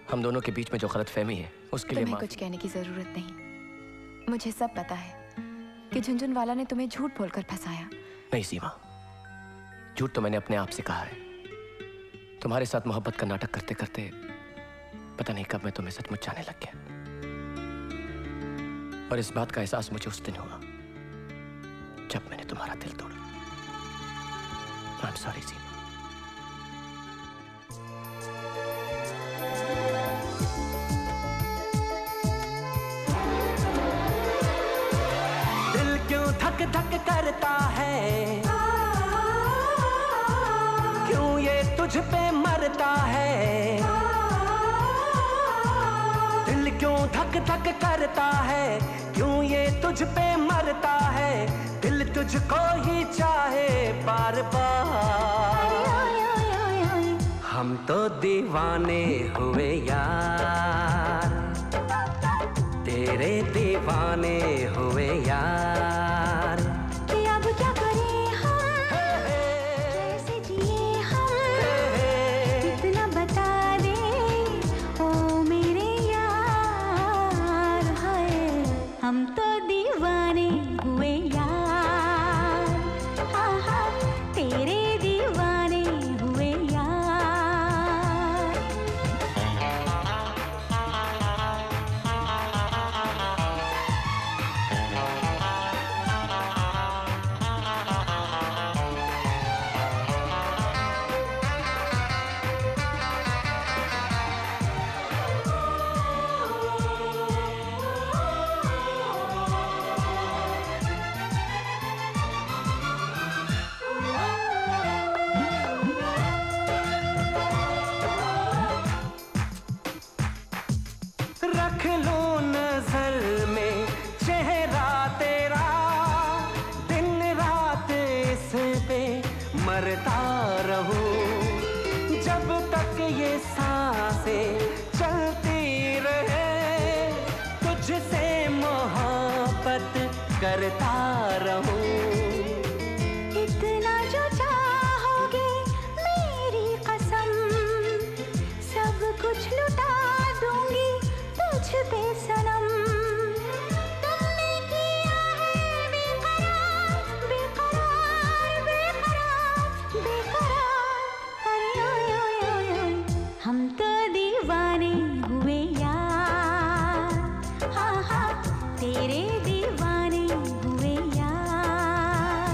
हम दोनों के बीच में जो गलतफहमी है उसके लिए तुम्हें कुछ कहने की जरूरत नहीं। मुझे सब पता है कि झुंझुनवाला ने तुम्हें झूठ बोलकर फंसाया। नहीं सीमा, झूठ तो मैंने अपने आप से कहा है। तुम्हारे साथ मोहब्बत का नाटक करते करते पता नहीं कब मैं तुम्हें सचमुच जाने लग गया। और इस बात का एहसास मुझे उस दिन हुआ जब मैंने तुम्हारा दिल तोड़ा। I am sorry Seema. दिल क्यों धक धक करता है, क्यों ये तुझ पे मरता है। दिल क्यों धक धक करता है, क्यों ये तुझ पे मरता है। दिल तुझको ही चाहे बार बार। हम तो दीवाने हुए यार, तेरे दीवाने हुए यार। कि अब क्या करें हम, कैसे जिए हम, कितना बता दे ओ मेरे यार। हाय हम तो दीवाने हुए यार, हाँ हाँ तेरे दीवाने हुए यार। रख लो नजर में चेहरा तेरा, दिन रात इस पे मरता रहूं। जब तक ये सांसें चलती रहे, तुझसे मोहब्बत करता रहूं। इतना जो चाहोगे मेरी कसम, सब कुछ लुटा दूंगी तुझ पे सनम। तुमने किया है बेकरार बेकरार बेकरार बेकरार। अरे ओए ओए ओए ओए हम तो दीवाने हुए यार, हाँ हाँ तेरे दीवाने हुए यार।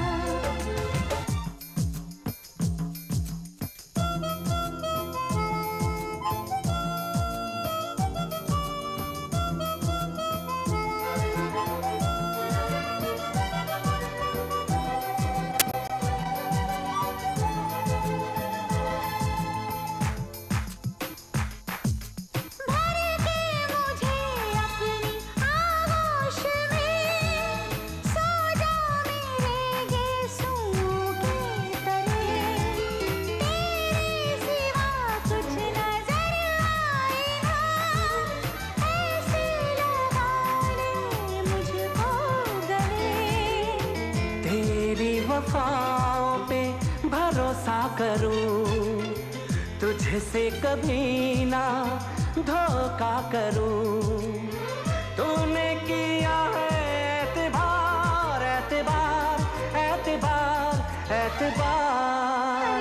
भर के मुझे अपनी आगोश में, सो जा मेरे गेसुओं के तले। तेरे सिवा कुछ नजर आए ना, ऐसे लगा ले मुझको गले। तेरी वफाओं पे भरोसा करूं, तुझसे कभी ना धोखा करूं। तूने किया है एतबार एतबार एतबार एतबार।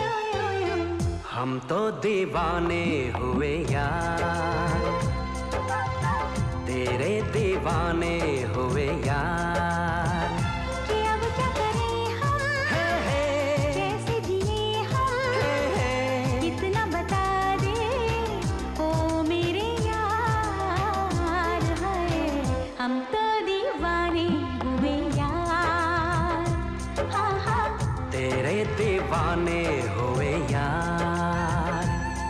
हम तो दीवाने हुए यार, तेरे दीवाने हुए यार। कि अब क्या करें हम, कैसे जिए हम, कितना बता दे ओ मेरे यार। हाय हम तो दीवाने हुए यार, हाँ हाँ तेरे दीवाने हुए यार।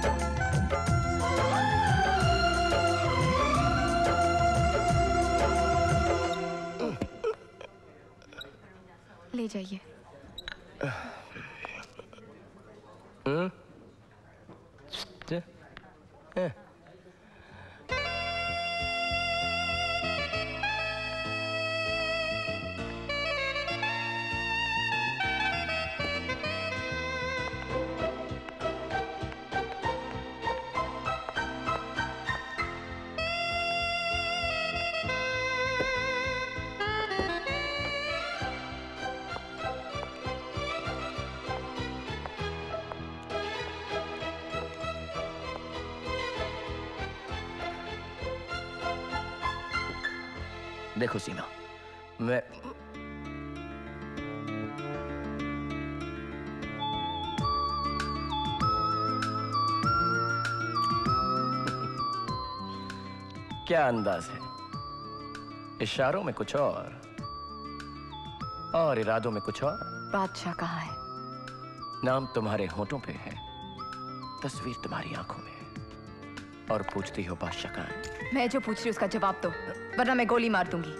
ले जाइए। देखो सीमा, मैं क्या अंदाज है, इशारों में कुछ और इरादों में कुछ और। बादशाह कहाँ है? नाम तुम्हारे होठों पे है, तस्वीर तुम्हारी आंखों में है, और पूछती हो बादशाह कहाँ है। मैं जो पूछ रही हूँ उसका जवाब दो, वरना मैं गोली मार दूंगी।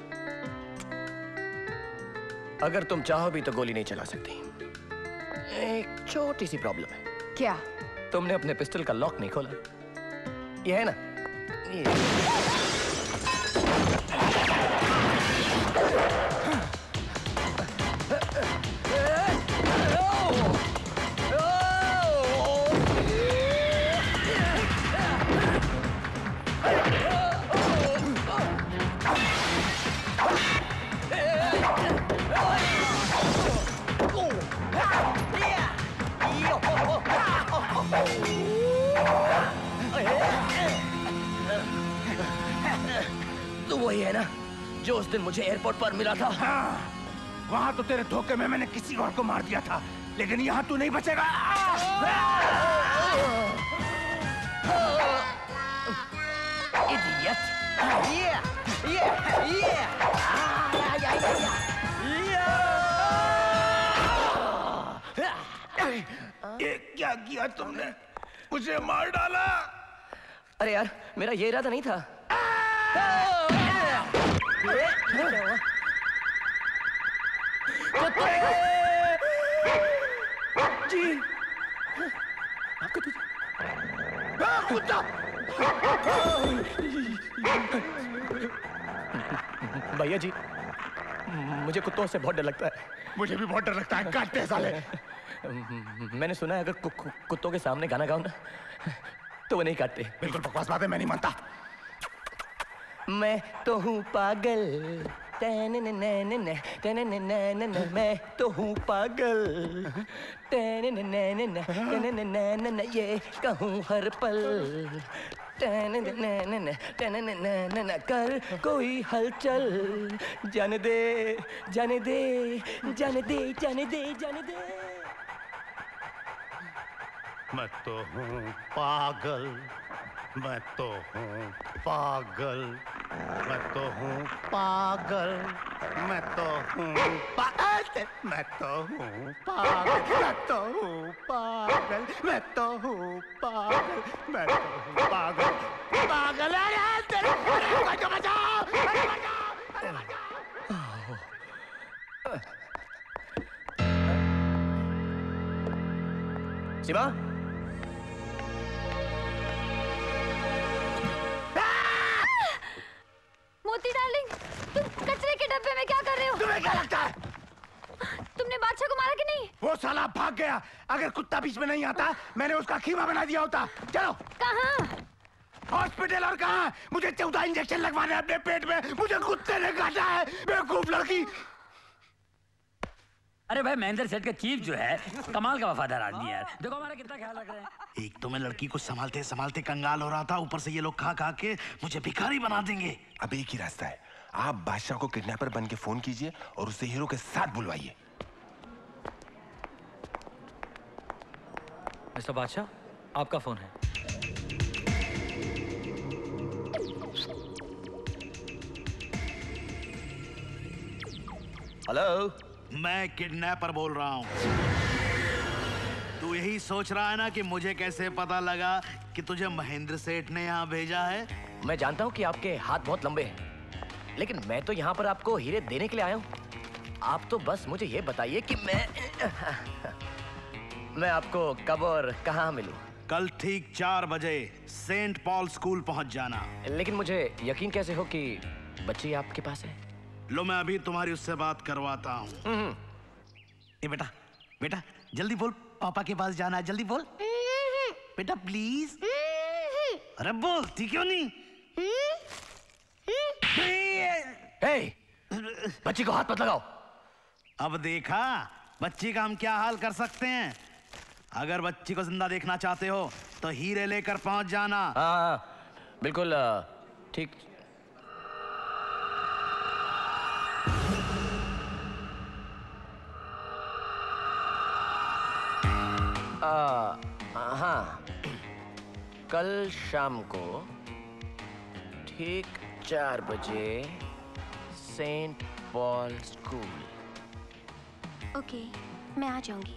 अगर तुम चाहो भी तो गोली नहीं चला सकती। एक छोटी सी प्रॉब्लम है। क्या? तुमने अपने पिस्टल का लॉक नहीं खोला। ये है ना, ये। तो वही है ना जो उस दिन मुझे एयरपोर्ट पर मिला था। हाँ, वहां तो तेरे धोखे में मैंने किसी और को मार दिया था, लेकिन यहाँ तू नहीं बचेगा। इडियट। ये क्या किया तुमने? मुझे मार डाला। अरे यार, मेरा ये इरादा नहीं था। जी, कुत्ता। भैया जी, मुझे कुत्तों से बहुत डर लगता है। मुझे भी बहुत डर लगता है, काटते हैं साले। मैंने सुना है अगर कुत्तों के सामने गाना गाओ ना तो वो नहीं काटते। बिल्कुल बकवास बात है, मैं नहीं मानता। मैं तो हूँ पागल, मैं तो हूँ पागल, ये कहूँ हर पल, कर कोई हलचल, जाने दे जाने दे जाने दे जाने दे जाने दे। मैं तो हूँ पागल, मैं तो हूँ पागल, मैं तो हूँ पागल, मैं तो हूँ पागल, मैं तो हूँ पागल, मैं तो हूँ पागल, मैं तो हूँ पागल, मैं तो हूँ पागल, पागल। अरे तेरे बचाओ, बचाओ, अरे बचाओ, अरे बचाओ। सीमा, मोती डार्लिंग, तुम कचरे के डब्बे में क्या कर रहे हो? तुम्हें क्या लगता है? तुमने बादशाह को मारा कि नहीं? वो साला भाग गया। अगर कुत्ता बीच में नहीं आता, मैंने उसका खीमा बना दिया होता। चलो। कहाँ? हॉस्पिटल। और कहाँ? मुझे 14 इंजेक्शन लगवाने अपने पेट में। मुझे कुत्ते ने काटा है। बेवकूफ लड़की। अरे भाई, महेंद्र सेठ का चीफ जो है कमाल का वफादार आदमी है यार। देखो हमारा कितना ख्याल रख रहे हैं। एक तो मैं लड़की को संभालते संभालते कंगाल हो रहा था, ऊपर से ये लोग खा खा के मुझे भिखारी बना देंगे। अब एक ही रास्ता है, आप बादशाह को किडनैपर बन के फोन कीजिए और उसे हीरो के साथ बुलवाइए। मिस्टर बादशाह, आपका फोन है। हेलो, मैं किडनैपर बोल रहा हूँ। तू यही सोच रहा है ना कि मुझे कैसे पता लगा कि तुझे महेंद्र सेठ ने यहाँ भेजा है? मैं जानता हूँ कि आपके हाथ बहुत लंबे हैं, लेकिन मैं तो यहाँ पर आपको हीरे देने के लिए आया हूँ। आप तो बस मुझे ये बताइए कि मैं आपको कब और कहाँ मिलूँ? कल ठीक 4 बजे सेंट पॉल स्कूल पहुँच जाना। लेकिन मुझे यकीन कैसे हो कि बच्ची आपके पास है? लो, मैं अभी तुम्हारी उससे बात करवाता हूँ। ए बेटा, बेटा जल्दी बोल, पापा के पास जाना है, जल्दी बोल बेटा प्लीज। अरे बोलती क्यों नहीं? बच्ची को हाथ मत लगाओ। अब देखा बच्ची का हम क्या हाल कर सकते हैं। अगर बच्ची को जिंदा देखना चाहते हो तो हीरे लेकर पहुंच जाना। हाँ, बिल्कुल ठीक। कल शाम को ठीक 4 बजे सेंट पॉल स्कूल। ओके, मैं आ जाऊंगी।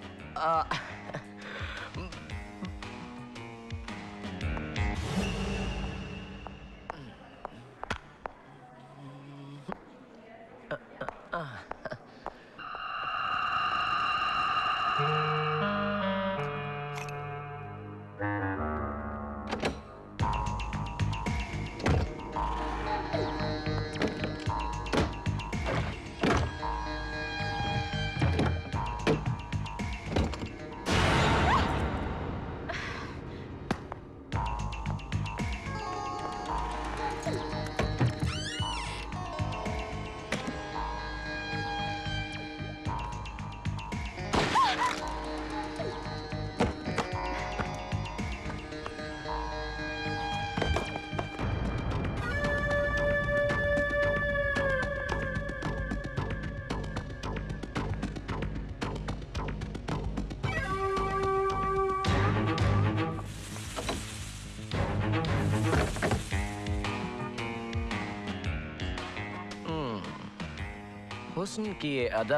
हुस्न की ये अदा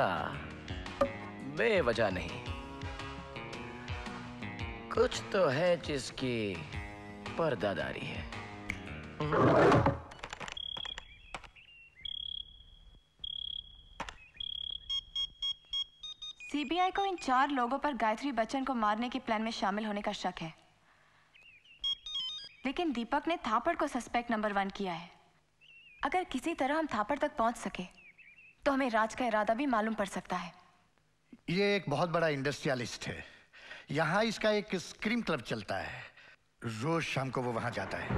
बेवजह नहीं, कुछ तो है जिसकी पर्दादारी है। सीबीआई को इन 4 लोगों पर गायत्री बच्चन को मारने के प्लान में शामिल होने का शक है, लेकिन दीपक ने थापड़ को सस्पेक्ट नंबर 1 किया है। अगर किसी तरह हम थापड़ तक पहुंच सके तो हमें राज का इरादा भी मालूम पड़ सकता है। ये एक बहुत बड़ा इंडस्ट्रियलिस्ट है। यहाँ इसका एक स्क्रीम क्लब चलता है। रोज शाम को वो वहां जाता है।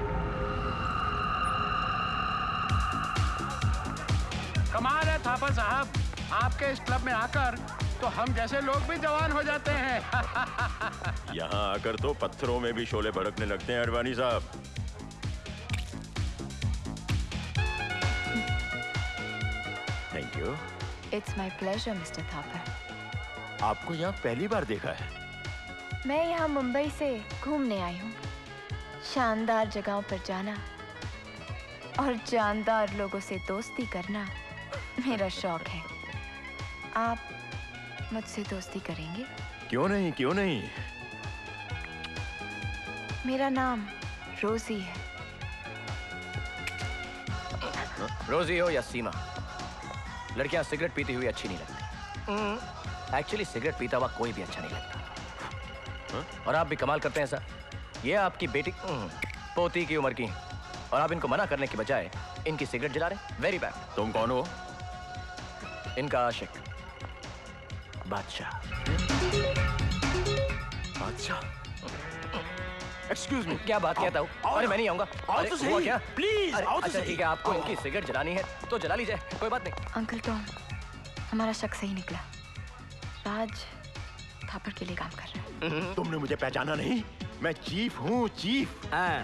कमाल है थापर साहब, आपके इस क्लब में आकर तो हम जैसे लोग भी जवान हो जाते हैं। यहाँ आकर तो पत्थरों में भी शोले भड़कने लगते हैं अडवाणी साहब। Thank you. It's my pleasure mister Thapar. आपको यहाँ पहली बार देखा है? मैं यहाँ मुंबई से घूमने आई हूँ। शानदार जगहों पर जाना और जानदार लोगों से दोस्ती करना मेरा शौक है। आप मुझसे दोस्ती करेंगे? क्यों नहीं, क्यों नहीं। मेरा नाम रोजी है। रोजी हो या सीमा, लड़कियां सिगरेट पीती हुई अच्छी नहीं लगती। एक्चुअली सिगरेट पीता हुआ कोई भी अच्छा नहीं लगता। और आप भी कमाल करते हैं सर। ये आपकी बेटी पोती की उम्र की, और आप इनको मना करने की बजाय इनकी सिगरेट जला रहे। Very bad. तुम कौन हो? इनका आशिक बादशाह। बादशाह? Excuse me. क्या बात कहता हूँ? अरे मैं नहीं आऊंगा। आओ तो सही। क्या? प्लीज आओ तो अच्छा सही। ठीक है, आपको इनकी सिगरेट जलानी है तो जला लीजिए, कोई बात नहीं। अंकल टॉम, हमारा शक सही निकला। राज थापर के लिए काम कर रहा है। तुमने मुझे पहचाना नहीं? मैं चीफ हूँ, चीफ।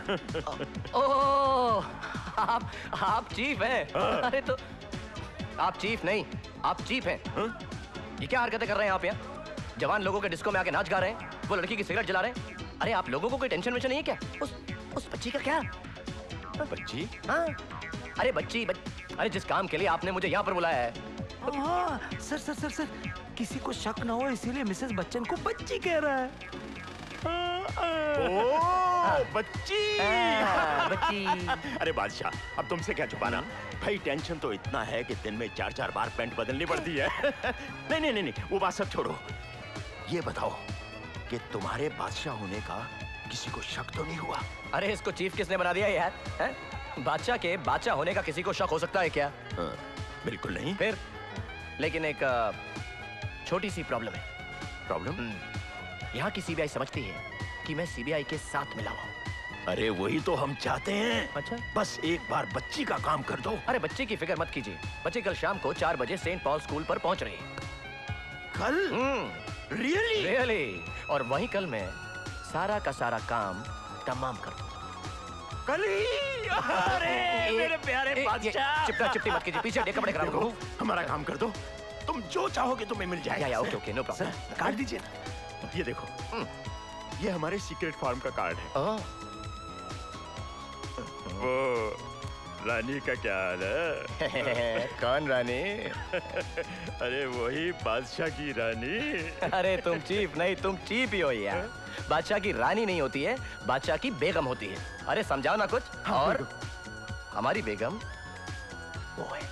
ओह, आप चीफ हैं? अरे तो आप चीफ नहीं, आप चीफ हैं। ये क्या हरकतें कर रहे हैं आप यहाँ? जवान लोगों के डिस्को में आके नाच गा रहे हैं, वो लड़की की सिगरेट जला रहे हैं। अरे आप लोगों को कोई टेंशन वेंशन नहीं है क्या? उस बच्ची का क्या? बच्ची? हाँ, अरे बच्ची अरे जिस काम के लिए आपने मुझे यहाँ पर बुलाया है। सर सर सर सर, किसी को शक ना हो इसीलिए मिसेस बच्चन को बच्ची कह रहा है। बच्ची। बच्ची। अरे बादशाह, अब तुमसे क्या छुपाना। भाई टेंशन तो इतना है कि दिन में 4-4 बार पैंट बदलनी पड़ती है। नहीं, वो बात सब छोड़ो। ये बताओ कि तुम्हारे बादशाह होने का किसी को शक तो नहीं हुआ? अरे इसको चीफ किसने बना दिया यार? बादशाह के बादशाह होने का किसी को शक हो सकता है क्या? बिल्कुल नहीं। फिर लेकिन एक छोटी सी प्रॉब्लम है। प्रॉब्लम? यहाँ की सीबीआई समझती है कि मैं सीबीआई के साथ मिला हुआ। अरे वही तो हम चाहते हैं। अच्छा, बस एक बार बच्ची का काम कर दो। अरे बच्ची की फिक्र मत कीजिए, बच्ची कल शाम को 4 बजे सेंट पॉल स्कूल पर पहुंच रही है। कल? रियली? और वहीं कल मैं सारा का सारा काम तमाम कर दूँ। कल ही? अरे मेरे प्यारे बादशाह, चिपटा चिपटी मत कीजिए, पीछे कपड़े खराब करो। हमारा काम कर दो, तुम जो चाहोगे तुम्हें मिल जाएगा। Okay, no problem. काट दीजिए ना। ये देखो, ये हमारे सीक्रेट फार्म का कार्ड है। वो रानी का क्या हाल है? कौन रानी? अरे वही बादशाह की रानी। अरे तुम चीफ नहीं, तुम चीफ ही हो यार। बादशाह की रानी नहीं होती है, बादशाह की बेगम होती है। अरे समझाओ ना कुछ। और हमारी बेगम वो है।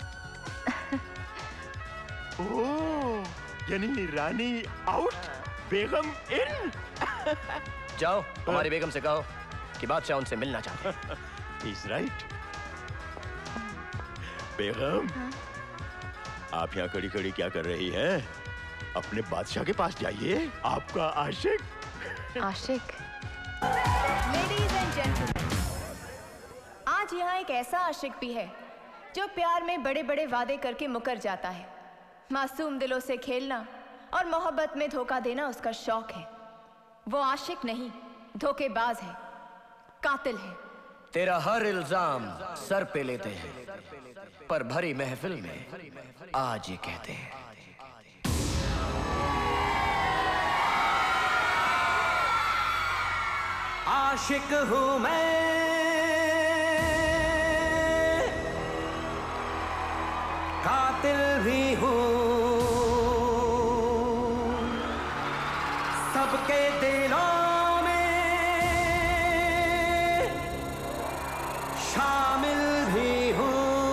ओह, यानी रानी आउट, बेगम इन। जाओ हमारी बेगम से कहो कि बादशाह उनसे मिलना चाहते हैं। He's right। बेगम, आप यहाँ खड़ी खड़ी क्या कर रही हैं? अपने बादशाह के पास जाइए, आपका आशिक। आशिक? लेडीज एंड जेंटलमैन, आज यहाँ एक ऐसा आशिक भी है जो प्यार में बड़े बड़े वादे करके मुकर जाता है। मासूम दिलों से खेलना और मोहब्बत में धोखा देना उसका शौक है। वो आशिक नहीं, धोखेबाज है, कातिल है। तेरा हर इल्जाम सर पे लेते हैं, पर भरी महफिल में आज ये कहते हैं। आशिक हूं मैं, कातिल भी हूं, सबके दिलों में शामिल भी हूं।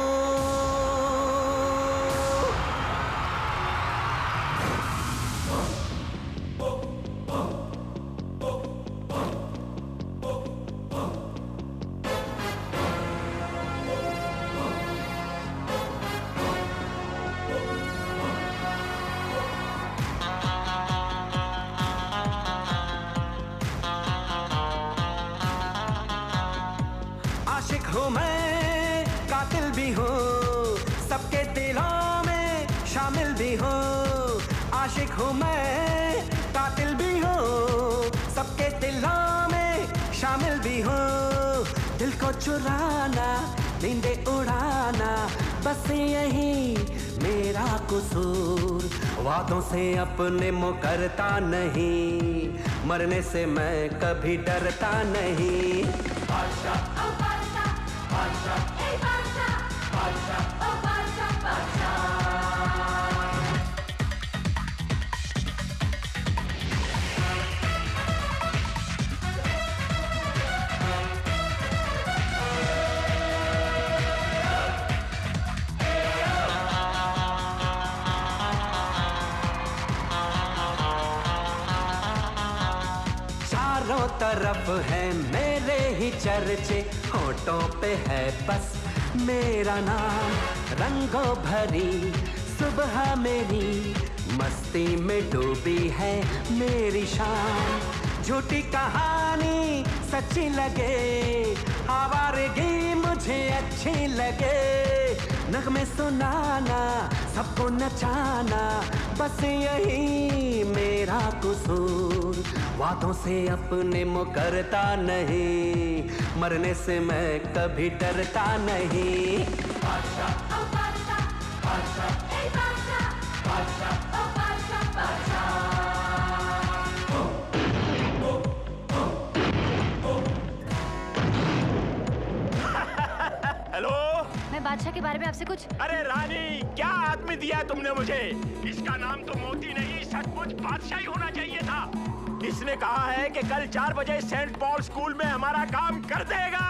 आशिक हूँ मैं, कातिल भी हूँ, सबके दिलों में शामिल भी हूँ। आशिक हूँ मैं, कातिल भी हूँ, सबके दिलों में शामिल भी हूँ। दिल को चुराना, नींदे उड़ाना, बस यही मेरा कसूर। वादों से अपने मुकरता नहीं, मरने से मैं कभी डरता नहीं। बादशाह चारों तरफ है मेरे ही चर्चे, होठों पे है बस मेरा नाम। रंगों भरी सुबह मेरी, मस्ती में डूबी है मेरी शाम। झूठी कहानी सच्ची लगे, आवारगी मुझे अच्छी लगे। नगमे सुनाना, सबको नचाना, बस यही मेरा कसूर। वादों से अपने मुकरता नहीं, मरने से मैं कभी डरता नहीं। बादशाह, बादशाह, बादशाह, बादशाह, बादशाह, बादशाह, बादशाह। हेलो, मैं बादशाह के बारे में आपसे कुछ। अरे रानी, क्या आदमी दिया है तुमने मुझे? इसका नाम तो मोती नहीं, सचमुच बादशाह ही होना चाहिए था। इसने कहा है कि कल 4 बजे सेंट पॉल स्कूल में हमारा काम कर देगा।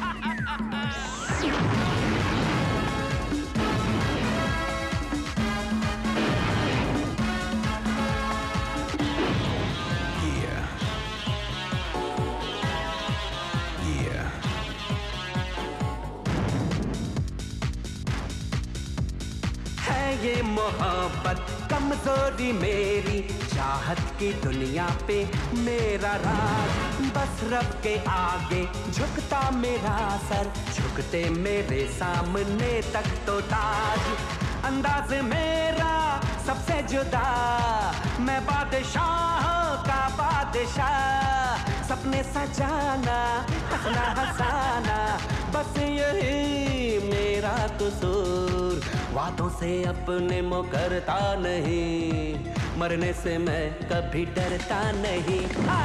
ये मोहब्बत कमजोरी मेरी, चाहत की दुनिया पे मेरा राज। बस रब के आगे झुकता मेरा सर, झुकते मेरे सामने तक तो ताज। अंदाज मेरा सबसे जुदा, मैं बादशाह का बादशाह। सपने सजाना, हंसना हंसाना, बस यही मेरा कसूर। वादों से अपने मुकरता नहीं, मरने से मैं कभी डरता नहीं।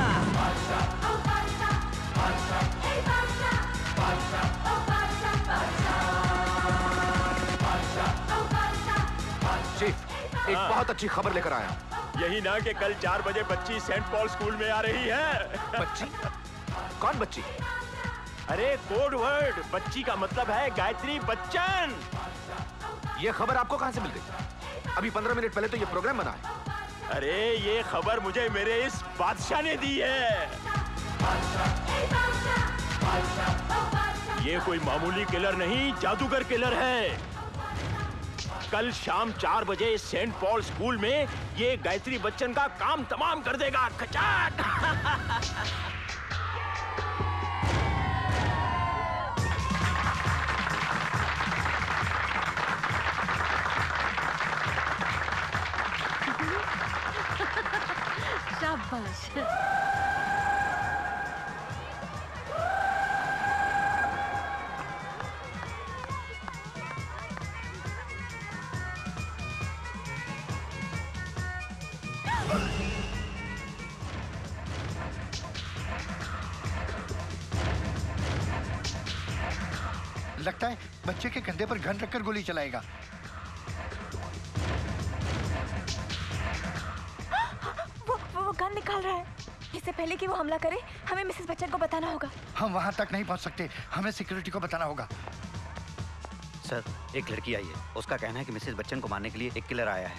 चीफ, एक बहुत अच्छी खबर लेकर आया। यही ना कि कल 4 बजे बच्ची सेंट पॉल स्कूल में आ रही है। बच्ची? कौन बच्ची? अरे कोड वर्ड, बच्ची का मतलब है गायत्री बच्चन। ये खबर आपको कहां से मिल गई? अभी 15 मिनट पहले तो ये प्रोग्राम बना है। अरे ये खबर मुझे मेरे इस बादशाह ने दी है। ये कोई मामूली किलर नहीं, जादूगर किलर है। कल शाम 4 बजे सेंट पॉल स्कूल में ये गायत्री बच्चन का काम तमाम कर देगा। खचाक। शाबाश। लगता है बच्चे के कंधे पर गन रखकर गोली चलाएगा। वो गन निकाल रहा है। इससे पहले कि वो हमला करे, हमें मिसेस बच्चन को बताना होगा। हम वहां तक नहीं पहुंच सकते, हमें सिक्योरिटी को बताना होगा। सर, एक लड़की आई है। उसका कहना है कि मिसेस बच्चन को मारने के लिए एक किलर आया है।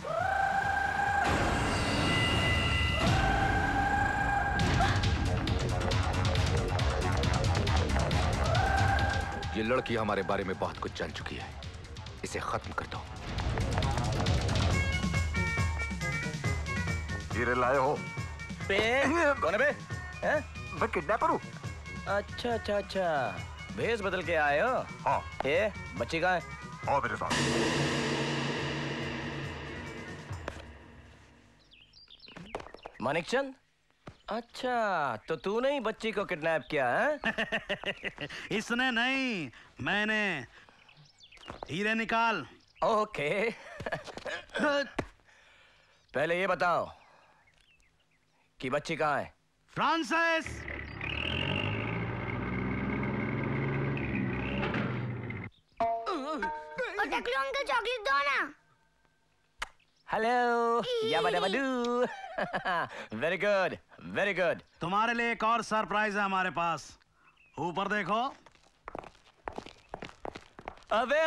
ये लड़की हमारे बारे में बहुत कुछ जान चुकी है। इसे खत्म कर दो। हीरे लाए हो? कौन है बे? मैं किडनैपर हूँ। अच्छा अच्छा अच्छा, भेष बदल के आए हो? हाँ। ये बच्ची कहाँ है? आओ मेरे साथ। मानिकचंद? अच्छा, तो तूने ही बच्ची को किडनैप किया है? इसने नहीं, मैंने। हीरे निकाल। ओके। पहले ये बताओ कि बच्ची कहाँ है? फ्रांसिस। टकलू अंकल चॉकलेट दो ना। Hello, yabba dabba doo. Very good, very good. तुम्हारे लिए एक और सरप्राइज है हमारे पास। ऊपर देखो। अबे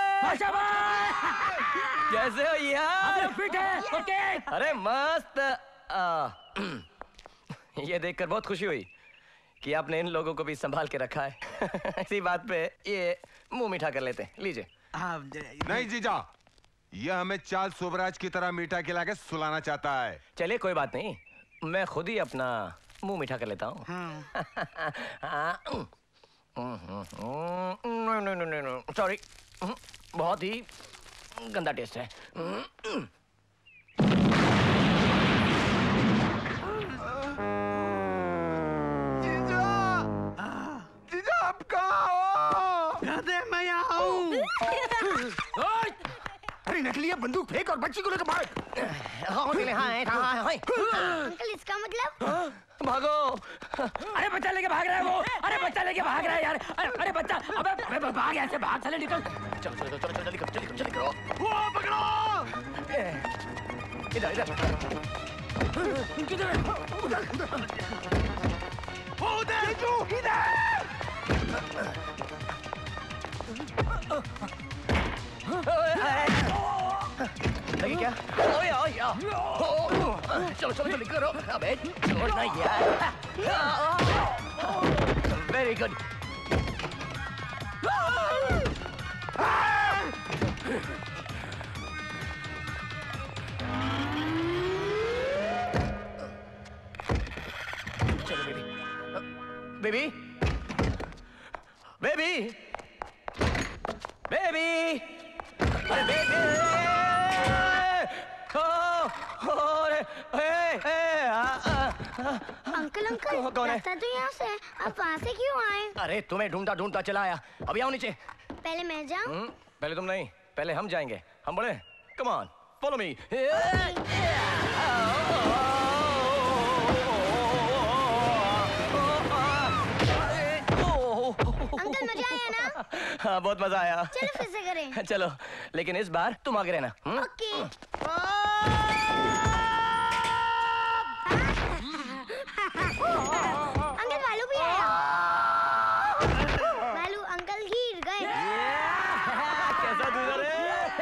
कैसे हो यार? फिट है। ओके। अरे मस्त। ये देखकर बहुत खुशी हुई कि आपने इन लोगों को भी संभाल के रखा है। इसी बात पे ये मुंह मीठा कर लेते हैं। लीजिए। नहीं जीजा, ये हमें चाल सुबराज की तरह मीठा खिला के सुलाना चाहता है। चलिए कोई बात नहीं, मैं खुद ही अपना मुंह मीठा कर लेता हूँ। सॉरी, बहुत ही गंदा टेस्ट है। जीजा आप कहाँ हो? गधे मैं यहाँ हूँ। अरे नकली बंदूक फेंक और बच्ची को लेकर भाग। अंकल इसका मतलब? भागो। अरे बच्चा लेके भाग रहा है वो। अरे बच्चा लेके भाग रहा है यार। अरे बच्चा, अबे भाग ऐसे, भाग चले, निकल। चलो चलो चलो जल्दी करो, जल्दी करो। वो पकड़ो। इधर इधर किधर? उधर इधर। लगी क्या? चलो चलो जल्दी करो। अबे छोड़ना यार। Very good. चलो बेबी, बेबी, बेबी, बेबी, अरे बेबी। अंकल अंकल, रास्ता तो यहाँ से है, आप वहाँ से क्यों आए? अरे तुम्हें ढूंढता ढूंढता चला आया। अभी आओ नीचे। पहले मैं जाऊँ? पहले तुम नहीं, पहले हम जाएंगे। हम बोले come on follow me. Uncle मजा आया ना? हाँ बहुत मजा आया। चलो फिर से करें। चलो, लेकिन इस बार तुम आगे रहना। ओके। अंकल भालू भी आया। भालू अंकल गिर गए। कैसा गुजर है?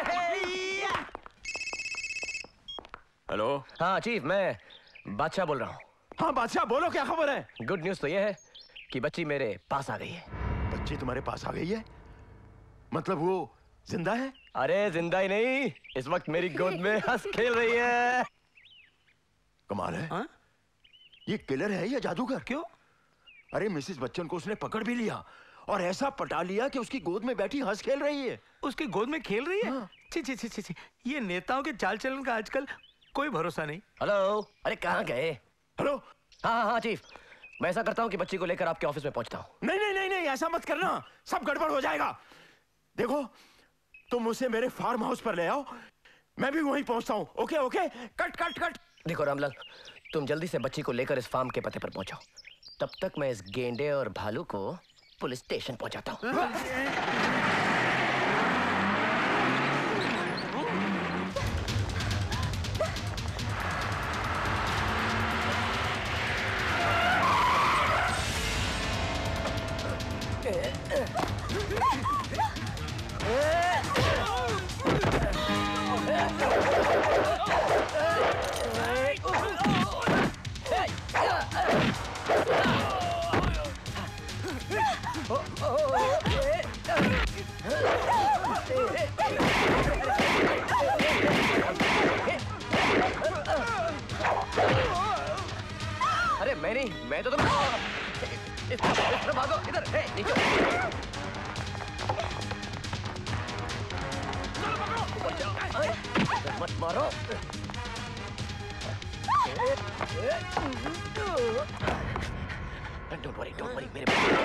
हेलो। हाँ चीफ, मैं बादशाह बोल रहा हूँ। हाँ बादशाह बोलो, क्या खबर है? गुड न्यूज़ तो ये है कि बच्ची मेरे पास आ गई है। बच्ची तुम्हारे पास आ गई है? मतलब वो जिंदा है? अरे जिंदा ही नहीं, इस वक्त मेरी गोद में हंस खेल रही है। कमाल है। हा? ये किलर है या जादूगर? क्यों? अरे मिसेस बच्चन को उसने पकड़ भी लिया और ऐसा पटा लिया कि उसकी गोद में बैठी हंस खेल रही है। उसकी गोद में खेल रही है? हाँ। छी छी छी छी, ये नेताओं के चाल चलन का आजकल कोई भरोसा नहीं। हेलो, अरे कहाँ गए? हेलो। हाँ हाँ चीफ, मैं ऐसा करता हूँ कि बच्ची को लेकर आपके ऑफिस में पहुंचता हूँ। नहीं नहीं नहीं नहीं, ऐसा मत करना, सब गड़बड़ हो जाएगा। देखो, तुम उसे मेरे फार्म हाउस पर ले आओ, मैं भी वहीं पहुंचता हूँ। Okay okay, cut cut cut. देखो रामलाल, तुम जल्दी से बच्ची को लेकर इस फार्म के पते पर पहुंचो। तब तक मैं इस गेंडे और भालू को पुलिस स्टेशन पहुंचाता हूँ। अरे मैं नहीं, मैं तो तुम इस तरफ भागो, इधर नीचे मत मारो। Don't worry, मेरे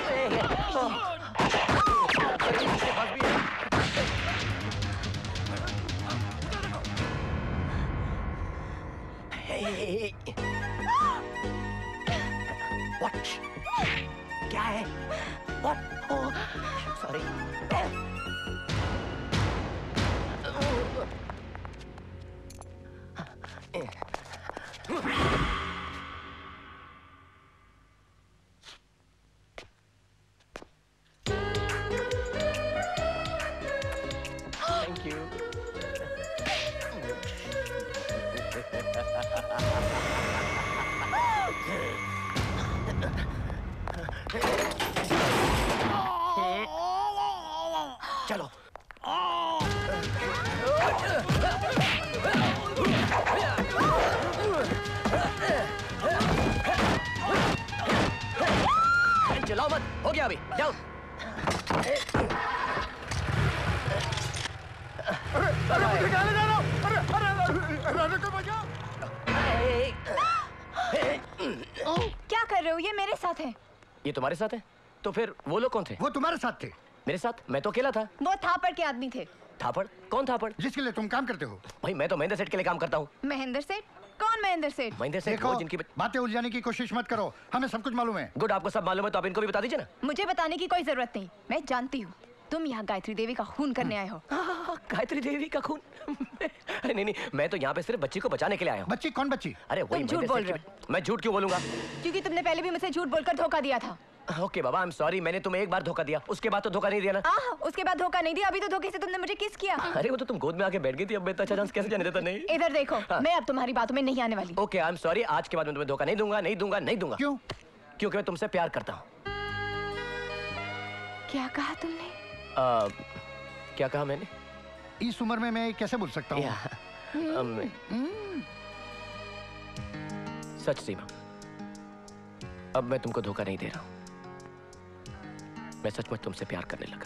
What? क्या है? What? Oh, sorry. Thank you. चलो। चलाओ मत, हो गया अभी, जाओ। क्या कर रहे हो? ये मेरे साथ है। ये तुम्हारे साथ है? तो फिर वो लोग कौन थे? वो तुम्हारे साथ थे। मेरे साथ? मैं तो अकेला था। वो थापड़ के आदमी थे। थापड़? कौन थापड़? जिसके लिए तुम काम करते हो। भाई मैं तो महेंद्र सेठ के लिए काम करता हूँ। महेंद्र सेठ? कौन महेंद्र सेठ? महेंद्र सेठ देखो, वो जिनकी बातें उलझाने की कोशिश मत करो, हमें सब कुछ मालूम है। गुड, आपको सब मालूम है तो आप इनको भी बता दीजिए ना। मुझे बताने की कोई जरूरत नहीं, मैं जानती हूँ। तुम यहाँ गायत्री देवी का खून करने आए हो। गायत्री देवी का खून? नहीं नहीं, मैं तो यहाँ पे सिर्फ बच्ची को बचाने के लिए आया हूँ। बच्ची? कौन बच्ची? अरे वही झूठ बोल रहे हो। मैं झूठ क्यों बोलूंगा? क्योंकि तुमने पहले भी मुझे झूठ बोलकर धोखा दिया था। ओके बाबा, आई एम सॉरी, मैंने तुम्हें एक बार धोखा दिया, उसके बाद तो धोखा नहीं दिया ना। उसके बाद धोखा नहीं दिया, अभी तो धोखे से तुमने मुझे किस किया। अरे वो तो तुम गोद में आके बैठ गई थी, अब मैं तो अच्छा चांस कैसे जाने देता। नहीं, इधर देखो, मैं अब तुम्हारी बातों में नहीं आने वाली। ओके, आई एम सॉरी, आज के बाद मैं तुम्हें धोखा नहीं दूंगा, नहीं दूंगा, नहीं दूंगा। क्यों? क्योंकि मैं तुमसे प्यार करता हूँ। क्या कहा तुमने? क्या कहा मैंने? इस उम्र में मैं कैसे बोल सकता हूँ? सच सीमा, अब मैं तुमको धोखा नहीं दे रहा हूँ, मैं सचमुच तुमसे प्यार करने लगा।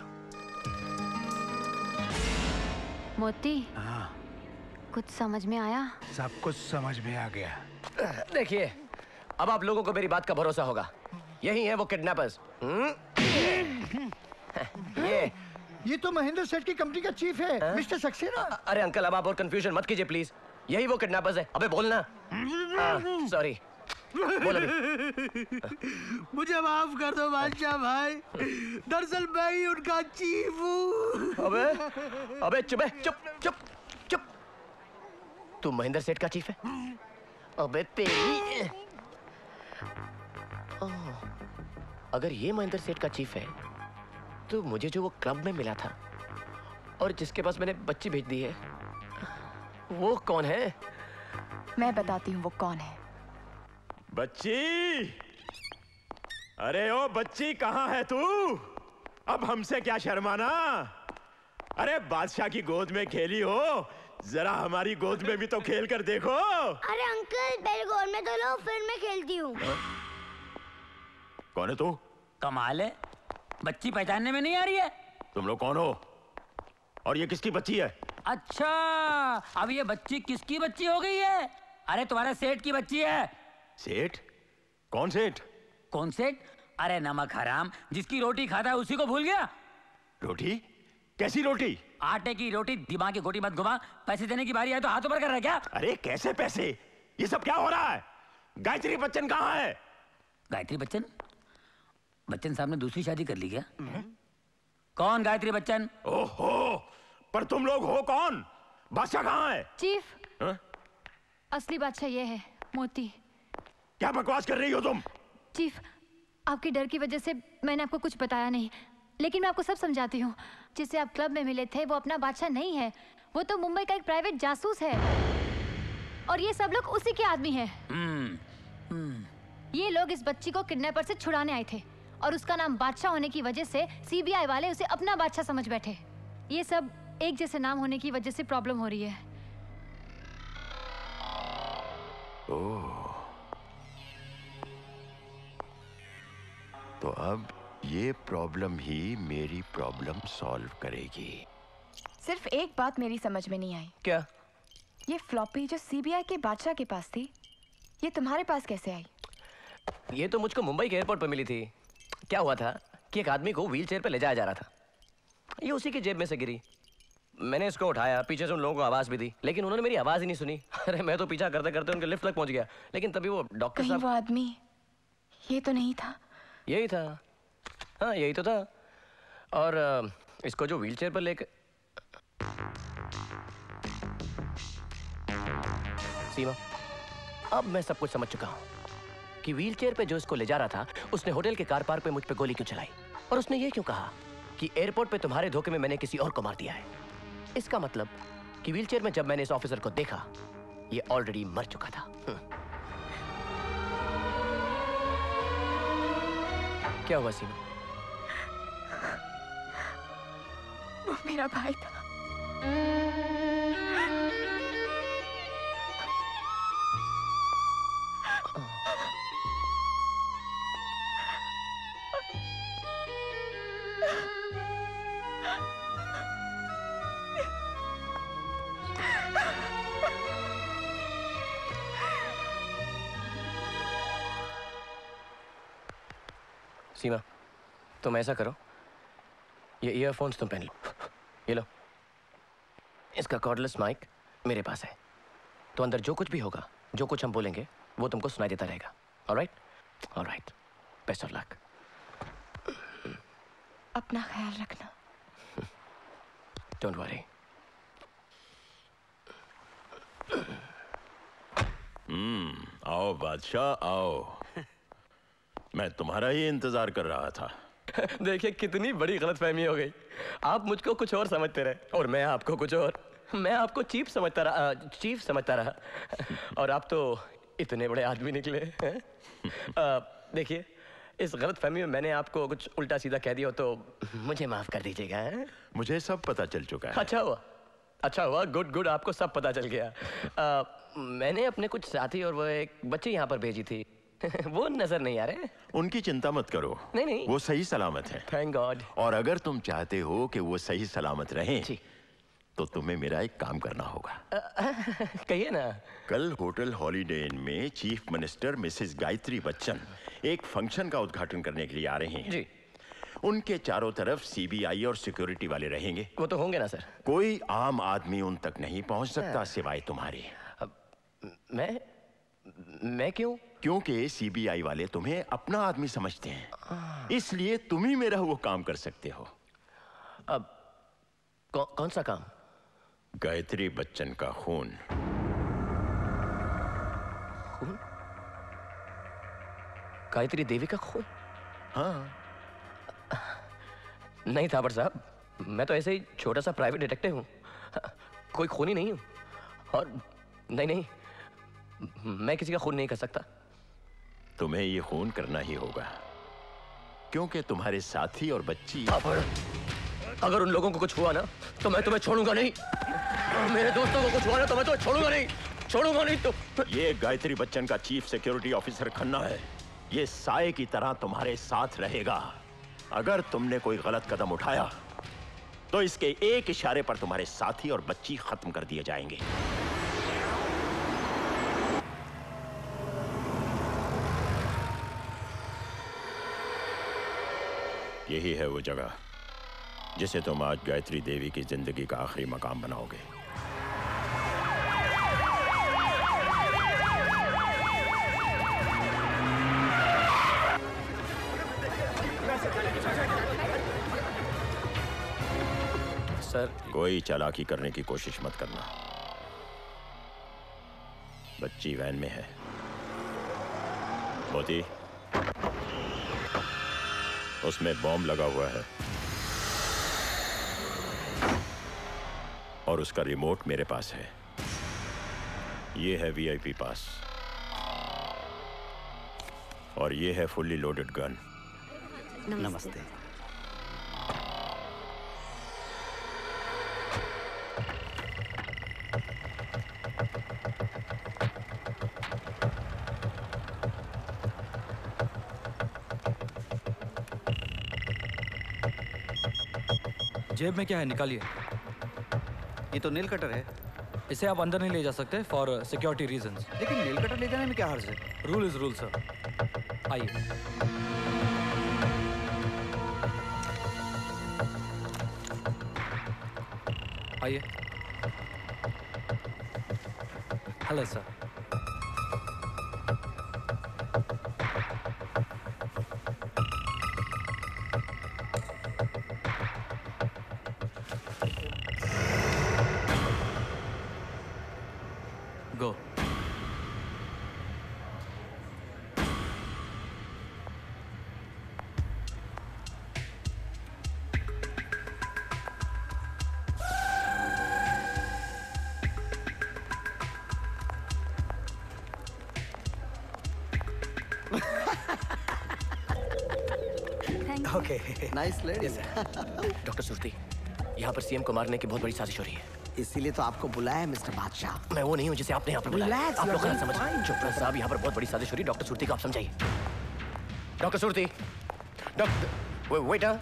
मोती, कुछ समझ में आया? सब कुछ समझ में आ गया। देखिए, अब आप लोगों को मेरी बात का भरोसा होगा। यही है वो किडनैपर्स। ये तो महेंद्र सेठ की कंपनी का चीफ है, मिस्टर सक्सेना। अरे अंकल, अब आप और कंफ्यूजन मत कीजिए प्लीज। यही वो किडनैपर्स है। अबे बोलना। सॉरी, बोल अभी। मुझे माफ कर दो बादशाह भाई, दरअसल मैं ही उनका चीफ हूँ। अबे चुप है, चुप चुप चुप। तू महेंद्र सेठ का चीफ है? अबे तेरी। अगर ये महेंद्र सेठ का चीफ है तो मुझे जो वो क्लब में मिला था और जिसके पास मैंने बच्ची भेज दी है, वो कौन है? मैं बताती हूँ वो कौन है। बच्ची, अरे ओ बच्ची, कहाँ है तू? अब हमसे क्या शर्माना? अरे बादशाह की गोद में खेली हो, जरा हमारी गोद में भी तो खेल कर देखो। अरे अंकल, मेरी गोद में तो लो, फिर मैं खेलती हूँ। कौन है तू? कमाल है, बच्ची पहचानने में नहीं आ रही है। तुम लोग कौन हो और ये किसकी बच्ची है? अच्छा, अब ये बच्ची किसकी बच्ची हो गई है? अरे तुम्हारे सेठ की बच्ची है। सेठ? कौन सेठ? कौन सेठ? अरे नमक हराम, जिसकी रोटी खाता है उसी को भूल गया। रोटी? कैसी रोटी? आटे की रोटी। दिमाग की गोटी मत घुमा, पैसे देने की बारी है तो हाथ ऊपर कर रहा है क्या? अरे कैसे पैसे? ये सब क्या हो रहा है? गायत्री बच्चन कहाँ है? गायत्री बच्चन? बच्चन साहब ने दूसरी शादी कर ली क्या? कौन गायत्री बच्चन? ओहो, पर तुम लोग हो कौन? बादशाह कहाँ है? चीफ, असली बादशाह ये है, मोती। क्या बकवास कर रही हो तुम? चीफ, आपके डर की वजह से मैंने आपको कुछ बताया नहीं, लेकिन मैं आपको सब समझाती हूँ। जिससे आप क्लब में मिले थे वो अपना बादशाह नहीं है, वो तो मुंबई का एक प्राइवेट जासूस है और ये सब लोग उसी के आदमी हैं। ये लोग इस बच्ची को किडनैपर से छुड़ाने आए थे और उसका नाम बादशाह होने की वजह से सीबीआई वाले उसे अपना बादशाह समझ बैठे। ये सब एक जैसे नाम होने की वजह से प्रॉब्लम हो रही है। ओह, तो अब ये प्रॉब्लम ही मेरी प्रॉब्लम सॉल्व करेगी। सिर्फ एक बात मेरी समझ में नहीं आई। क्या? ये फ्लॉपी जो सीबीआई के बादशाह के पास थी, ये तुम्हारे पास कैसे आई? ये तो मुझको मुंबई के एयरपोर्ट पर मिली थी। क्या हुआ था कि एक आदमी को व्हील चेयर पर ले जाया जा रहा था, ये उसी की जेब में से गिरी। मैंने इसको उठाया, पीछे से उन लोगों को आवाज भी दी, लेकिन उन्होंने मेरी आवाज ही नहीं सुनी। अरे मैं तो पीछा करते करते उनके लिफ्ट तक पहुंच गया, लेकिन तभी वो डॉक्टर साहब। वो आदमी ये तो नहीं था? यही था, हाँ यही तो था। और इसको जो व्हील चेयर पर लेकर सीमा, अब मैं सब कुछ समझ चुका हूँ कि व्हील चेयर पे जो इसको ले जा रहा था, उसने होटल के कार पार्क पे मुझ पे गोली क्यों चलाई, और उसने ये क्यों कहा कि एयरपोर्ट पे तुम्हारे धोखे में मैंने किसी और को मार दिया है। इसका मतलब कि व्हील चेयर में जब मैंने इस ऑफिसर को देखा, ये ऑलरेडी मर चुका था। क्या हुआ सीमा? वो मेरा भाई था। सीमा, तुम ऐसा करो, ये ईयरफोन्स तुम पहन लो। ये लो, इसका कॉर्डलेस माइक मेरे पास है, तो अंदर जो कुछ भी होगा, जो कुछ हम बोलेंगे, वो तुमको सुनाई देता रहेगा। Alright? Alright, best of luck. अपना ख्याल रखना। Don't worry. आओ बादशाह आओ, मैं तुम्हारा ही इंतजार कर रहा था। देखिए कितनी बड़ी गलतफहमी हो गई। आप मुझको कुछ और समझते रहे और मैं आपको कुछ और। मैं आपको चीफ समझता रहा और आप तो इतने बड़े आदमी निकले हैं। देखिए, इस गलतफहमी में मैंने आपको कुछ उल्टा सीधा कह दिया तो मुझे माफ कर दीजिएगा। मुझे सब पता चल चुका है। अच्छा हुआ, गुड, आपको सब पता चल गया। मैंने अपने कुछ साथी और वो एक बच्ची यहाँ पर भेजी थी। वो नजर नहीं आ रहे। उनकी चिंता मत करो, नहीं, वो सही सलामत है। Thank God. और अगर तुम चाहते हो कि वो सही सलामत रहें, तो तुम्हें मेरा एक काम करना होगा। कहिए ना। कल होटल हॉलीडे इन में chief minister Mrs Gayatri Bachchan एक फंक्शन का उद्घाटन करने के लिए आ रहे हैं। जी। उनके चारों तरफ सीबीआई और सिक्योरिटी वाले रहेंगे। वो तो होंगे ना सर। कोई आम आदमी उन तक नहीं पहुंच सकता सिवाय तुम्हारे। मैं क्यों? क्योंकि सीबीआई वाले तुम्हें अपना आदमी समझते हैं, इसलिए तुम ही मेरा वो काम कर सकते हो। अब कौन सा काम? गायत्री बच्चन का खून। खून? गायत्री देवी का खून? हाँ। नहीं थापर साहब, मैं तो ऐसे ही छोटा सा प्राइवेट डिटेक्टिव हूँ, कोई खूनी नहीं हूँ। और नहीं, मैं किसी का खून नहीं कर सकता। तुम्हें ये खून करना ही होगा, क्योंकि तुम्हारे साथी और बच्ची। अगर उन लोगों को कुछ हुआ ना तो मैं तुम्हें छोड़ूंगा नहीं। मेरे दोस्तों को कुछ हुआ ना तो मैं तुम्हें छोड़ूंगा नहीं तो। ये गायत्री बच्चन का चीफ सिक्योरिटी ऑफिसर खन्ना है। ये साए की तरह तुम्हारे साथ रहेगा। अगर तुमने कोई गलत कदम उठाया तो इसके एक इशारे पर तुम्हारे साथी और बच्ची खत्म कर दिए जाएंगे। यही है वो जगह जिसे तुम आज गायत्री देवी की जिंदगी का आखिरी मकाम बनाओगे। सर, कोई चालाकी करने की कोशिश मत करना। बच्ची वैन में है। मोती, उसमें बॉम्ब लगा हुआ है और उसका रिमोट मेरे पास है। ये है वीआईपी पास और ये है फुल्ली लोडेड गन। नमस्ते। जेब में क्या है, निकालिए। ये तो नेल कटर है। इसे आप अंदर नहीं ले जा सकते फॉर सिक्योरिटी रीजंस। लेकिन नेल कटर ले जाने में क्या हर्ज है? Rule is rule sir. आइए। आइए। Hello sir. Go. Okay. Nice lady. Doctor Surti, यहाँ पर सीएम को मारने की बहुत बड़ी साजिश हो रही है। इसीलिए तो आपको बुलाया है मिस्टर बादशाह। मैं वो नहीं हूँ जिसे आपने यहाँ पर बुलाया। आप लोग गलत समझ रहे हैं। चुप साहब, यहाँ पर बहुत बड़ी साजिश हो रही है। डॉक्टर सुरती को आप समझाइए। Doctor Surti, doctor waiter.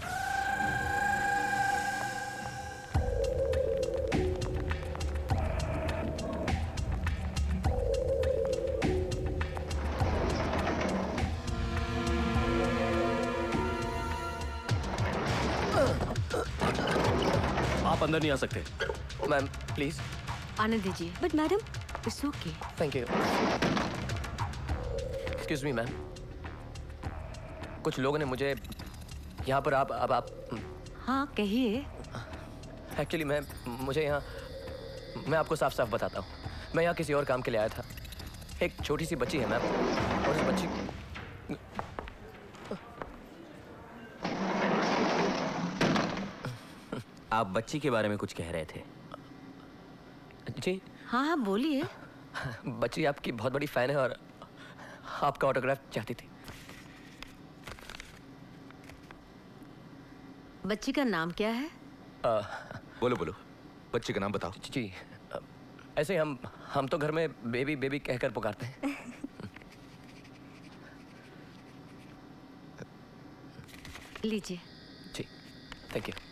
आप अंदर नहीं आ सकते। मैम प्लीज आने दीजिए। But madam it's okay. Thank you. Excuse me ma'am, कुछ लोगों ने मुझे यहाँ पर आप हाँ कहिए। एक्चुअली मुझे यहाँ, मैं आपको साफ साफ बताता हूँ, मैं यहाँ किसी और काम के लिए आया था। एक छोटी सी बच्ची है मैम, और उस बच्ची आप बच्ची के बारे में कुछ कह रहे थे? जी हाँ हाँ बोलिए। बच्ची आपकी बहुत बड़ी फैन है और आपका ऑटोग्राफ चाहती थी। बच्ची का नाम क्या है? बोलो बोलो, बच्ची का नाम बताओ। जी ऐसे हम तो घर में बेबी बेबी कहकर पुकारते हैं। लीजिए। जी थैंक यू।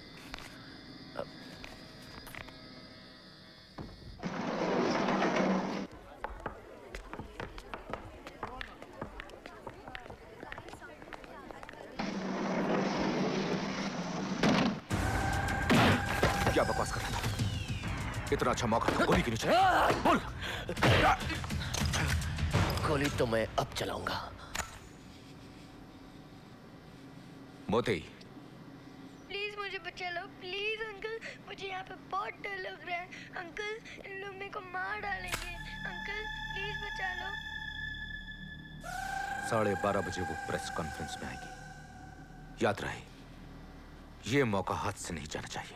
क्या बकवास कर रहा था? इतना अच्छा मौका था, गोली क्यों नहीं चलाई? बोल। गोली तो मैं अब चलाऊंगा। मोती, प्लीज मुझे बचा लो, प्लीज अंकल, मुझे यहाँ पे बहुत डर लग रहा है। अंकल, इन लोग मेरे को मार डालेंगे। अंकल प्लीज बचा लो। 12:30 बजे वो प्रेस कॉन्फ्रेंस में आएगी। याद रहे, ये मौका हाथ से नहीं जाना चाहिए।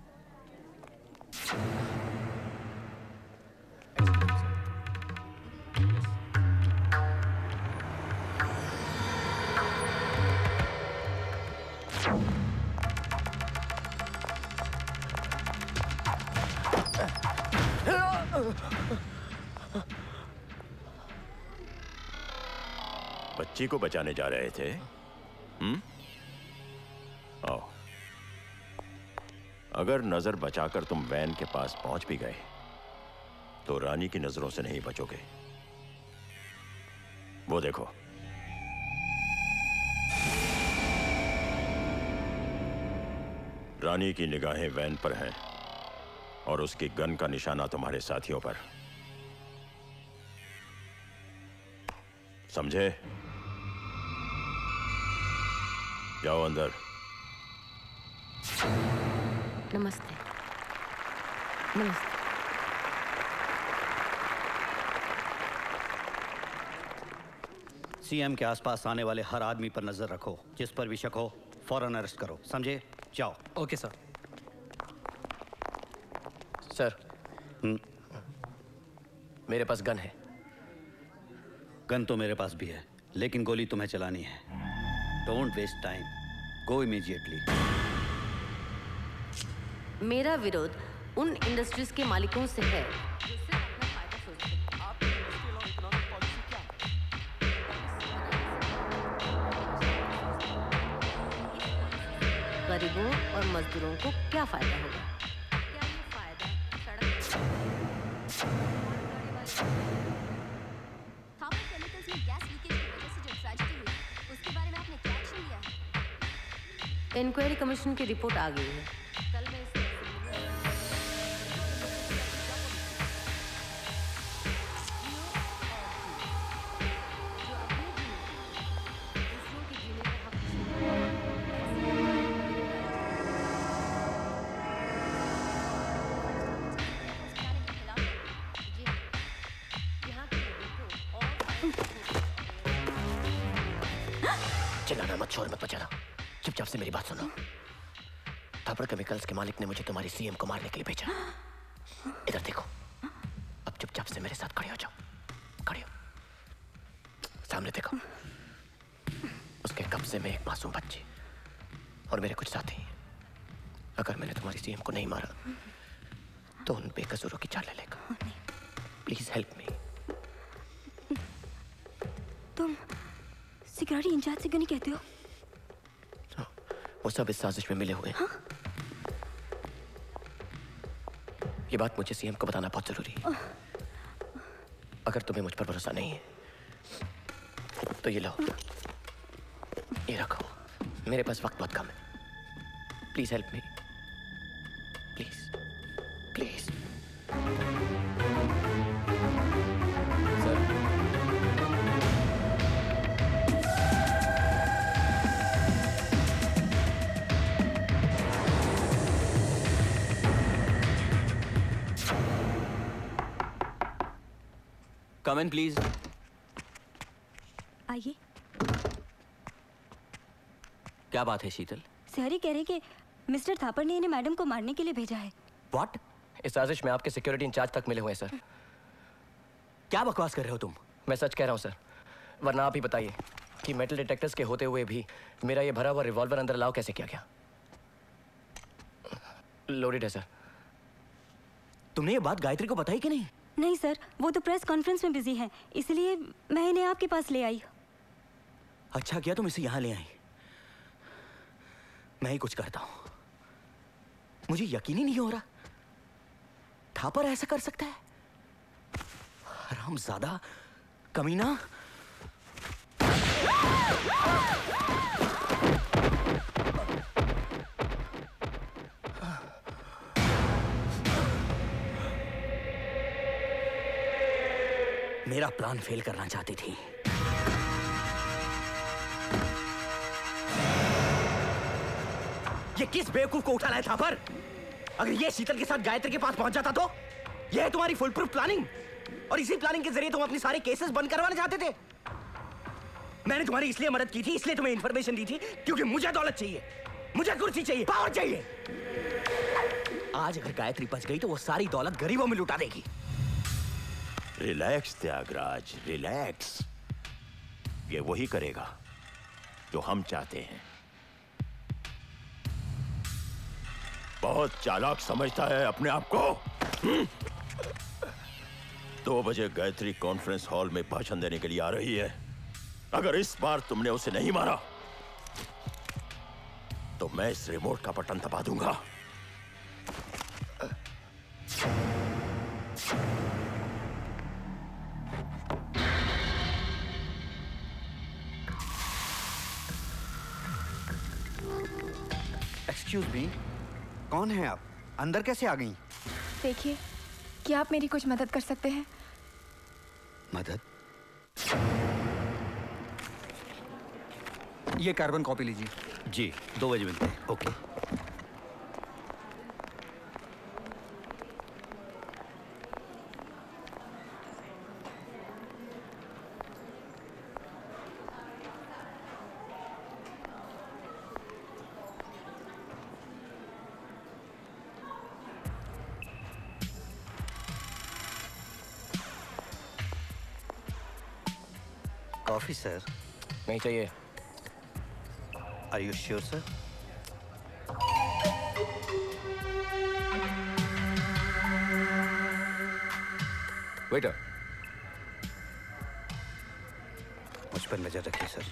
बच्ची को बचाने जा रहे थे? आओ। अगर नजर बचाकर तुम वैन के पास पहुंच भी गए तो रानी की नजरों से नहीं बचोगे। वो देखो, रानी की निगाहें वैन पर हैं और उसकी गन का निशाना तुम्हारे साथियों पर। समझे? जाओ अंदर। नमस्ते। नमस्ते। सीएम के आसपास आने वाले हर आदमी पर नजर रखो। जिस पर भी शक हो फौरन अरेस्ट करो। समझे? जाओ। Okay sir. सर, मेरे पास गन है। गन तो मेरे पास भी है, लेकिन गोली तुम्हें चलानी है। Don't waste time, go immediately. मेरा विरोध उन इंडस्ट्रीज के मालिकों से है जो सिर्फ अपना फायदा सोचते हैं। आपकी इंडस्ट्रियल और इकोनॉमिक पॉलिसी क्या है? गरीबों और मजदूरों को क्या फायदा होगा? क्या ये फायदा सड़क थापर केमिकल्स में गैस लीकेज की वजह से जो ट्रेजेडी हुई, उसके बारे में आपने क्या एक्शन लिया है? इंक्वायरी कमीशन की रिपोर्ट आ गई है। कल मैं इसे चिल्लाना मत, शोर मत मचाना, चुपचाप से मेरी बात सुनो। थापर केमिकल्स के मालिक ने मुझे तुम्हारी सीएम को मारने के लिए भेजा। इधर देखो, अब चुपचाप से मेरे साथ खड़े हो जाओ। खड़े हो, सामने देखो। उसके कब्जे में एक मासूम बच्ची और मेरे कुछ साथी। अगर मैंने तुम्हारी सीएम को नहीं मारा तो उन बेकसूरों की जान ले लेगा। Please help me. तुम सिक्योरिटी इंचार्ज से क्यों नहीं कहते हो? वो सब इस साजिश में मिले हुए हैं। ये बात मुझे सीएम को बताना बहुत जरूरी है। अगर तुम्हें मुझ पर भरोसा नहीं है तो ये लो, ये रखो। मेरे पास वक्त बहुत कम है। Please help me, please please. Come in please. आइए। क्या बात है शीतल? सर कह रहे कि मिस्टर थापर ने इन्हें मैडम को मारने के लिए भेजा है। व्हाट? इस साजिश में आपके सिक्योरिटी इंचार्ज तक मिले हुए हैं सर। क्या बकवास कर रहे हो तुम? मैं सच कह रहा हूं सर, वरना आप ही बताइए कि मेटल डिटेक्टर्स के होते हुए भी मेरा ये भरा हुआ रिवॉल्वर अंदर अलाउ कैसे किया गया? लोडेड है सर। तुमने ये बात गायत्री को बताई कि नहीं? नहीं सर, वो तो प्रेस कॉन्फ्रेंस में बिजी हैं, इसलिए मैं इन्हें आपके पास ले आई। अच्छा किया तुम इसे यहाँ ले आई। मैं ही कुछ करता हूं। मुझे यकीन ही नहीं हो रहा थापर ऐसा कर सकता है। हरामजादा, कमीना। मेरा प्लान फेल करना चाहती थी। ये किस बेवकूफ को उठा लाया थापर? अगर ये शीतल के साथ गायत्री के पास पहुंच जाता तो? ये है तुम्हारी फुल प्रूफ प्लानिंग, और इसी प्लानिंग के जरिए तुम अपने सारे केसेस बंद करवाना चाहते थे। मैंने तुम्हारी इसलिए मदद की थी, इसलिए तुम्हें इंफॉर्मेशन दी थी, क्योंकि मुझे दौलत चाहिए, मुझे कुर्सी चाहिए, पावर चाहिए। आज अगर गायत्री बच गई तो वो सारी दौलत गरीबों में लुटा देगी। Relax Tyagraj, relax. ये वही करेगा जो हम चाहते हैं। बहुत चालाक समझता है अपने आप को। 2 बजे गायत्री कॉन्फ्रेंस हॉल में भाषण देने के लिए आ रही है। अगर इस बार तुमने उसे नहीं मारा तो मैं इस रिमोट का बटन दबा दूंगा। एक्सक्यूज मी, कौन है आप? अंदर कैसे आ गई? देखिए, क्या आप मेरी कुछ मदद कर सकते हैं? मदद? ये कार्बन कॉपी लीजिए। जी, 2 बजे मिलते हैं। ओके। Coffee sir? नहीं चाहिए। Are you sure, sir? Waiter, मुझ पर नजर रखिए सर।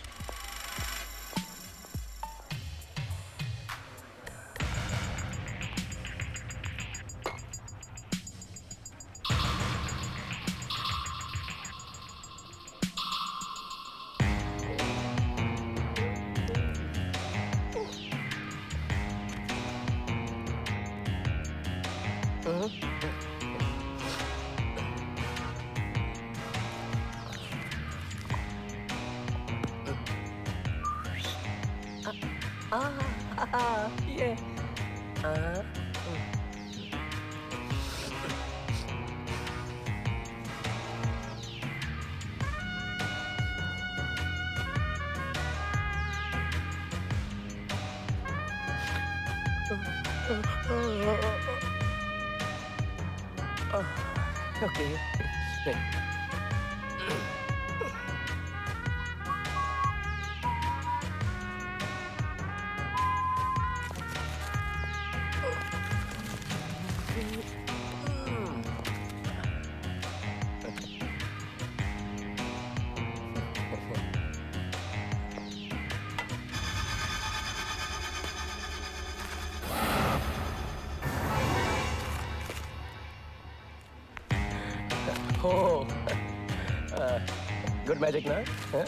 गुड मैजिक ना?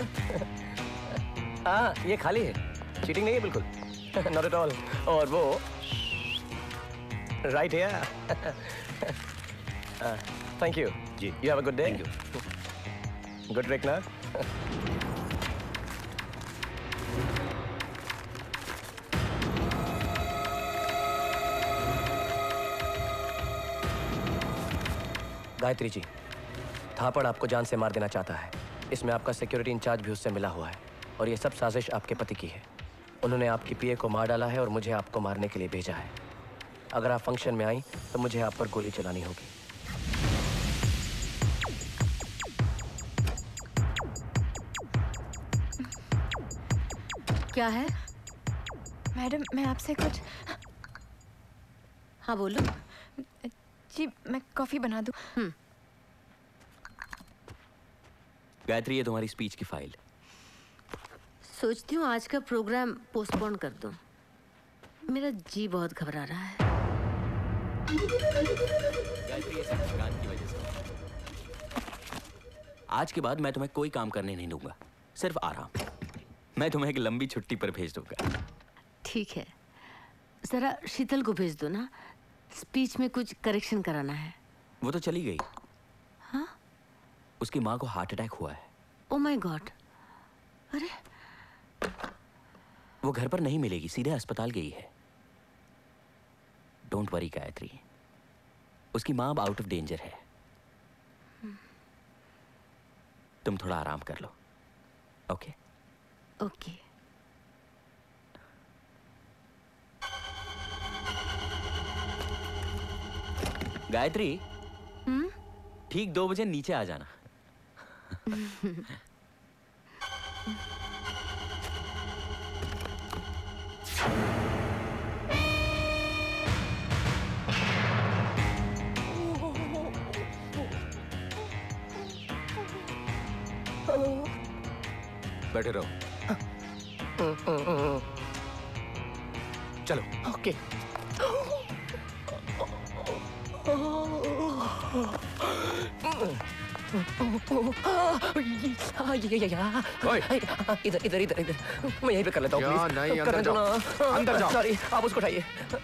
हाँ, ये खाली है, चीटिंग नहीं है बिल्कुल, नॉट एट ऑल। और वो राइट है। थैंक यू जी। You have a good day. Thank you. Good drink ना? गायत्री जी, थापड़ आपको जान से मार देना चाहता है। इसमें आपका सिक्योरिटी इंचार्ज भी उससे मिला हुआ है, और ये सब साजिश आपके पति की है। उन्होंने आपकी पीए को मार डाला है और मुझे आपको मारने के लिए भेजा है। अगर आप फंक्शन में आई तो मुझे आप पर गोली चलानी होगी। क्या है? मैडम, मैं आपसे कुछ... हाँ बोलो। जी, मैं कॉफी बना दूं? गायत्री, ये तुम्हारी स्पीच की फाइल। सोचती हूँ आज का प्रोग्राम पोस्टपोन कर दूं। मेरा जी बहुत घबरा रहा है। गायत्री, ये सब थकान की वजह से। आज के बाद मैं तुम्हें कोई काम करने नहीं दूंगा, सिर्फ आराम। मैं तुम्हें एक लंबी छुट्टी पर भेज दूंगा। ठीक है, जरा शीतल को भेज दो ना, स्पीच में कुछ करेक्शन कराना है। वो तो चली गई। हाँ? उसकी माँ को हार्ट अटैक हुआ है। Oh my God. अरे वो घर पर नहीं मिलेगी, सीधे अस्पताल गई है। डोंट वरी गायत्री, उसकी माँ अब आउट ऑफ डेंजर है। तुम थोड़ा आराम कर लो। Okay okay. गायत्री, ठीक 2 बजे नीचे आ जाना। बैठे रहो। चलो। ओके। इधर इधर इधर इधर, मैं यहीं पे कर लेता हूँ। नहीं, अंदर जाओ। अंदर जाओ। सॉरी, आप उसको उठाइए।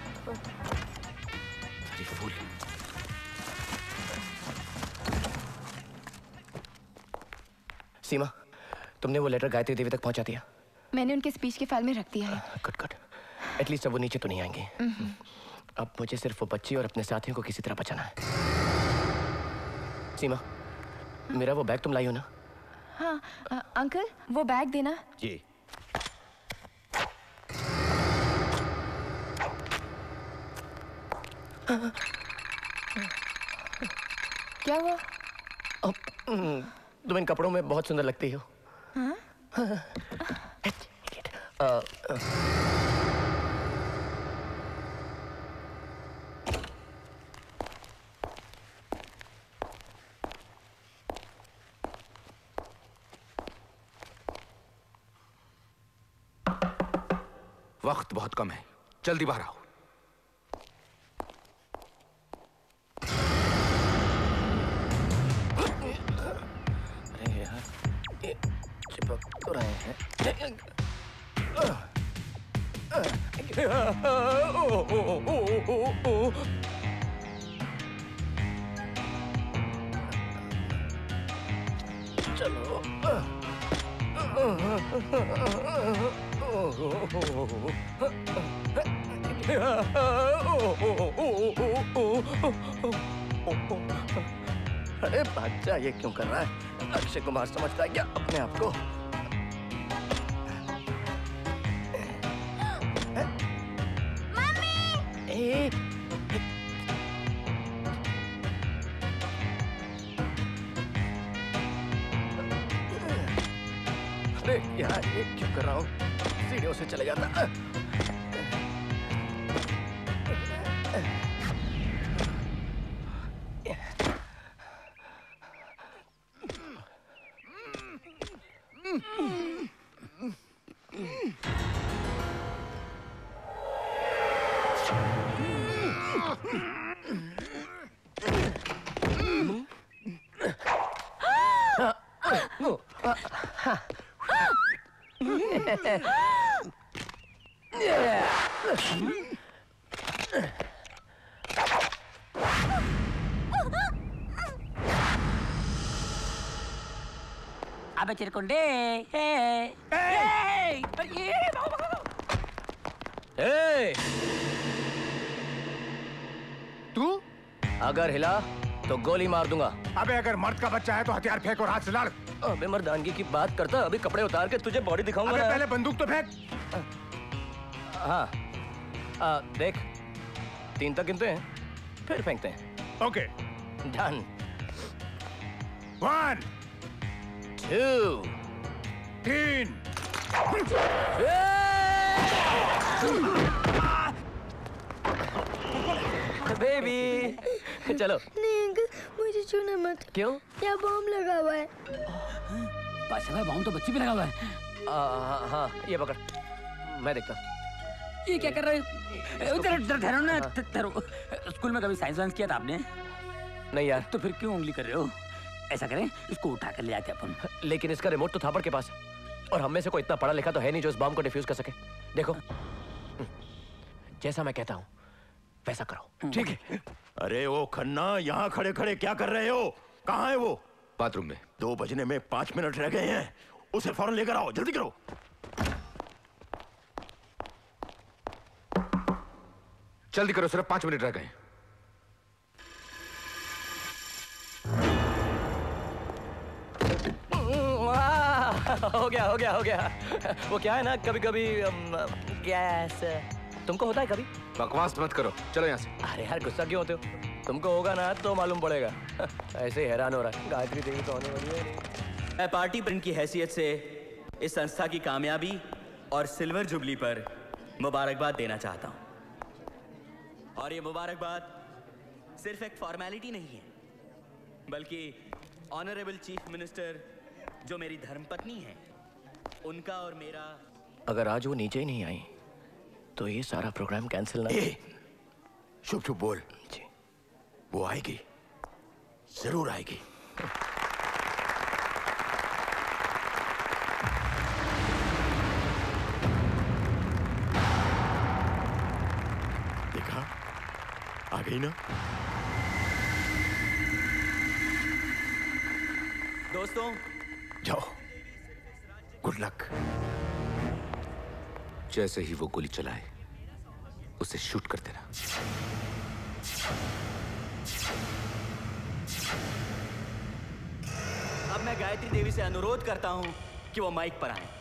सीमा, तुमने वो लेटर गायत्री देवी तक पहुंचा दिया? मैंने उनके स्पीच के फाइल में रख दिया है। Good good. एटलीस्ट अब वो नीचे तो नहीं आएंगे। अब मुझे सिर्फ वो बच्ची और अपने साथियों को किसी तरह बचाना है। सीमा, मेरा वो बैग तुम लाई हो ना? हाँ अंकल, वो बैग देना। जी। क्या हुआ? तुम इन कपड़ों में बहुत सुंदर लगती हो। हाँ? वक्त बहुत कम है, जल्दी बाहर आओ। अरे यार, ये चिपक तो रहे हैं। चलो। अरे बादशाह ये क्यों कर रहा है? अक्षय कुमार समझता है क्या अपने आप को? मम्मी! अरे यार ये क्यों कर रहा हूँ? सीढ़ियों से चले जाता। अबे चिरकुंडे, तू अगर हिला तो गोली मार दूंगा। अबे अगर मर्द का बच्चा है तो हथियार फेंक और हाथ से लड़। अबे मर्दानगी की बात करता, अभी कपड़े उतार के तुझे बॉडी दिखाऊंगा। अबे पहले बंदूक तो फेंक। हाँ देख, 3 तक गिनते हैं फिर फेंकते हैं। Okay done. 1 2 3 बेबी चलो। नहीं अंकल, मुझे छूना मत। क्यों? यहाँ बॉम्ब लगा हुआ है। बादशाह भाई, बॉम्ब तो बच्ची पे लगा हुआ है। हाँ ये पकड़, मैं देखता। ये क्या कर रहे हो? ठहरो ना, ठहरो। स्कूल में कभी साइंस वाइंस किया था आपने? नहीं यार। तो फिर क्यों उंगली कर रहे हो? ऐसा करें, इसको उठा कर ले आते अपन। लेकिन इसका रिमोट तो थापर के पास है, और हम में से कोई इतना पढ़ा लिखा तो है नहीं जो इस बॉम्ब को डिफ्यूज कर सके। देखो, जैसा मैं कहता हूँ वैसा करो, ठीक है? अरे ओ खन्ना, यहाँ खड़े खड़े क्या कर रहे हो? कहाँ है वो? बाथरूम में। 2 बजने में 5 मिनट रह गए हैं, उसे फौरन लेकर आओ, जल्दी करो। जल्दी करो, सिर्फ 5 मिनट रह गए। हो गया। वो क्या है ना, कभी कभी गैस तुमको होता है कभी? बकवास मत करो, चलो यहाँ से। अरे यार गुस्सा क्यों होते हो? तुमको होगा ना तो मालूम पड़ेगा। ऐसे ही हैरान हो रहा है। गायत्री देवी तो होने वाली है। मैं पार्टी प्रिंट की हैसियत से इस संस्था की कामयाबी और सिल्वर जुबली पर मुबारकबाद देना चाहता हूँ। और ये मुबारकबाद सिर्फ एक फॉर्मेलिटी नहीं है, बल्कि ऑनरेबल चीफ मिनिस्टर जो मेरी धर्मपत्नी है, उनका और मेरा। अगर आज वो नीचे ही नहीं आई तो ये सारा प्रोग्राम कैंसिल ना। शुभ शुभ बोल जी। वो आएगी, जरूर आएगी। देखा, आ गई ना। दोस्तों जाओ, गुड लक। जैसे ही वो गोली चलाए उसे शूट कर देना। अब मैं गायत्री देवी से अनुरोध करता हूं कि वो माइक पर आए।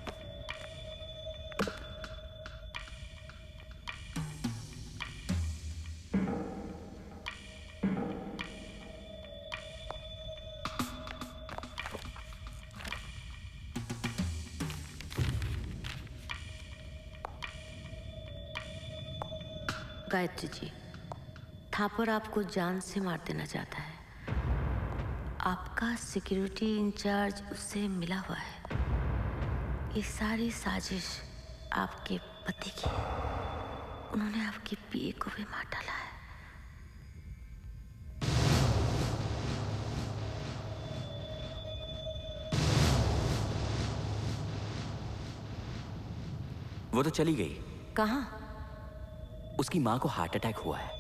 गायत्री जी, थापर आपको जान से मार देना चाहता है। आपका सिक्योरिटी इंचार्ज उससे मिला हुआ है। ये सारी साजिश आपके पति की है। उन्होंने आपकी पीए को भी मार डाला है। वो तो चली गई। कहाँ? उसकी मां को हार्ट अटैक हुआ है।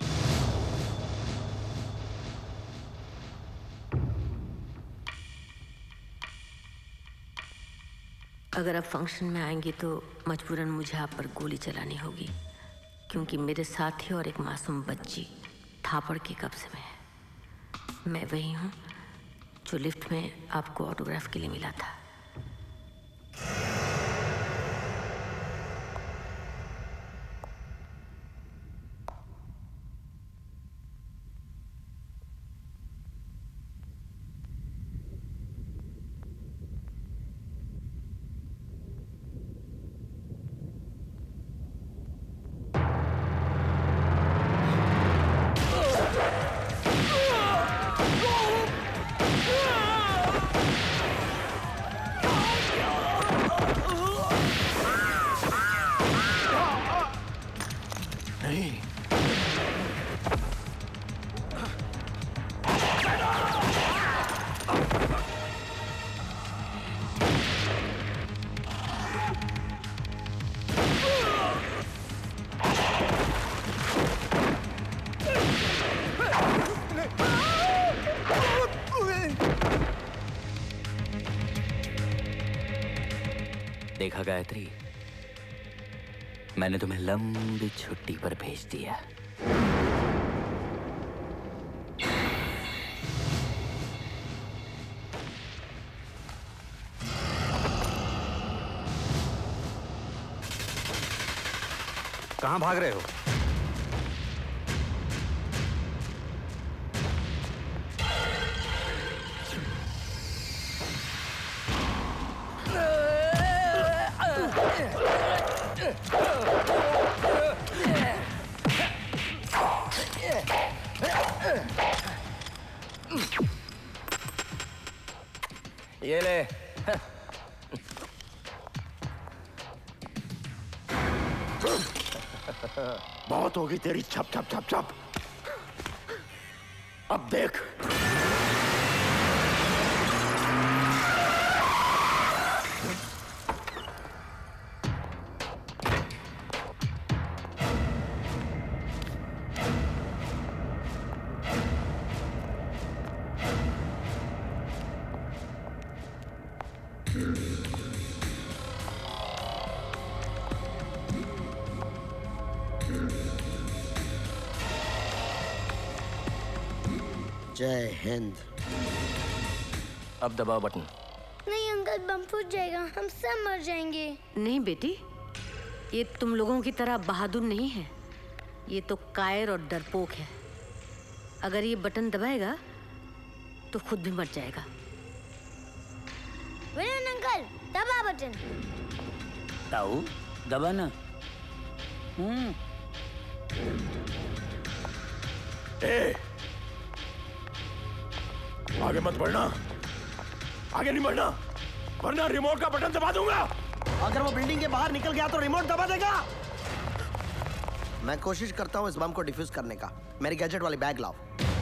अगर आप फंक्शन में आएंगे तो मजबूरन मुझे आप पर गोली चलानी होगी, क्योंकि मेरे साथी और एक मासूम बच्ची थापड़ के कब्जे में है। मैं वही हूँ जो लिफ्ट में आपको ऑटोग्राफ के लिए मिला था। देखा गायत्री, मैंने तुम्हें लंबी छुट्टी पर भेज दिया। कहां भाग रहे हो? ये ले। बहुत होगी तेरी छप छप छप छप। अब देख। जय हिंद। अब दबाओ बटन। नहीं अंकल, बम फूट जाएगा, हम सब मर जाएंगे। नहीं बेटी, ये तुम लोगों की तरह बहादुर नहीं है, ये तो कायर और डरपोक है। अगर ये बटन दबाएगा तो खुद भी मर जाएगा। विलन अंकल, दबा बटन। ताऊ दबा ना। आगे मत बढ़ना, आगे नहीं बढ़ना, वरना रिमोट का बटन दबा दूंगा। अगर वो बिल्डिंग के बाहर निकल गया तो रिमोट दबा देगा। मैं कोशिश करता हूँ इस बम को डिफ्यूज करने का। मेरी गैजेट वाली बैग लाओ।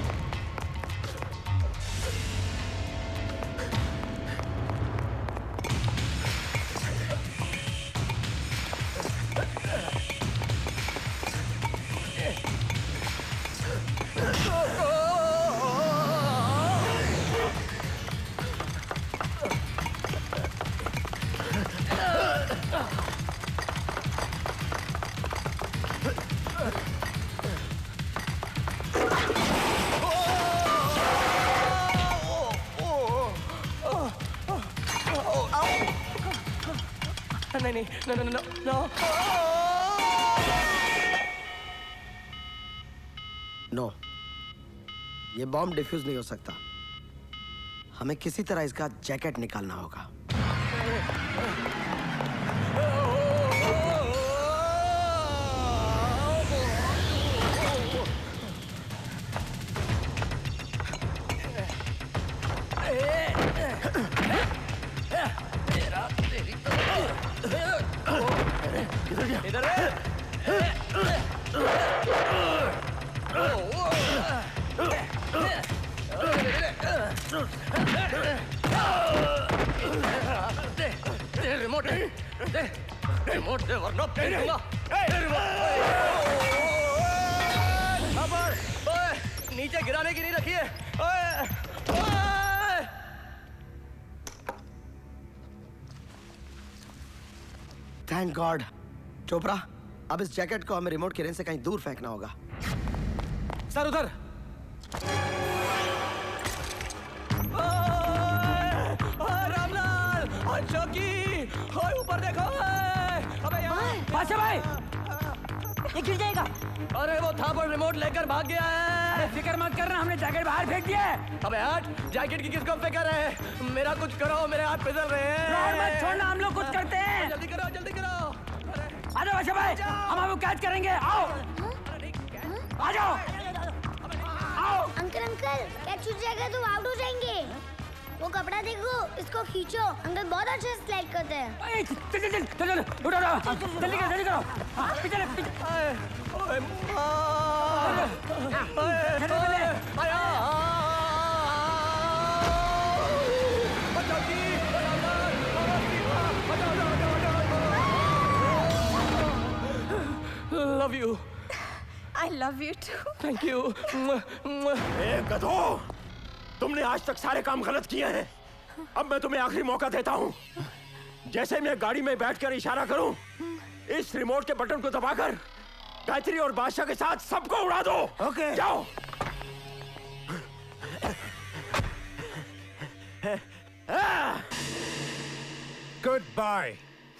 नहीं, नो, ये बॉम्ब डिफ्यूज नहीं हो सकता। हमें किसी तरह इसका जैकेट निकालना होगा। इधर है। दे रिमोट, दे रिमोट, दे वरना फेंक दूंगा। नीचे गिराने की नहीं रखी है। Thank God. चोपड़ा, अब इस जैकेट को हमें रिमोट की रेंज से कहीं दूर फेंकना होगा। सर उधर। राम लाल, चौकी, ऊपर देखो। अबे बादशाह भाई, ये गिर जाएगा। अरे वो थापर रिमोट लेकर भाग गया है। अरे फिक्र मत करना, हमने जैकेट बाहर फेंक दिया है। अबे हट, जैकेट की किसको फिक्र है? मेरा कुछ करो, मेरे हाथ फिसल रहे हैं। मत छोड़ना, हम लोग कुछ करते हैं। जल्दी करो, जल्दी करो। आ जाओ बादशाह भाई, हम आपको कैच करेंगे। आओ, आ जाओ। आओ। अंकल अंकल, कैच छूट जाएगा तो आउट हो जाएंगे। वो कपड़ा देखो, इसको खींचो। अंकल बहुत अच्छे से स्लाइड करते हैं। चल उठो, जल्दी करो, जल्दी करो। पीछे Love you. I love you too. Thank you. गधो, तुमने आज तक सारे काम गलत किए हैं। अब मैं तुम्हें आखिरी मौका देता हूँ। जैसे मैं गाड़ी में बैठकर इशारा करूं, इस रिमोट के बटन को दबाकर गायत्री और बादशाह के साथ सबको उड़ा दो। ओके। जाओ। Good bye.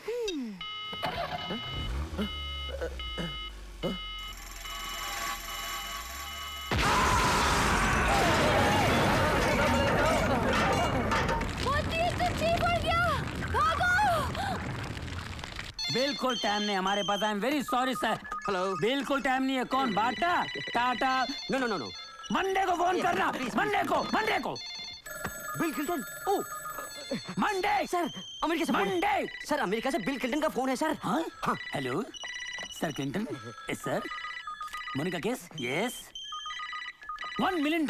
बिल्कुल टाइम नहीं हमारे पास। I am very sorry sir. Hello. बिल्कुल टाइम नहीं है। कौन? Bata, Tata? No no no no, Monday को फोन करना। मंडे को बिल क्लिंटन। ओ मंडे सर, अमेरिका से मंडे सर, अमेरिका से बिल क्लिंटन का फोन है सर। हाँ हाँ। Hello sir Clinton. Yes sir. Monica case? Yes. $1 million।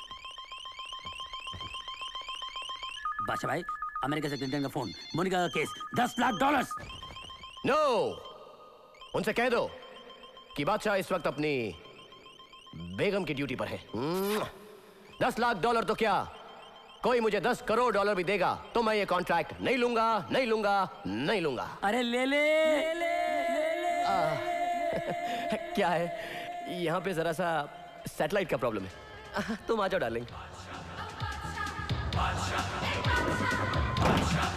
बादशाह भाई, अमेरिका से क्लिंटन का फोन, मोनिका का केस, $10 लाख। नो, उनसे कह दो कि बादशाह इस वक्त अपनी बेगम की ड्यूटी पर है। $10 लाख तो क्या, कोई मुझे 10 करोड़ डॉलर भी देगा तो मैं ये कॉन्ट्रैक्ट नहीं लूंगा, नहीं लूंगा, नहीं लूंगा। अरे ले ले, ले, ले, ले। क्या है, यहाँ पे जरा सा सैटेलाइट का प्रॉब्लम है। तुम आ जाओ डार्लिंग।